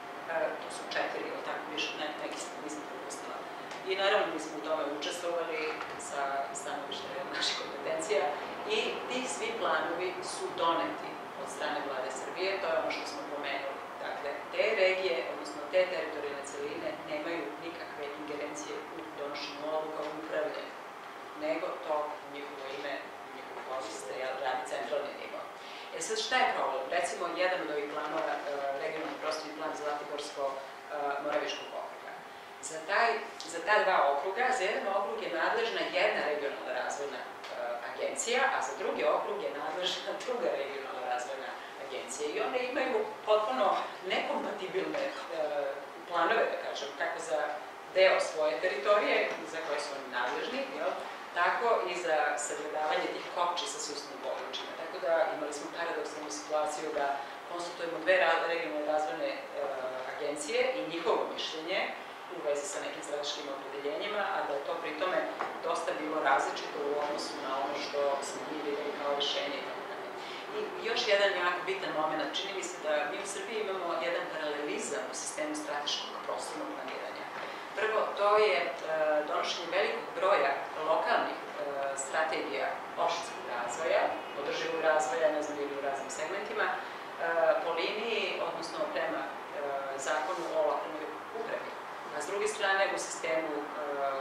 To su četiri, ili tako više, neki nisam propustila. I naravno mi smo u tome učestvovali sa stanovište naših kompetencija i ti svi planovi su doneti od strane Vlade Srbije, to je ono što smo pomenuli. Dakle, te regije, odnosno te teritorijalne celine, nemaju nikakve ingerencije u donošenju odluka u upravljanju, nego to u njihovo ime, u njihovu korist radi centralni nivo. E sad, šta je problem? Recimo, jedan od ovih planova, regionalni prostorni plan Zlatiborsko-Moravičkog okruga. Za, taj, za ta dva okruga, za jedan okrug je nadležna jedna regionalna razvojna agencija, a za drugi okrug je nadležna druga regionalna razvojna agencija. I one imaju potpuno nekompatibilne e, planove, da kažem, kako za deo svoje teritorije, za koje su oni nadležni, jel? Tako i za sagledavanje tih kopči sa susednim područjima. Tako da imali smo paradoksalnu situaciju da konsultujemo dve regionalne razvojne e, agencije i njihovo mišljenje u vezi sa nekim strateškim opredeljenjima, a da je to pritome dosta bilo različito u odnosu na ono što smo mi videli kao rešenje. I još jedan jako bitan moment, čini mi se da mi u Srbiji imamo jedan paralelizam u sistemu strateškog prostornog planiranja. Prvo, to je e, donošenje velikog broja lokalnih e, strategija opštinskog razvoja, održivog razvoja, ne znam ili u raznim segmentima, e, po liniji, odnosno prema e, zakonu o lokalnoj upravi. A s druge strane, u sistemu e,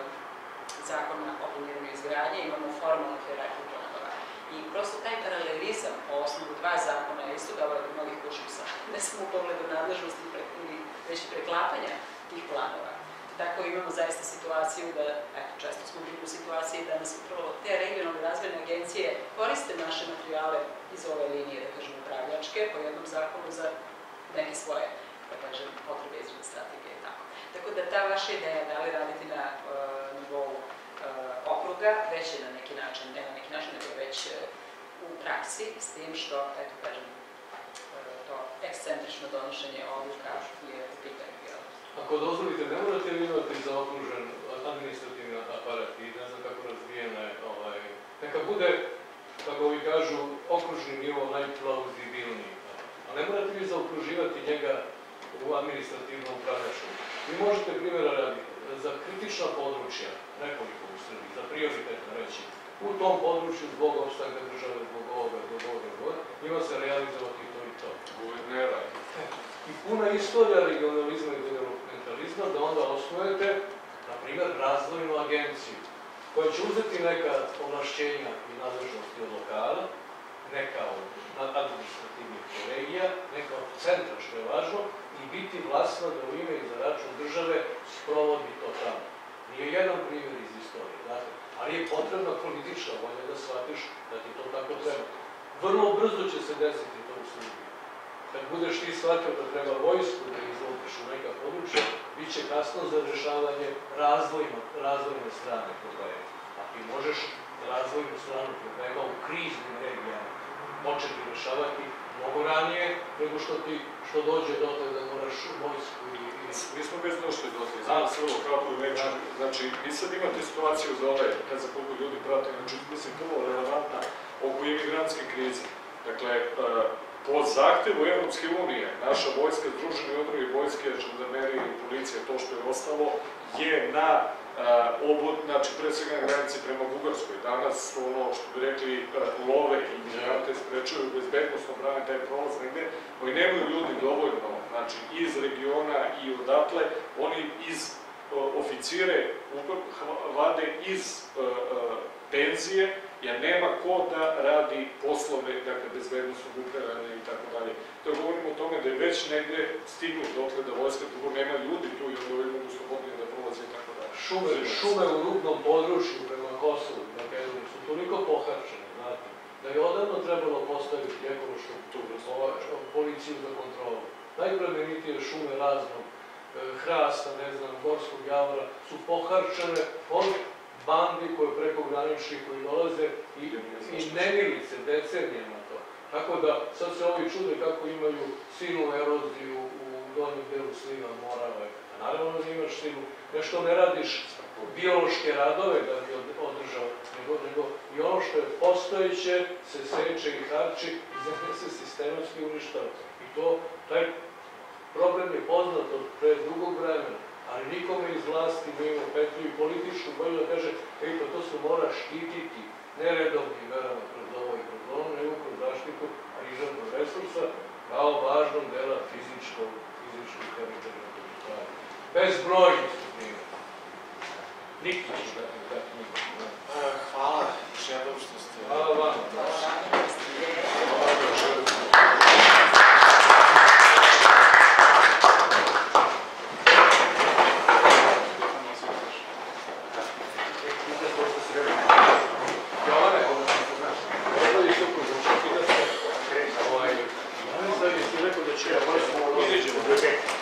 zakona o planiranju izgradnje imamo formalnu hierarhiju planova. I prosto taj paralelizam po osnovu dva zakona je isto doveo do mnogih kušusa, ne samo u pogledu nadležnosti ili već preklapanja tih planova. tako imamo zaista situaciju da, eto, često smo bili u situaciji da nas upravo te regionalne razvojne agencije koriste naše materijale iz ove linije, da kažem, upravljačke, po jednom zakonu za neke svoje, da kažem, potrebe izrade strategije i tako. Tako da ta vaša ideja da li raditi na uh, nivou uh, okruga, već je na neki način, ne na neki način, nego već uh, u praksi, s tim što, eto, kažem, uh, to ekscentrično donošenje odluka je u pitanju.
Ako dozvolite, ne morate li imati zaokružen administrativni aparat i ne znam kako razvijena je, ovaj, neka bude, kako vi kažu, okružni nivo najplauzibilniji. A ne morate li zaokruživati njega u administrativnom upravljačkom. Vi možete, primjera radi, za kritična područja, nekoliko u Srbiji, za prioritetno reći, u tom području zbog opstanka države, zbog ovoga, zbog ovoga, zbog ovoga, ima se realizovati to i to.
Guvernera.
I puna istorija regionalizma i developmentalizma da onda osnujete, na primjer, razvojnu agenciju, koja će uzeti neka ovlašćenja i nadležnosti od lokala, neka od administrativnih kolegija, neka od centra, što je važno, i biti vlasna da u ime i za račun države sprovodi to tamo. Nije jedan primjer iz istorije, znate, ali je potrebna politička volja da shvatiš da ti to tako treba. Vrlo brzo će se desiti to u Srbiji. Kad budeš ti shvatio da treba vojsku da izvodiš u neka područja, bit će kasno za rešavanje razvojne strane problema. A ti možeš razvojnu stranu problema u kriznim regijama početi rešavati mnogo ranije nego što ti što dođe do toga da moraš vojsku i...
Mi smo već došli do toga, znam se vrlo kratko i neću. Znači, vi sad imate situaciju za ove, ne znam koliko ljudi prate, znači, mislim, vrlo relevantna oko imigrantske krize. Dakle, po zahtevu Evropske unije, naša vojska, združene odrove vojske, žandarmerije i policije, to što je ostalo, je na obod, znači, pre svega na granici prema Bugarskoj. Danas, ono što bi rekli, love i imigrante sprečuju bezbednostno brane taj prolaz negde, koji nemaju ljudi dovoljno, znači, iz regiona i odatle, oni iz oficire vade iz penzije, jer nema ko da radi poslove, dakle, bezbednostnog upravljanja i tako dalje. To govorimo o tome da je već negde stignu dokle da vojska drugo nema ljudi tu i onda ovi mogu slobodnije da prolaze i tako dalje.
Šume u rubnom području prema Kosovu, Makedoniji, su toliko poharčene, znate, da je odavno trebalo postaviti ekološku policiju za kontrolu. Najplemenitije šume raznog hrasta, ne znam, gorskog javora, su poharčene od bandi koje preko graničnih koji dolaze i nemilice, decenijama to. Tako da, sad se ovi čude kako imaju silnu eroziju u donjem delu sliva Morave. A naravno da imaš silu, nešto ne radiš biološke radove da bi održao, nego i ono što je postojeće se seče i harči i zemlje se sistematski uništava. I to, taj problem je poznat od pre dugog vremena, ali nikome iz vlasti ne ima petlju i političku bolju da kaže, ej, pa to se mora štititi neredovnim merama kroz ovo i kroz ono, nego kroz zaštitu prirodnog resursa kao važnog dela fizičkog, fizičkog teritorijalnog stvari. Bezbrojni su primjer. Nikto će da ne da knjigu.
Hvala još jednom što ste...
Hvala vam. Izađemo.